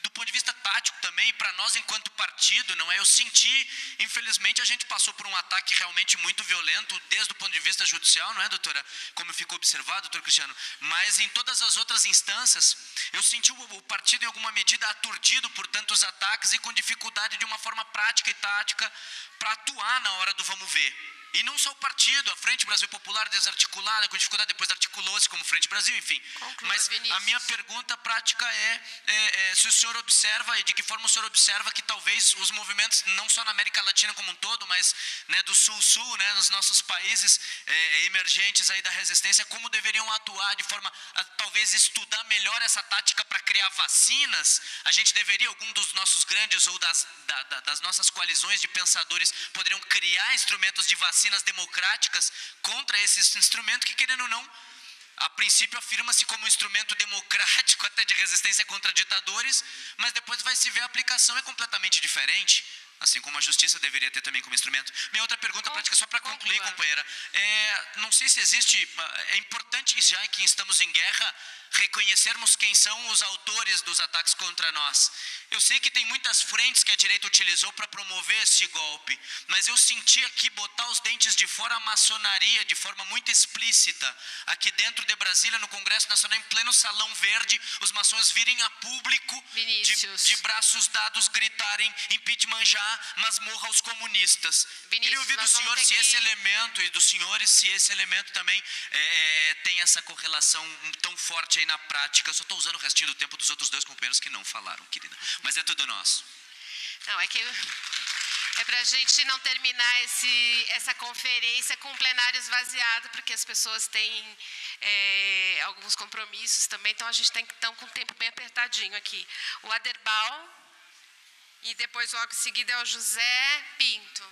do ponto de vista tático também, para nós enquanto partido, não é? Eu senti, infelizmente, a gente passou por um ataque realmente muito violento, desde o ponto de vista judicial, não é, doutora? Como ficou observado, doutor Cristiano, mas em todas as outras instâncias, eu senti o, o partido em alguma medida aturdido por tantos ataques e com dificuldade de uma forma prática e tática para atuar na hora do vamos ver. E não só o partido, a Frente Brasil Popular desarticulada, com dificuldade, depois articulou-se como Frente Brasil, enfim. Conclua, mas Vinícius. A minha pergunta prática é, é, é se o senhor observa, e de que forma o senhor observa que talvez os movimentos, não só na América Latina como um todo, mas, né, do Sul-Sul, né, nos nossos países é, emergentes aí da resistência, como deveriam atuar de forma a talvez estudar melhor essa tática para criar vacinas? A gente deveria, algum dos nossos grandes ou das, da, da, das nossas coalizões de pensadores, poderiam criar instrumentos de vacina democráticas contra esses instrumentos que, querendo ou não, a princípio afirma-se como um instrumento democrático até de resistência contra ditadores, mas depois vai se ver a aplicação é completamente diferente, assim como a justiça deveria ter também como instrumento. Minha outra pergunta Com, prática, só para concluir, conclua. companheira, é, não sei se existe, é importante já que estamos em guerra, reconhecermos quem são os autores dos ataques contra nós. Eu sei que tem muitas frentes que a direita utilizou para promover esse golpe, mas eu senti aqui botar os dentes de fora a maçonaria de forma muito explícita. Aqui dentro de Brasília, no Congresso Nacional, em pleno Salão Verde, os maçons virem a público de, de braços dados gritarem impeachment já, mas morra aos comunistas. Vinícius, Queria ouvir do senhor se que... esse elemento, e dos senhores, se esse elemento também é, tem essa correlação tão forte aí na prática. Eu só estou usando o restinho do tempo dos outros dois companheiros que não falaram, querida. Mas é tudo nosso. Não, é que é para a gente não terminar esse, essa conferência com o plenário esvaziado, porque as pessoas têm é, alguns compromissos também, então a gente tem que estar com o tempo bem apertadinho aqui. O Aderbal, e depois logo em seguida é o José Pinto.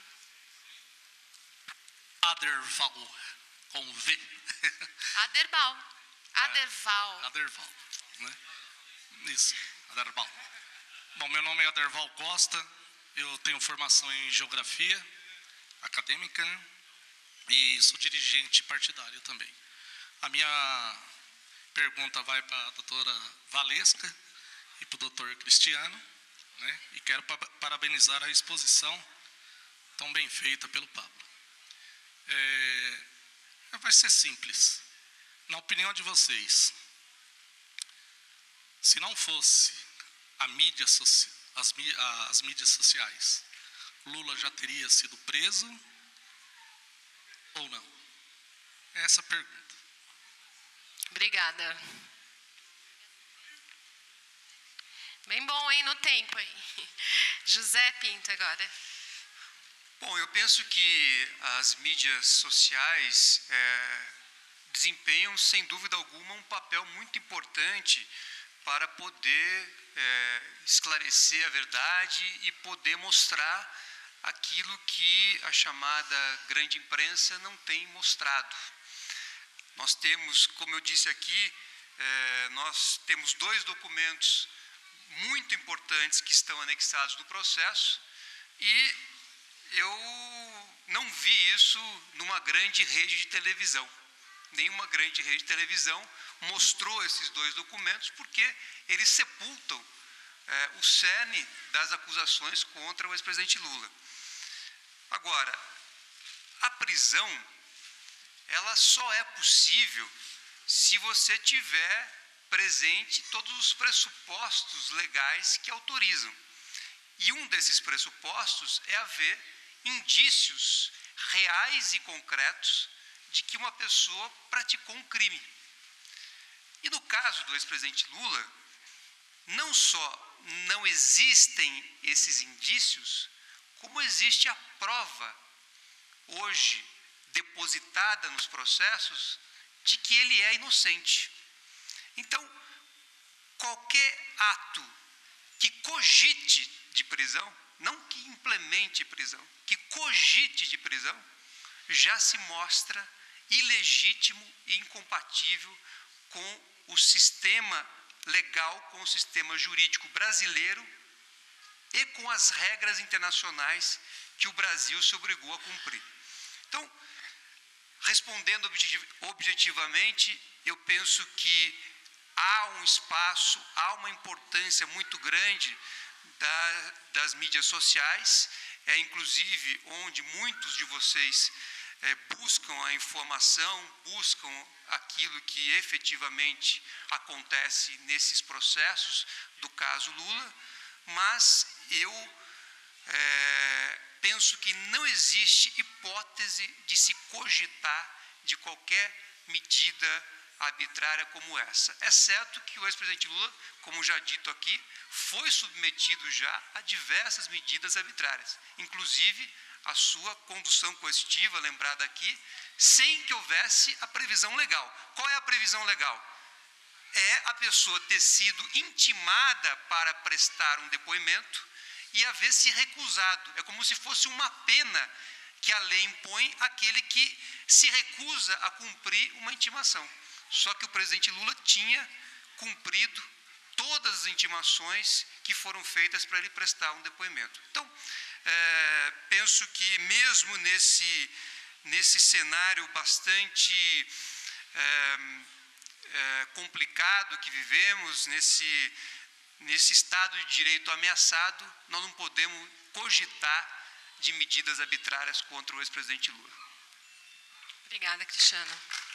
Aderval, com V. Aderbal. Aderval. É, Aderval, né? Isso, Aderval. Bom, meu nome é Aderval Costa, eu tenho formação em Geografia Acadêmica, né? E sou dirigente partidário também. A minha pergunta vai para a doutora Valesca e para o doutor Cristiano, né? E quero parabenizar a exposição tão bem feita pelo Pablo. É, vai ser simples. Na opinião de vocês, se não fosse a mídia soci, as, as mídias sociais, Lula já teria sido preso ou não? É essa a pergunta. Obrigada. Bem bom, hein, no tempo aí. José Pinto agora. Bom, eu penso que as mídias sociais é, desempenham, sem dúvida alguma, um papel muito importante para poder é, esclarecer a verdade e poder mostrar aquilo que a chamada grande imprensa não tem mostrado. Nós temos, como eu disse aqui, é, nós temos dois documentos muito importantes que estão anexados no processo e eu não vi isso numa grande rede de televisão. Nenhuma grande rede de televisão mostrou esses dois documentos porque eles sepultam é, o cerne das acusações contra o ex-presidente Lula. Agora, a prisão, ela só é possível se você tiver presente todos os pressupostos legais que autorizam. E um desses pressupostos é haver indícios reais e concretos de que uma pessoa praticou um crime. E no caso do ex-presidente Lula, não só não existem esses indícios, como existe a prova hoje depositada nos processos de que ele é inocente. Então, qualquer ato que cogite de prisão, não que implemente prisão, que cogite de prisão, já se mostra ilegítimo e incompatível com o sistema legal, com o sistema jurídico brasileiro e com as regras internacionais que o Brasil se obrigou a cumprir. Então, respondendo objetivamente, eu penso que há um espaço, há uma importância muito grande da, das mídias sociais, é inclusive onde muitos de vocês é, buscam a informação, buscam aquilo que efetivamente acontece nesses processos do caso Lula, mas eu é, penso que não existe hipótese de se cogitar de qualquer medida arbitrária como essa, exceto que o ex-presidente Lula, como já dito aqui, foi submetido já a diversas medidas arbitrárias, inclusive a sua condução coercitiva, lembrada aqui, sem que houvesse a previsão legal. Qual é a previsão legal? É a pessoa ter sido intimada para prestar um depoimento e haver se recusado. É como se fosse uma pena que a lei impõe àquele que se recusa a cumprir uma intimação. Só que o presidente Lula tinha cumprido todas as intimações que foram feitas para ele prestar um depoimento. Então, é, penso que mesmo nesse, nesse cenário bastante é, é, complicado que vivemos, nesse, nesse Estado de Direito ameaçado, nós não podemos cogitar de medidas arbitrárias contra o ex-presidente Lula. Obrigada, Cristiano.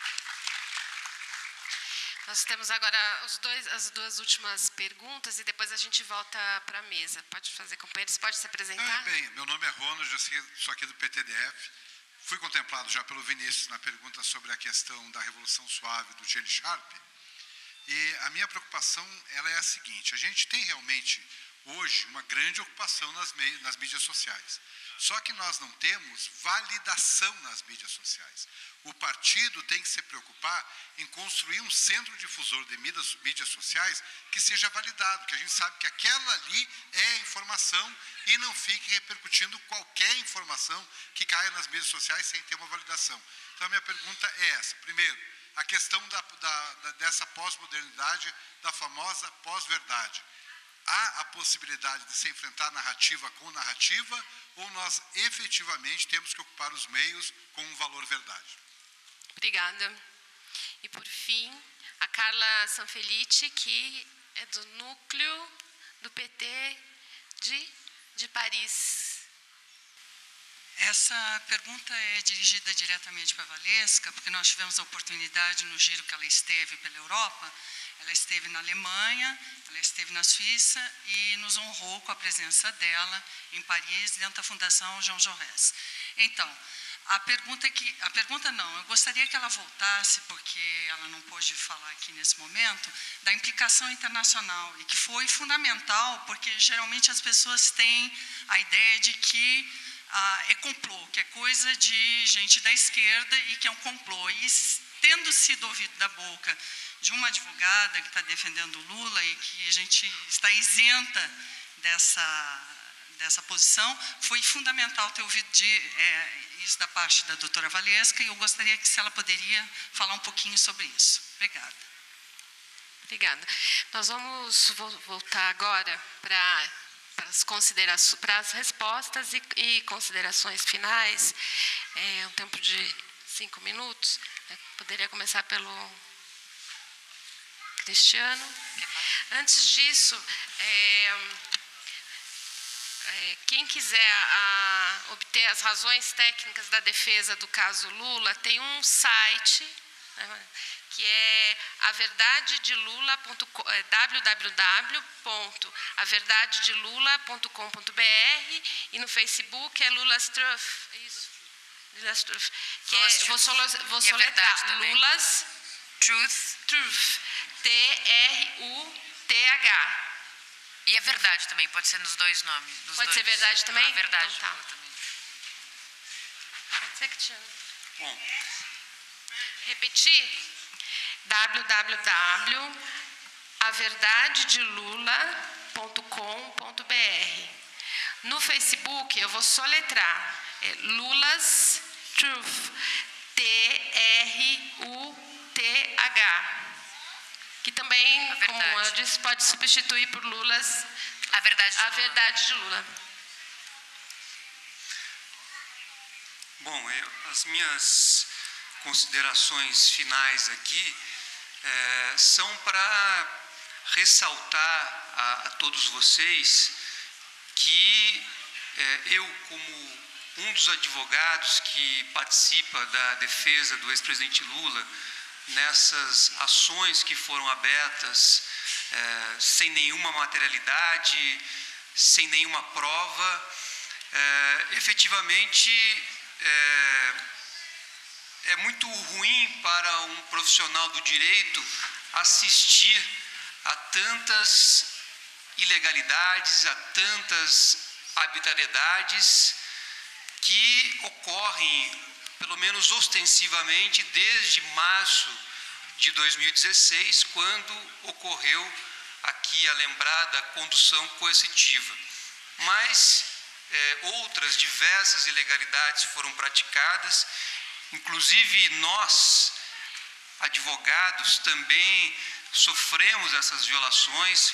Nós temos agora os dois, as duas últimas perguntas e depois a gente volta para a mesa. Pode fazer, companheiros? Pode se apresentar? Ah, bem, meu nome é Ronald, eu sou aqui do P T D F. Fui contemplado já pelo Vinícius na pergunta sobre a questão da Revolução Suave do Gene Sharp. E a minha preocupação ela é a seguinte: a gente tem realmente hoje uma grande ocupação nas, nas mídias sociais. Só que nós não temos validação nas mídias sociais. O partido tem que se preocupar em construir um centro difusor de mídias, mídias sociais que seja validado, que a gente sabe que aquela ali é informação e não fique repercutindo qualquer informação que caia nas mídias sociais sem ter uma validação. Então, a minha pergunta é essa. Primeiro, a questão da, da, da, dessa pós-modernidade, da famosa pós-verdade. Há a possibilidade de se enfrentar narrativa com narrativa ou nós efetivamente temos que ocupar os meios com um valor verdade? Obrigada. E, por fim, a Carla Sanfelice, que é do núcleo do P T de, de Paris. Essa pergunta é dirigida diretamente para a Valesca, porque nós tivemos a oportunidade no giro que ela esteve pela Europa. Ela esteve na Alemanha, ela esteve na Suíça e nos honrou com a presença dela em Paris, dentro da Fundação Jean Jaurès. Então, a pergunta é que, a pergunta não, eu gostaria que ela voltasse, porque ela não pôde falar aqui nesse momento, da implicação internacional, e que foi fundamental, porque geralmente as pessoas têm a ideia de que ah, é complô, que é coisa de gente da esquerda e que é um complô. E tendo sido ouvido da boca de uma advogada que está defendendo o Lula e que a gente está isenta dessa, dessa posição, foi fundamental ter ouvido de, é, isso da parte da doutora Valesca, e eu gostaria que se ela poderia falar um pouquinho sobre isso. Obrigada. Obrigada. Nós vamos voltar agora para, para, as, considerações, para as respostas e, e considerações finais. É um tempo de cinco minutos. Eu poderia começar pelo Cristiano. Antes disso, é, é, quem quiser a, obter as razões técnicas da defesa do caso Lula, tem um site, né, que é a verdade de lula ponto com, é, w w w ponto a verdade de lula ponto com ponto b r, e no Facebook é Lula's Truth. É isso? Lula's Truth. Que é, vou, solo, vou soletrar. Lula's Truth. Truth. T R U T H. E é verdade também, pode ser nos dois nomes. Nos pode dois. ser verdade também? Ah, verdade. Então, tá. Também. Pode ser, Cristiano. Bom. Repetir? w w w ponto a verdade de lula ponto com ponto b r. No Facebook, eu vou soletrar. É Lula's Truth. T R U T H. Que também, como eu disse, pode substituir por Lula's A Verdade de a Lula. Verdade de Lula. Bom, eu, as minhas considerações finais aqui é, são para ressaltar a, a todos vocês que é, eu, como um dos advogados que participa da defesa do ex-presidente Lula nessas ações que foram abertas é, sem nenhuma materialidade, sem nenhuma prova, é, efetivamente é, é muito ruim para um profissional do direito assistir a tantas ilegalidades, a tantas arbitrariedades que ocorrem, pelo menos ostensivamente, desde março de dois mil e dezesseis, quando ocorreu aqui a lembrada condução coercitiva. Mas é, outras diversas ilegalidades foram praticadas, inclusive nós, advogados, também sofremos essas violações,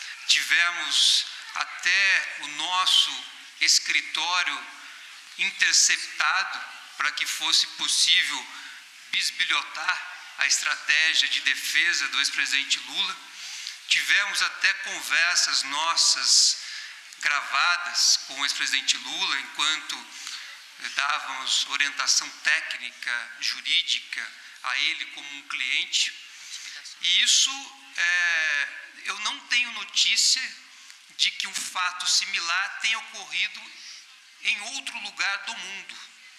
tivemos até o nosso escritório interceptado para que fosse possível bisbilhotar a estratégia de defesa do ex-presidente Lula. Tivemos até conversas nossas gravadas com o ex-presidente Lula, enquanto dávamos orientação técnica, jurídica a ele como um cliente. E isso, é, eu não tenho notícia de que um fato similar tenha ocorrido em outro lugar do mundo.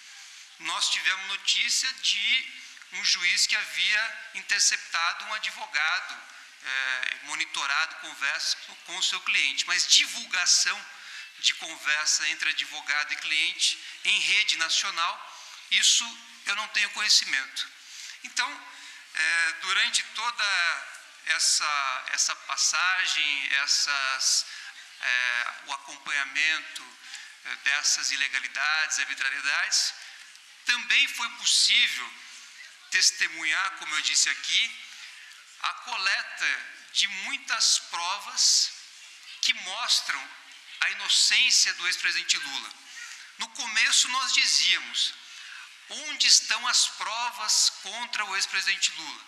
Nós tivemos notícia de um juiz que havia interceptado um advogado, é, monitorado conversas com o seu cliente, mas divulgação de conversa entre advogado e cliente em rede nacional, isso eu não tenho conhecimento. Então, é, durante toda essa, essa passagem, essas, é, o acompanhamento é, dessas ilegalidades, arbitrariedades, também foi possível testemunhar, como eu disse aqui, a coleta de muitas provas que mostram a inocência do ex-presidente Lula. No começo nós dizíamos, onde estão as provas contra o ex-presidente Lula?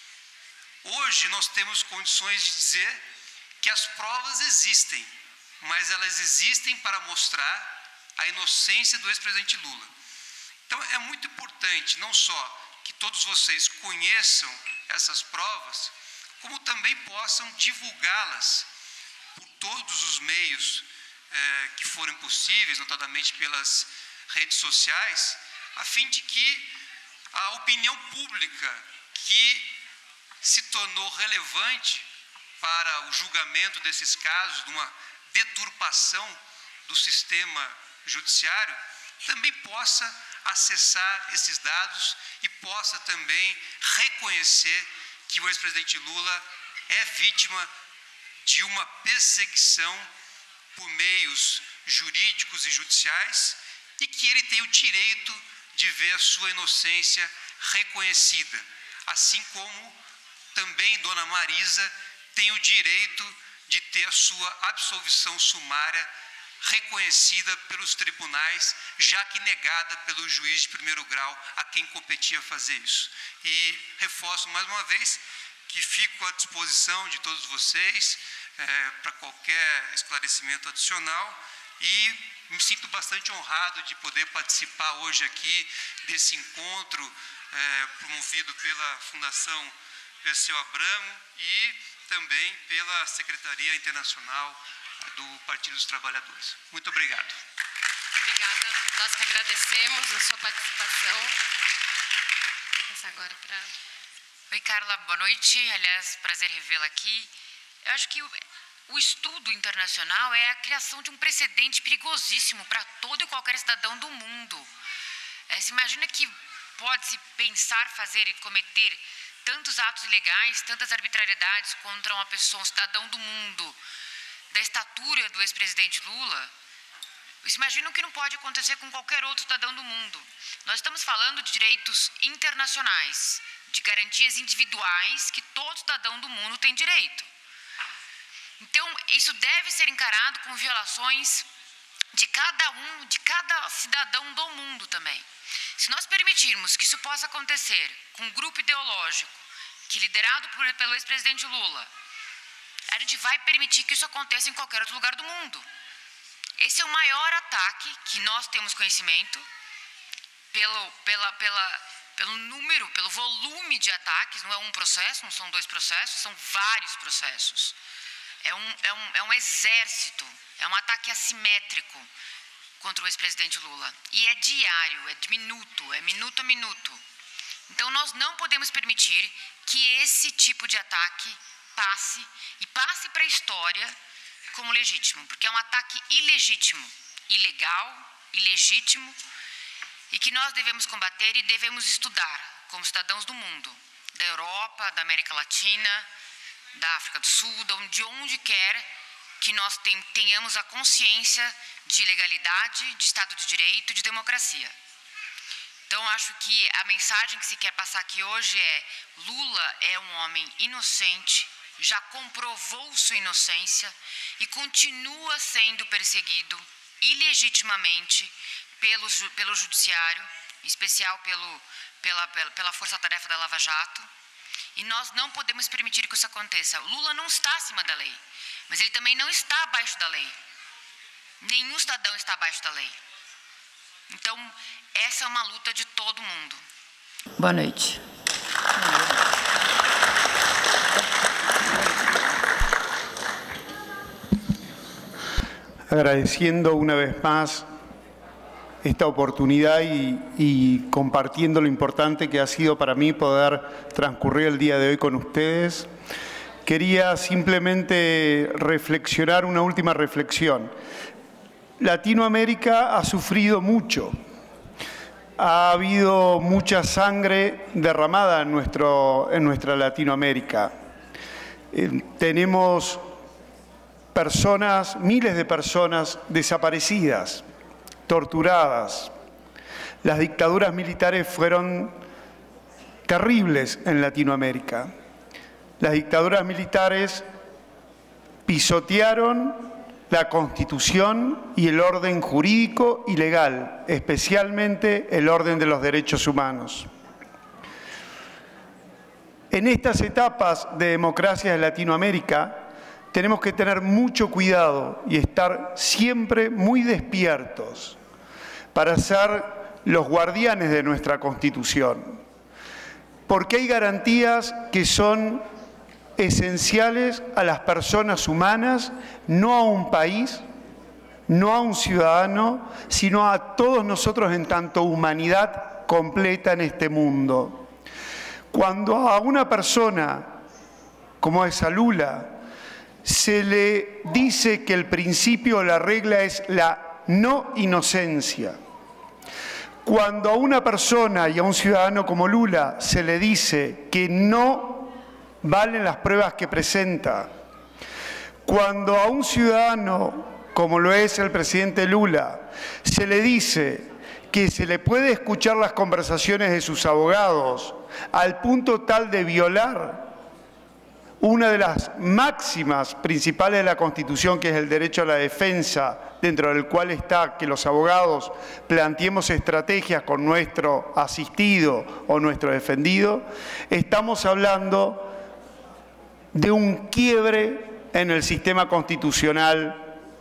Hoje nós temos condições de dizer que as provas existem, mas elas existem para mostrar a inocência do ex-presidente Lula. Então é muito importante, não só que todos vocês conheçam essas provas, como também possam divulgá-las por todos os meios eh, que forem possíveis, notadamente pelas redes sociais, a fim de que a opinião pública que se tornou relevante para o julgamento desses casos, de uma deturpação do sistema judiciário, também possa acessar esses dados e possa também reconhecer que o ex-presidente Lula é vítima de uma perseguição por meios jurídicos e judiciais e que ele tem o direito de ver a sua inocência reconhecida, assim como também Dona Marisa tem o direito de ter a sua absolvição sumária reconhecida pelos tribunais, já que negada pelo juiz de primeiro grau a quem competia fazer isso. E reforço mais uma vez que fico à disposição de todos vocês é, para qualquer esclarecimento adicional e me sinto bastante honrado de poder participar hoje aqui desse encontro é, promovido pela Fundação Perseu Abramo e também pela Secretaria Internacional do Partido dos Trabalhadores. Muito obrigado. Obrigada. Nós que agradecemos a sua participação. Vou passar agora para... Oi, Carla, boa noite. Aliás, prazer revê-la aqui. Eu acho que o, o estudo internacional é a criação de um precedente perigosíssimo para todo e qualquer cidadão do mundo. É, se imagina que pode-se pensar, fazer e cometer tantos atos ilegais, tantas arbitrariedades contra uma pessoa, um cidadão do mundo, da estatura do ex-presidente Lula. Vocês imaginam que não pode acontecer com qualquer outro cidadão do mundo. Nós estamos falando de direitos internacionais, de garantias individuais que todo cidadão do mundo tem direito. Então, isso deve ser encarado com violações de cada um, de cada cidadão do mundo também. Se nós permitirmos que isso possa acontecer com um grupo ideológico que, liderado por, pelo ex-presidente Lula, a gente vai permitir que isso aconteça em qualquer outro lugar do mundo. Esse é o maior ataque que nós temos conhecimento pelo, pela, pela, pelo número, pelo volume de ataques. Não é um processo, não são dois processos, são vários processos. É um, é um, é um exército, é um ataque assimétrico contra o ex-presidente Lula. E é diário, é de minuto, é minuto a minuto. Então, nós não podemos permitir que esse tipo de ataque passe, e passe para a história como legítimo, porque é um ataque ilegítimo, ilegal, ilegítimo, e que nós devemos combater e devemos estudar como cidadãos do mundo, da Europa, da América Latina, da África do Sul, de onde quer que nós tenhamos a consciência de legalidade, de Estado de Direito, de democracia. Então, acho que a mensagem que se quer passar aqui hoje é: Lula é um homem inocente, já comprovou sua inocência e continua sendo perseguido ilegitimamente pelo, pelo judiciário, em especial pelo, pela, pela, pela força-tarefa da Lava Jato, e nós não podemos permitir que isso aconteça. Lula não está acima da lei, mas ele também não está abaixo da lei. Nenhum cidadão está abaixo da lei. Então, essa é uma luta de todo mundo. Boa noite. Agradeciendo una vez más esta oportunidad y, y compartiendo lo importante que ha sido para mí poder transcurrir el día de hoy con ustedes, quería simplemente reflexionar una última reflexión. Latinoamérica ha sufrido mucho. Ha habido mucha sangre derramada en, nuestro, en nuestra Latinoamérica. Eh, tenemos personas, miles de personas desaparecidas, torturadas. Las dictaduras militares fueron terribles en Latinoamérica. Las dictaduras militares pisotearon la Constitución y el orden jurídico y legal, especialmente el orden de los derechos humanos. En estas etapas de democracia de Latinoamérica tenemos que tener mucho cuidado y estar siempre muy despiertos para ser los guardianes de nuestra Constitución, porque hay garantías que son esenciales a las personas humanas, no a un país, no a un ciudadano, sino a todos nosotros en tanto humanidad completa en este mundo. Cuando a una persona como es a Lula se le dice que el principio o la regla es la no inocencia, cuando a una persona y a un ciudadano como Lula se le dice que no valen las pruebas que presenta, cuando a un ciudadano, como lo es el presidente Lula, se le dice que se le puede escuchar las conversaciones de sus abogados al punto tal de violar una de las máximas principales de la Constitución, que es el derecho a la defensa, dentro del cual está que los abogados planteemos estrategias con nuestro asistido o nuestro defendido, estamos hablando de un quiebre en el sistema constitucional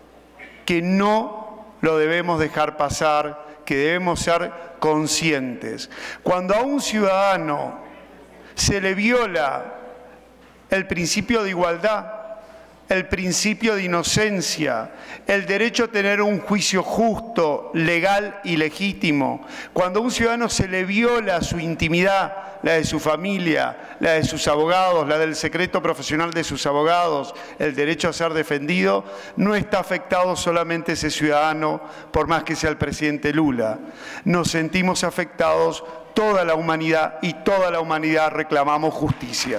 que no lo debemos dejar pasar, que debemos ser conscientes. Cuando a un ciudadano se le viola el principio de igualdad, el principio de inocencia, el derecho a tener un juicio justo, legal y legítimo, cuando a un ciudadano se le viola su intimidad, la de su familia, la de sus abogados, la del secreto profesional de sus abogados, el derecho a ser defendido, no está afectado solamente ese ciudadano, por más que sea el presidente Lula. Nos sentimos afectados toda la humanidad y toda la humanidad reclamamos justicia.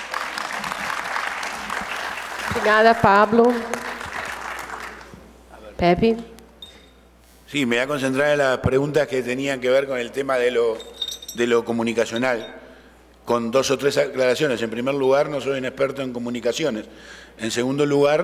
Obrigada, Pablo. Pepe. Sí, me voy a concentrar en las preguntas que tenían que ver con el tema de lo, de lo comunicacional, con dos o tres aclaraciones. En primer lugar, no soy un experto en comunicaciones. En segundo lugar,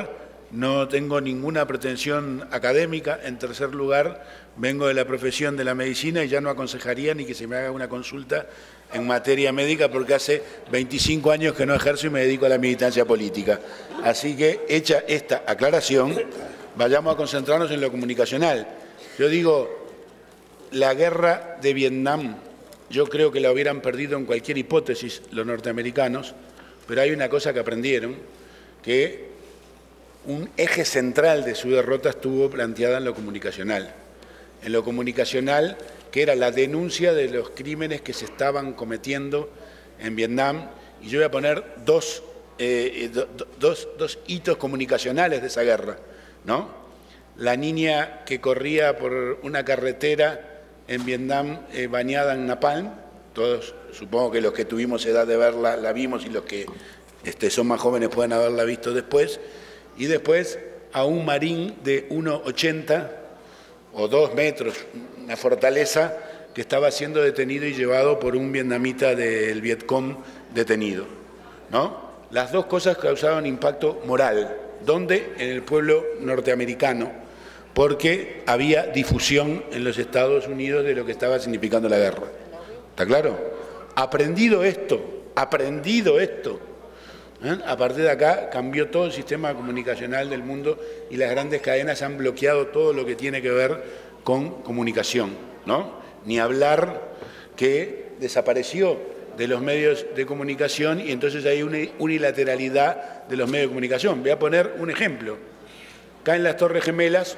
no tengo ninguna pretensión académica. En tercer lugar, vengo de la profesión de la medicina y ya no aconsejaría ni que se me haga una consulta en materia médica porque hace veinticinco años que no ejerzo y me dedico a la militancia política. Así que, hecha esta aclaración, vayamos a concentrarnos en lo comunicacional. Yo digo, la guerra de Vietnam, yo creo que la hubieran perdido en cualquier hipótesis los norteamericanos, pero hay una cosa que aprendieron, que un eje central de su derrota estuvo planteada en lo comunicacional. En lo comunicacional, que era la denuncia de los crímenes que se estaban cometiendo en Vietnam, y yo voy a poner dos, eh, do, dos, dos hitos comunicacionales de esa guerra, ¿no? La niña que corría por una carretera en Vietnam eh, bañada en napalm, todos, supongo que los que tuvimos edad de verla la vimos y los que este, son más jóvenes pueden haberla visto después, y después a un marín de uno ochenta o dos metros, una fortaleza que estaba siendo detenido y llevado por un vietnamita del Vietcong detenido, ¿no? Las dos cosas causaron impacto moral. ¿Dónde? En el pueblo norteamericano, porque había difusión en los Estados Unidos de lo que estaba significando la guerra. ¿Está claro? Aprendido esto, aprendido esto, ¿eh? A partir de acá cambió todo el sistema comunicacional del mundo y las grandes cadenas han bloqueado todo lo que tiene que ver con comunicación, ¿no? Ni hablar que desapareció de los medios de comunicación y entonces hay una unilateralidad de los medios de comunicación. Voy a poner un ejemplo. Caen las Torres Gemelas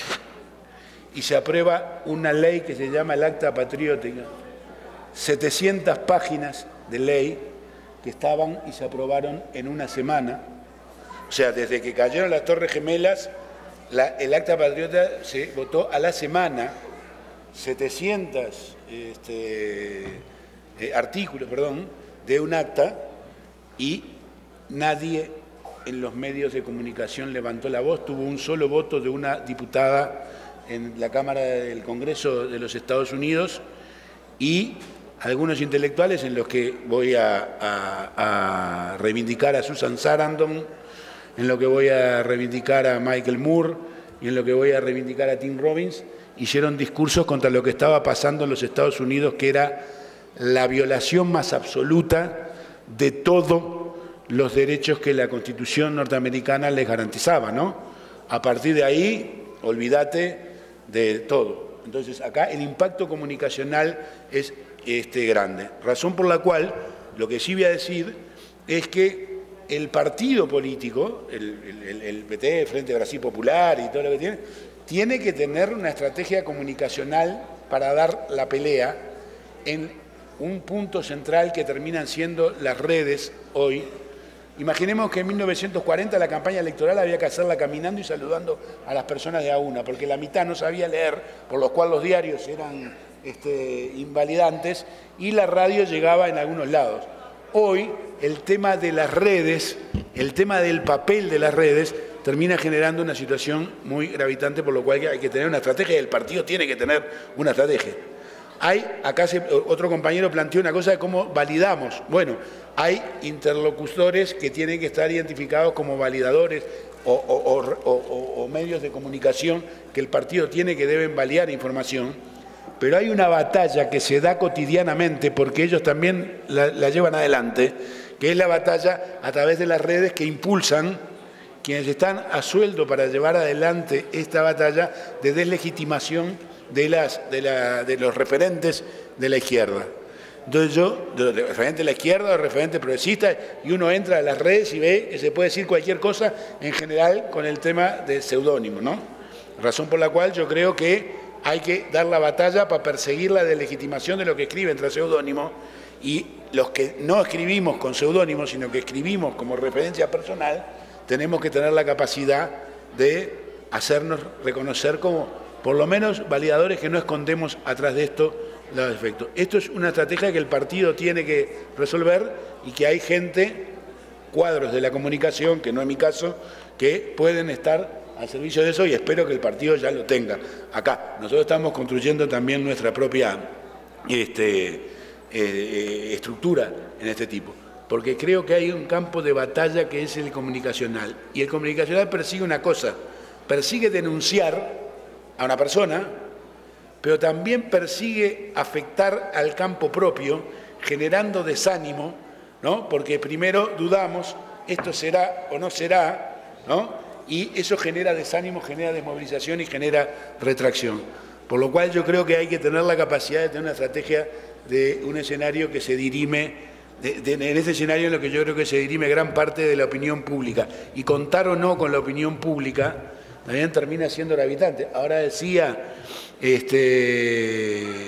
y se aprueba una ley que se llama el Acta Patriótica. setecientas páginas de ley que estaban y se aprobaron en una semana. O sea, desde que cayeron las Torres Gemelas, la, el Acta Patriótica se votó a la semana. setecientos este, eh, artículos, perdón, de un acta y nadie en los medios de comunicación levantó la voz. Tuvo un solo voto de una diputada en la Cámara del Congreso de los Estados Unidos y algunos intelectuales en los que voy a, a, a reivindicar a Susan Sarandon, en lo que voy a reivindicar a Michael Moore y en lo que voy a reivindicar a Tim Robbins, hicieron discursos contra lo que estaba pasando en los Estados Unidos, que era la violación más absoluta de todos los derechos que la Constitución norteamericana les garantizaba, ¿no? A partir de ahí, olvídate de todo. Entonces, acá el impacto comunicacional es este, grande. Razón por la cual, lo que sí voy a decir es que el partido político, el, el, el P T, Frente Brasil Popular y todo lo que tiene, tiene que tener una estrategia comunicacional para dar la pelea en un punto central que terminan siendo las redes hoy. Imaginemos que en mil novecientos cuarenta la campaña electoral había que hacerla caminando y saludando a las personas de a una, porque la mitad no sabía leer, por lo cual los diarios eran este, invalidantes y la radio llegaba en algunos lados. Hoy el tema de las redes, el tema del papel de las redes, termina generando una situación muy gravitante, por lo cual hay que tener una estrategia y el partido tiene que tener una estrategia. Hay, acá se, otro compañero planteó una cosa de cómo validamos. Bueno, hay interlocutores que tienen que estar identificados como validadores o, o, o, o, o medios de comunicación que el partido tiene que deben validar información, pero hay una batalla que se da cotidianamente porque ellos también la, la llevan adelante, que es la batalla a través de las redes que impulsan quienes están a sueldo para llevar adelante esta batalla de deslegitimación de, las, de, la, de los referentes de la izquierda. Entonces yo, de los referentes de la izquierda, de los referentes progresistas, y uno entra a las redes y ve que se puede decir cualquier cosa, en general con el tema de seudónimo, ¿no? Razón por la cual yo creo que hay que dar la batalla para perseguir la deslegitimación de lo que escriben tras seudónimo, y los que no escribimos con seudónimo, sino que escribimos como referencia personal, tenemos que tener la capacidad de hacernos reconocer como, por lo menos, validadores que no escondemos atrás de esto los defectos. Esto es una estrategia que el partido tiene que resolver y que hay gente, cuadros de la comunicación, que no es mi caso, que pueden estar al servicio de eso y espero que el partido ya lo tenga. Acá, nosotros estamos construyendo también nuestra propia este, eh, estructura en este tipo. porque creo que hay un campo de batalla que es el comunicacional. Y el comunicacional persigue una cosa, persigue denunciar a una persona, pero también persigue afectar al campo propio, generando desánimo, ¿no? Porque primero dudamos, esto será o no será, ¿no? Y eso genera desánimo, genera desmovilización y genera retracción. Por lo cual yo creo que hay que tener la capacidad de tener una estrategia de un escenario que se dirime, de, de, en ese escenario en lo que yo creo que se dirime gran parte de la opinión pública. Y contar o no con la opinión pública también termina siendo gravitante. Ahora decía este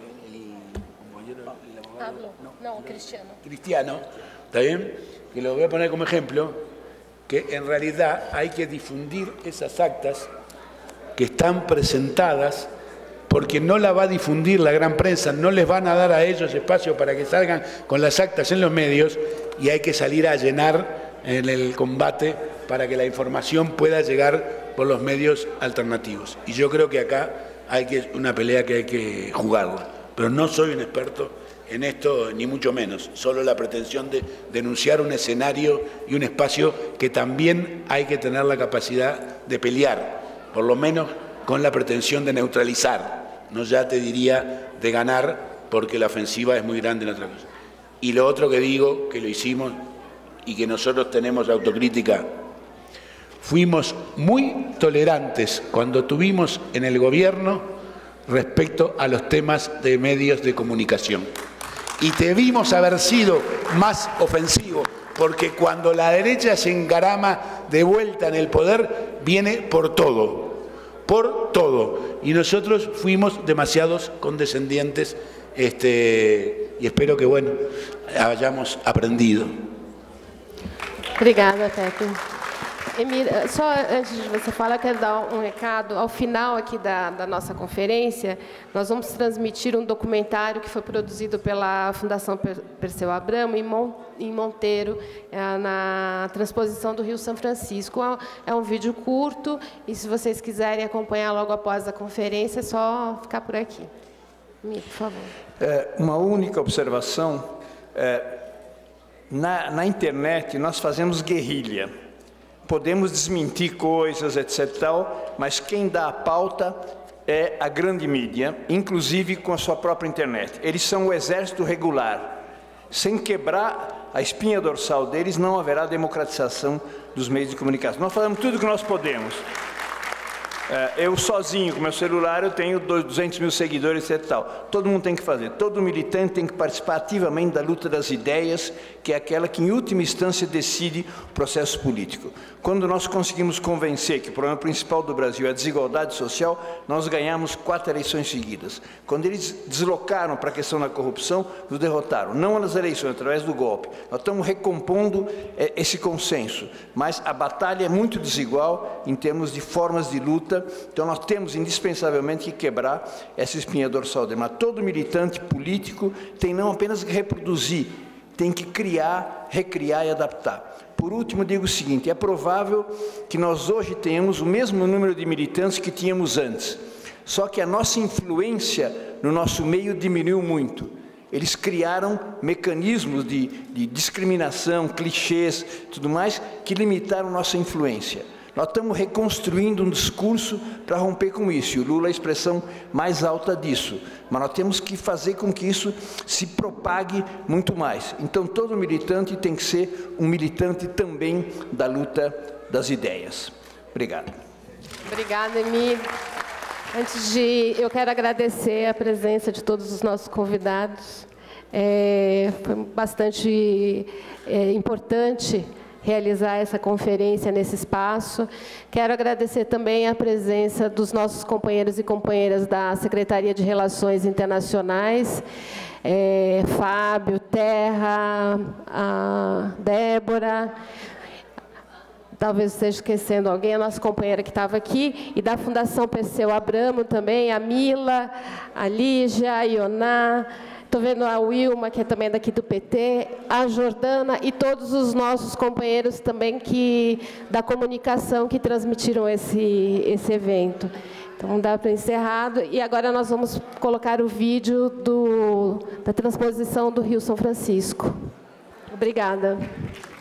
Pablo, no, Cristiano. Cristiano, ¿está bien? Que lo voy a poner como ejemplo, que en realidad hay que difundir esas actas que están presentadas, porque no la va a difundir la gran prensa, no les van a dar a ellos espacio para que salgan con las actas en los medios, y hay que salir a llenar en el combate para que la información pueda llegar por los medios alternativos. Y yo creo que acá hay que una pelea que hay que jugarla, pero no soy un experto en esto, ni mucho menos, solo la pretensión de denunciar un escenario y un espacio que también hay que tener la capacidad de pelear, por lo menos con la pretensión de neutralizar, no ya te diría de ganar, porque la ofensiva es muy grande en otra cosa. Y lo otro que digo, que lo hicimos y que nosotros tenemos autocrítica, fuimos muy tolerantes cuando tuvimos en el gobierno respecto a los temas de medios de comunicación. Y debimos haber sido más ofensivos, porque cuando la derecha se encarama de vuelta en el poder, viene por todo, por todo. Y nosotros fuimos demasiados condescendientes, este, y espero que, bueno, hayamos aprendido. Obrigada, Pepe. Emir, só antes de você falar, eu quero dar um recado. Ao final aqui da, da nossa conferência, nós vamos transmitir um documentário que foi produzido pela Fundação Perseu Abramo em Monteiro, na transposição do Rio São Francisco. É um vídeo curto e, se vocês quiserem acompanhar logo após a conferência, é só ficar por aqui. Emir, por favor. É, uma única observação. É, na, na internet, nós fazemos guerrilha. Podemos desmentir coisas, etcétera, tal, mas quem dá a pauta é a grande mídia, inclusive com a sua própria internet. Eles são o exército regular. Sem quebrar a espinha dorsal deles, não haverá democratização dos meios de comunicação. Nós fazemos tudo o que nós podemos. Eu sozinho, com meu celular, eu tenho duzentos mil seguidores, etcétera, tal. Todo mundo tem que fazer. Todo militante tem que participar ativamente da luta das ideias, que é aquela que, em última instância, decide o processo político. Quando nós conseguimos convencer que o problema principal do Brasil é a desigualdade social, nós ganhamos quatro eleições seguidas. Quando eles deslocaram para a questão da corrupção, nos derrotaram. Não nas eleições, através do golpe. Nós estamos recompondo é, esse consenso, mas a batalha é muito desigual em termos de formas de luta, então nós temos indispensavelmente que quebrar essa espinha dorsal dele. Mas todo militante político tem não apenas que reproduzir, tem que criar, recriar e adaptar. Por último, digo o seguinte, é provável que nós hoje tenhamos o mesmo número de militantes que tínhamos antes, só que a nossa influência no nosso meio diminuiu muito. Eles criaram mecanismos de, de discriminação, clichês, tudo mais, que limitaram nossa influência. Nós estamos reconstruindo um discurso para romper com isso, e o Lula é a expressão mais alta disso. Mas nós temos que fazer com que isso se propague muito mais. Então, todo militante tem que ser um militante também da luta das ideias. Obrigado. Obrigada, Emir. Antes de... Eu quero agradecer a presença de todos os nossos convidados. É, foi bastante é, importante realizar essa conferência nesse espaço. Quero agradecer também a presença dos nossos companheiros e companheiras da Secretaria de Relações Internacionais, é, Fábio, Terra, a Débora, talvez esteja esquecendo alguém, a nossa companheira que estava aqui, e da Fundação Perseu Abramo também, a Mila, a Lígia, a Ioná, estou vendo a Wilma, que é também daqui do P T, a Jordana e todos os nossos companheiros também que, da comunicação que transmitiram esse, esse evento. Então, dá para encerrado. E agora nós vamos colocar o vídeo do, da transposição do Rio São Francisco. Obrigada.